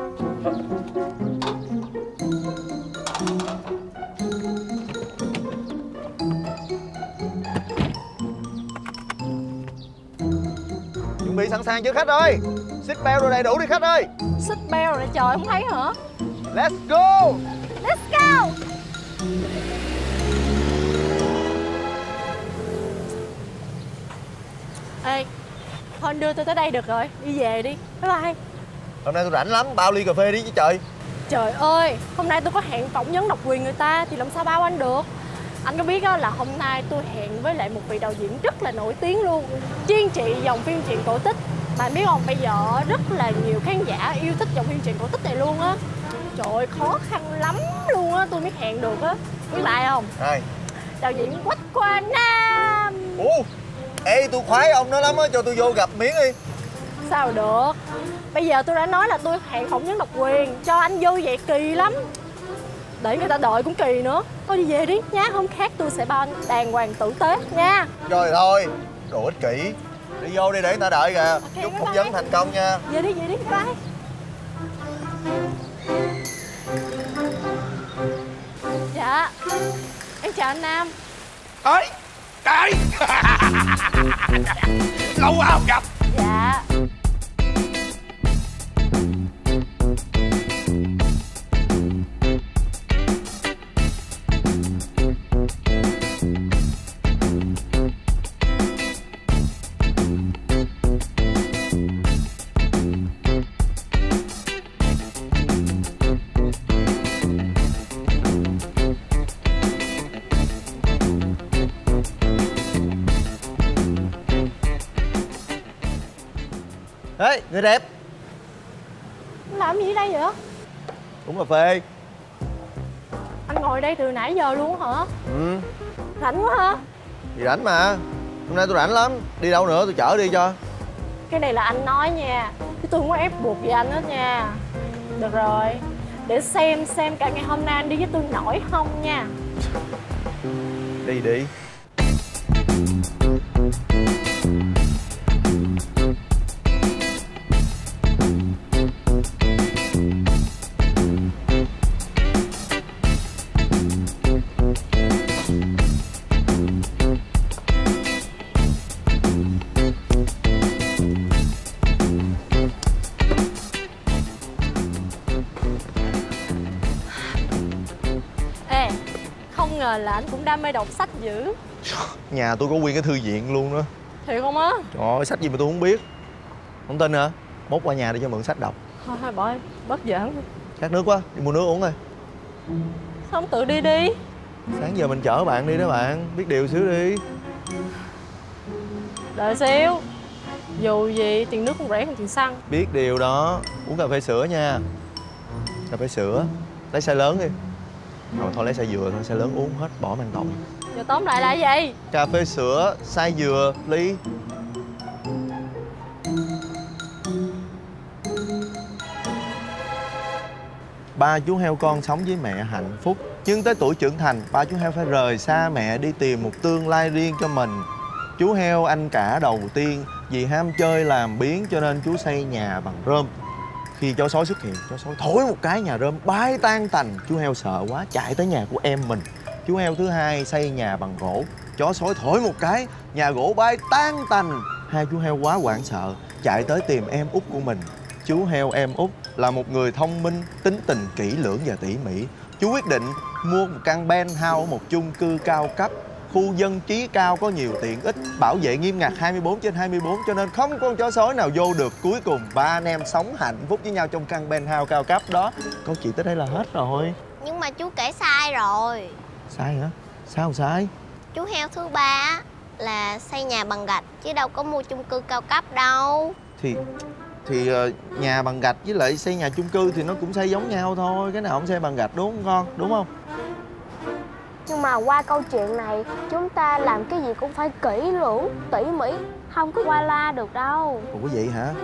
Speaker 4: Chuẩn bị sẵn sàng chưa khách ơi? Xích beo rồi đầy đủ đi khách ơi.
Speaker 14: Xích beo rồi trời, không thấy hả?
Speaker 4: Let's go.
Speaker 14: Let's go. Ê, thôi anh đưa tôi tới đây được rồi, đi về đi. Bye bye.
Speaker 4: Hôm nay tôi rảnh lắm, bao ly cà phê đi chứ trời.
Speaker 14: Trời ơi, hôm nay tôi có hẹn phỏng vấn độc quyền người ta thì làm sao bao anh được. Anh có biết đó là hôm nay tôi hẹn với lại một vị đạo diễn rất là nổi tiếng luôn, chuyên trị dòng phim truyện cổ tích. Bạn biết không, bây giờ rất là nhiều khán giả yêu thích dòng phim truyện cổ tích này luôn á. Trời ơi, khó khăn lắm luôn á, tôi mới hẹn được á. Biết lại không?
Speaker 4: Ai?
Speaker 14: Đạo diễn Quách Qua Nam.
Speaker 4: Ủa? Ê, tôi khoái ông đó lắm á, cho tôi vô gặp miếng đi.
Speaker 14: Sao được? Bây giờ tôi đã nói là tôi hẹn phỏng vấn độc quyền, cho anh vô vậy kỳ lắm. Để người ta đợi cũng kỳ nữa. Thôi đi về đi nhá, hôm khác tôi sẽ bao anh đàng hoàng tử tế nha.
Speaker 4: Rồi thôi, đồ ích kỷ. Đi vô đi để người ta đợi kìa. Okay, chúc phỏng vấn thành công nha.
Speaker 14: Về đi, về đi, bye. Dạ, em chào anh Nam.
Speaker 20: Ơi, trời. Lâu quá không gặp.
Speaker 14: Dạ.
Speaker 4: Ê, người đẹp.
Speaker 14: Làm gì ở đây vậy?
Speaker 4: Uống cà phê.
Speaker 14: Anh ngồi đây từ nãy giờ luôn hả?
Speaker 4: Ừ.
Speaker 14: Rảnh quá hả?
Speaker 4: Thì rảnh mà. Hôm nay tôi rảnh lắm. Đi đâu nữa tôi chở đi cho.
Speaker 14: Cái này là anh nói nha, chứ tôi không có ép buộc gì anh hết nha. Được rồi, để xem xem cả ngày hôm nay anh đi với tôi nổi không nha.
Speaker 4: Đi đi.
Speaker 14: à, là anh cũng đam mê đọc sách dữ.
Speaker 4: Nhà tôi có nguyên cái thư viện luôn đó.
Speaker 14: Thiệt không á?
Speaker 4: Trời ơi, sách gì mà tôi không biết. Không tin hả? Mốt qua nhà để cho mượn sách đọc.
Speaker 14: Thôi thôi bỏ đi, bớt giỡn.
Speaker 4: Khát nước quá, đi mua nước uống thôi.
Speaker 14: Sao không tự đi đi?
Speaker 4: Sáng giờ mình chở bạn đi đó bạn. Biết điều xíu đi.
Speaker 14: Đợi xíu. Dù gì tiền nước cũng rẻ hơn tiền xăng.
Speaker 4: Biết điều đó. Uống cà phê sữa nha. Cà phê sữa. Lấy size lớn đi. Rồi thôi lấy size dừa thôi, size lớn uống hết bỏ mang tội.
Speaker 14: Giờ tóm lại là gì?
Speaker 4: Cà phê sữa size dừa ly. Ba chú heo con sống với mẹ hạnh phúc. Nhưng tới tuổi trưởng thành, ba chú heo phải rời xa mẹ đi tìm một tương lai riêng cho mình. Chú heo anh cả đầu tiên vì ham chơi làm biếng cho nên chú xây nhà bằng rơm. Khi chó sói xuất hiện, chó sói thổi một cái nhà rơm bay tan tành. Chú heo sợ quá chạy tới nhà của em mình. Chú heo thứ hai xây nhà bằng gỗ. Chó sói thổi một cái, nhà gỗ bay tan tành. Hai chú heo quá hoảng sợ, chạy tới tìm em út của mình. Chú heo em út là một người thông minh, tính tình kỹ lưỡng và tỉ mỉ. Chú quyết định mua một căn penthouse ở một chung cư cao cấp. Khu dân trí cao có nhiều tiện ích, bảo vệ nghiêm ngặt hai mươi bốn trên hai mươi bốn cho nên không có con chó sói nào vô được. Cuối cùng ba anh em sống hạnh phúc với nhau trong căn penthouse cao cấp đó. Câu chuyện tới đây là hết rồi.
Speaker 17: Nhưng mà chú kể sai rồi.
Speaker 4: Sai hả? Sao sai?
Speaker 17: Chú heo thứ ba á là xây nhà bằng gạch chứ đâu có mua chung cư cao cấp đâu.
Speaker 4: Thì thì uh, nhà bằng gạch với lại xây nhà chung cư thì nó cũng xây giống nhau thôi. Cái nào không xây bằng gạch đúng không con? Đúng không?
Speaker 8: Nhưng mà qua câu chuyện này, chúng ta làm cái gì cũng phải kỹ lưỡng, tỉ mỉ, không có qua la được đâu.
Speaker 4: Ủa có vậy hả?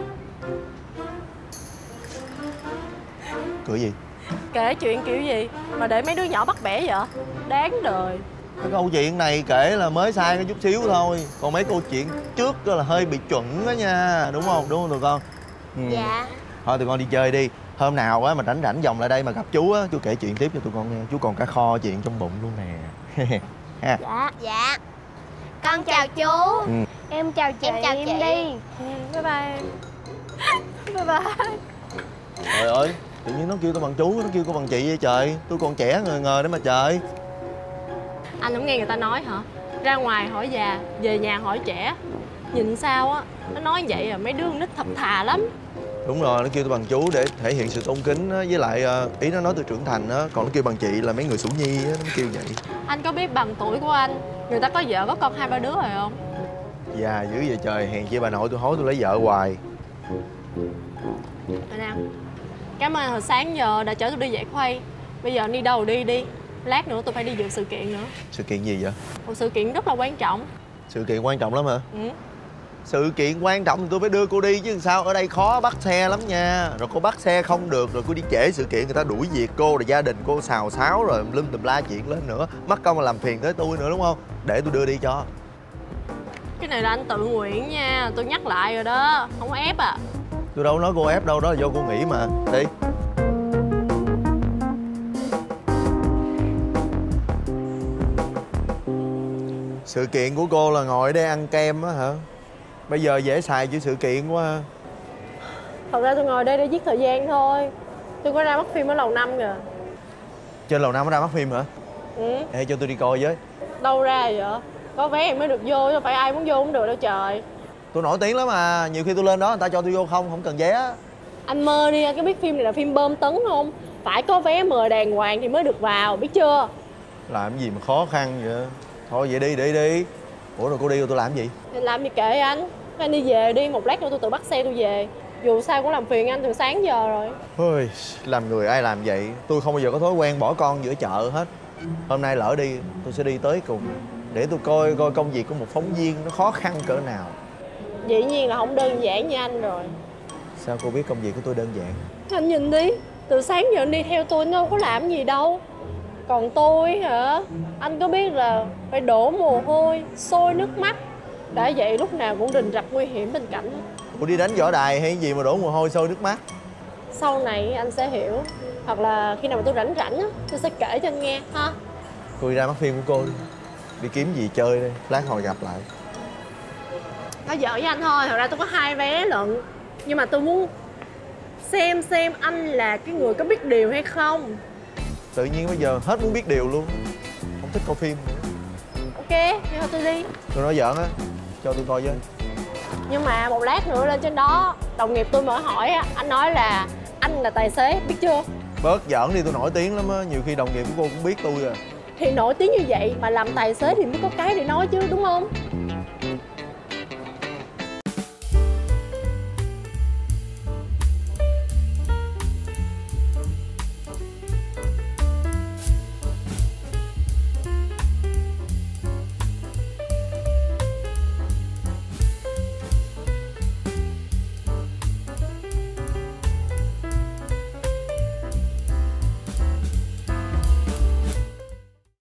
Speaker 4: Cười gì?
Speaker 14: Kể chuyện kiểu gì mà để mấy đứa nhỏ bắt bẻ vậy? Đáng đời.
Speaker 4: Cái câu chuyện này kể là mới sai cái chút xíu thôi. Còn mấy câu chuyện trước đó là hơi bị chuẩn đó nha. Đúng không? Đúng không tụi con? Ừ.
Speaker 17: Dạ.
Speaker 4: Thôi tụi con đi chơi đi. Hôm nào á mà rảnh rảnh vòng lại đây mà gặp chú á, chú kể chuyện tiếp cho tụi con nghe. Chú còn cả kho chuyện trong bụng luôn nè. Ha.
Speaker 17: Dạ. Dạ. Con chào chú.
Speaker 4: Ừ.
Speaker 8: Em chào chị,
Speaker 17: Em chào
Speaker 8: em
Speaker 17: chị.
Speaker 8: đi.
Speaker 14: Ừ, bye bye. Bye bye.
Speaker 4: Trời ơi, tự nhiên nó kêu tôi bằng chú, nó kêu tôi bằng chị vậy trời. Tôi còn trẻ ngờ ngờ đấy mà trời.
Speaker 14: Anh không nghe người ta nói hả? Ra ngoài hỏi già, về nhà hỏi trẻ. Nhìn sao á, nó nói vậy à, mấy đứa con nít thập thà lắm.
Speaker 4: Đúng rồi, nó kêu tôi bằng chú để thể hiện sự tôn kính á. Với lại ý nó nói tôi trưởng thành á. Còn nó kêu bằng chị là mấy người sủ nhi á, nó kêu vậy.
Speaker 14: Anh có biết bằng tuổi của anh người ta có vợ có con hai ba đứa rồi không?
Speaker 4: Già dữ vậy trời, hèn chi bà nội tôi hối tôi lấy vợ hoài.
Speaker 14: Rồi nào, cảm ơn hồi sáng giờ đã chở tôi đi giải khuây. Bây giờ anh đi đâu đi đi. Lát nữa tôi phải đi dự sự kiện nữa.
Speaker 4: Sự kiện gì vậy?
Speaker 14: Một sự kiện rất là quan trọng.
Speaker 4: Sự kiện quan trọng lắm hả?
Speaker 14: Ừ.
Speaker 4: Sự kiện quan trọng thì tôi phải đưa cô đi chứ sao. Ở đây khó bắt xe lắm nha. Rồi cô bắt xe không được, rồi cô đi trễ sự kiện người ta đuổi việc cô, rồi gia đình cô xào xáo rồi lum tùm la chuyện lên nữa. Mất công mà làm phiền tới tôi nữa đúng không? Để tôi đưa đi cho.
Speaker 14: Cái này là anh tự nguyện nha. Tôi nhắc lại rồi đó, không có ép à.
Speaker 4: Tôi đâu nói cô ép đâu, đó là do cô nghĩ mà. Đi. Sự kiện của cô là ngồi đây ăn kem á hả? Bây giờ dễ xài chữ sự kiện quá ha.
Speaker 14: Thật ra tôi ngồi đây để giết thời gian thôi. Tôi có ra mắt phim ở lầu năm kìa.
Speaker 4: Trên lầu năm có ra mắt phim hả?
Speaker 14: Ừ.
Speaker 4: Ê cho tôi đi coi với.
Speaker 14: Đâu ra vậy? Có vé em mới được vô, chứ phải ai muốn vô cũng được đâu trời.
Speaker 4: Tôi nổi tiếng lắm mà. Nhiều khi tôi lên đó người ta cho tôi vô không, không cần vé.
Speaker 14: Anh mơ đi, anh có biết phim này là phim bơm tấn không? Phải có vé mời đàng hoàng thì mới được vào, biết chưa?
Speaker 4: Làm gì mà khó khăn vậy? Thôi vậy đi, đi đi. Ủa rồi cô đi rồi tôi làm gì?
Speaker 14: Thì làm gì kệ anh. Anh đi về đi, một lát nữa tôi tự bắt xe tôi về. Dù sao cũng làm phiền anh từ sáng giờ rồi.
Speaker 4: Ôi, làm người ai làm vậy? Tôi không bao giờ có thói quen bỏ con giữa chợ hết. Hôm nay lỡ đi, tôi sẽ đi tới cùng. Để tôi coi coi công việc của một phóng viên nó khó khăn cỡ nào.
Speaker 14: Dĩ nhiên là không đơn giản như anh rồi.
Speaker 4: Sao cô biết công việc của tôi đơn giản?
Speaker 14: Anh nhìn đi, từ sáng giờ anh đi theo tôi, anh đâu có làm gì đâu. Còn tôi hả? Anh có biết là phải đổ mồ hôi, sôi nước mắt. Đã vậy lúc nào cũng rình rập nguy hiểm bên cạnh.
Speaker 4: Cô đi đánh võ đài hay gì mà đổ mồ hôi sôi nước mắt?
Speaker 14: Sau này anh sẽ hiểu. Hoặc là khi nào mà tôi rảnh rảnh á, tôi sẽ kể cho anh nghe ha.
Speaker 4: Cô đi ra mắt phim của cô đi. Đi kiếm gì chơi đi, lát hồi gặp lại.
Speaker 14: Nói giỡn với anh thôi, thật ra tôi có hai vé lận. Nhưng mà tôi muốn xem xem anh là cái người có biết điều hay không.
Speaker 4: Tự nhiên bây giờ hết muốn biết điều luôn. Không thích coi phim.
Speaker 14: Ok, nhưng mà tôi đi.
Speaker 4: Tôi nói giỡn á, cho tôi coi với.
Speaker 14: Nhưng mà một lát nữa lên trên đó đồng nghiệp tôi mở hỏi á, anh nói là anh là tài xế, biết chưa?
Speaker 4: Bớt giỡn đi, tôi nổi tiếng lắm á. Nhiều khi đồng nghiệp của cô cũng biết tôi à.
Speaker 14: Thì nổi tiếng như vậy mà làm tài xế thì mới có cái để nói chứ, đúng không?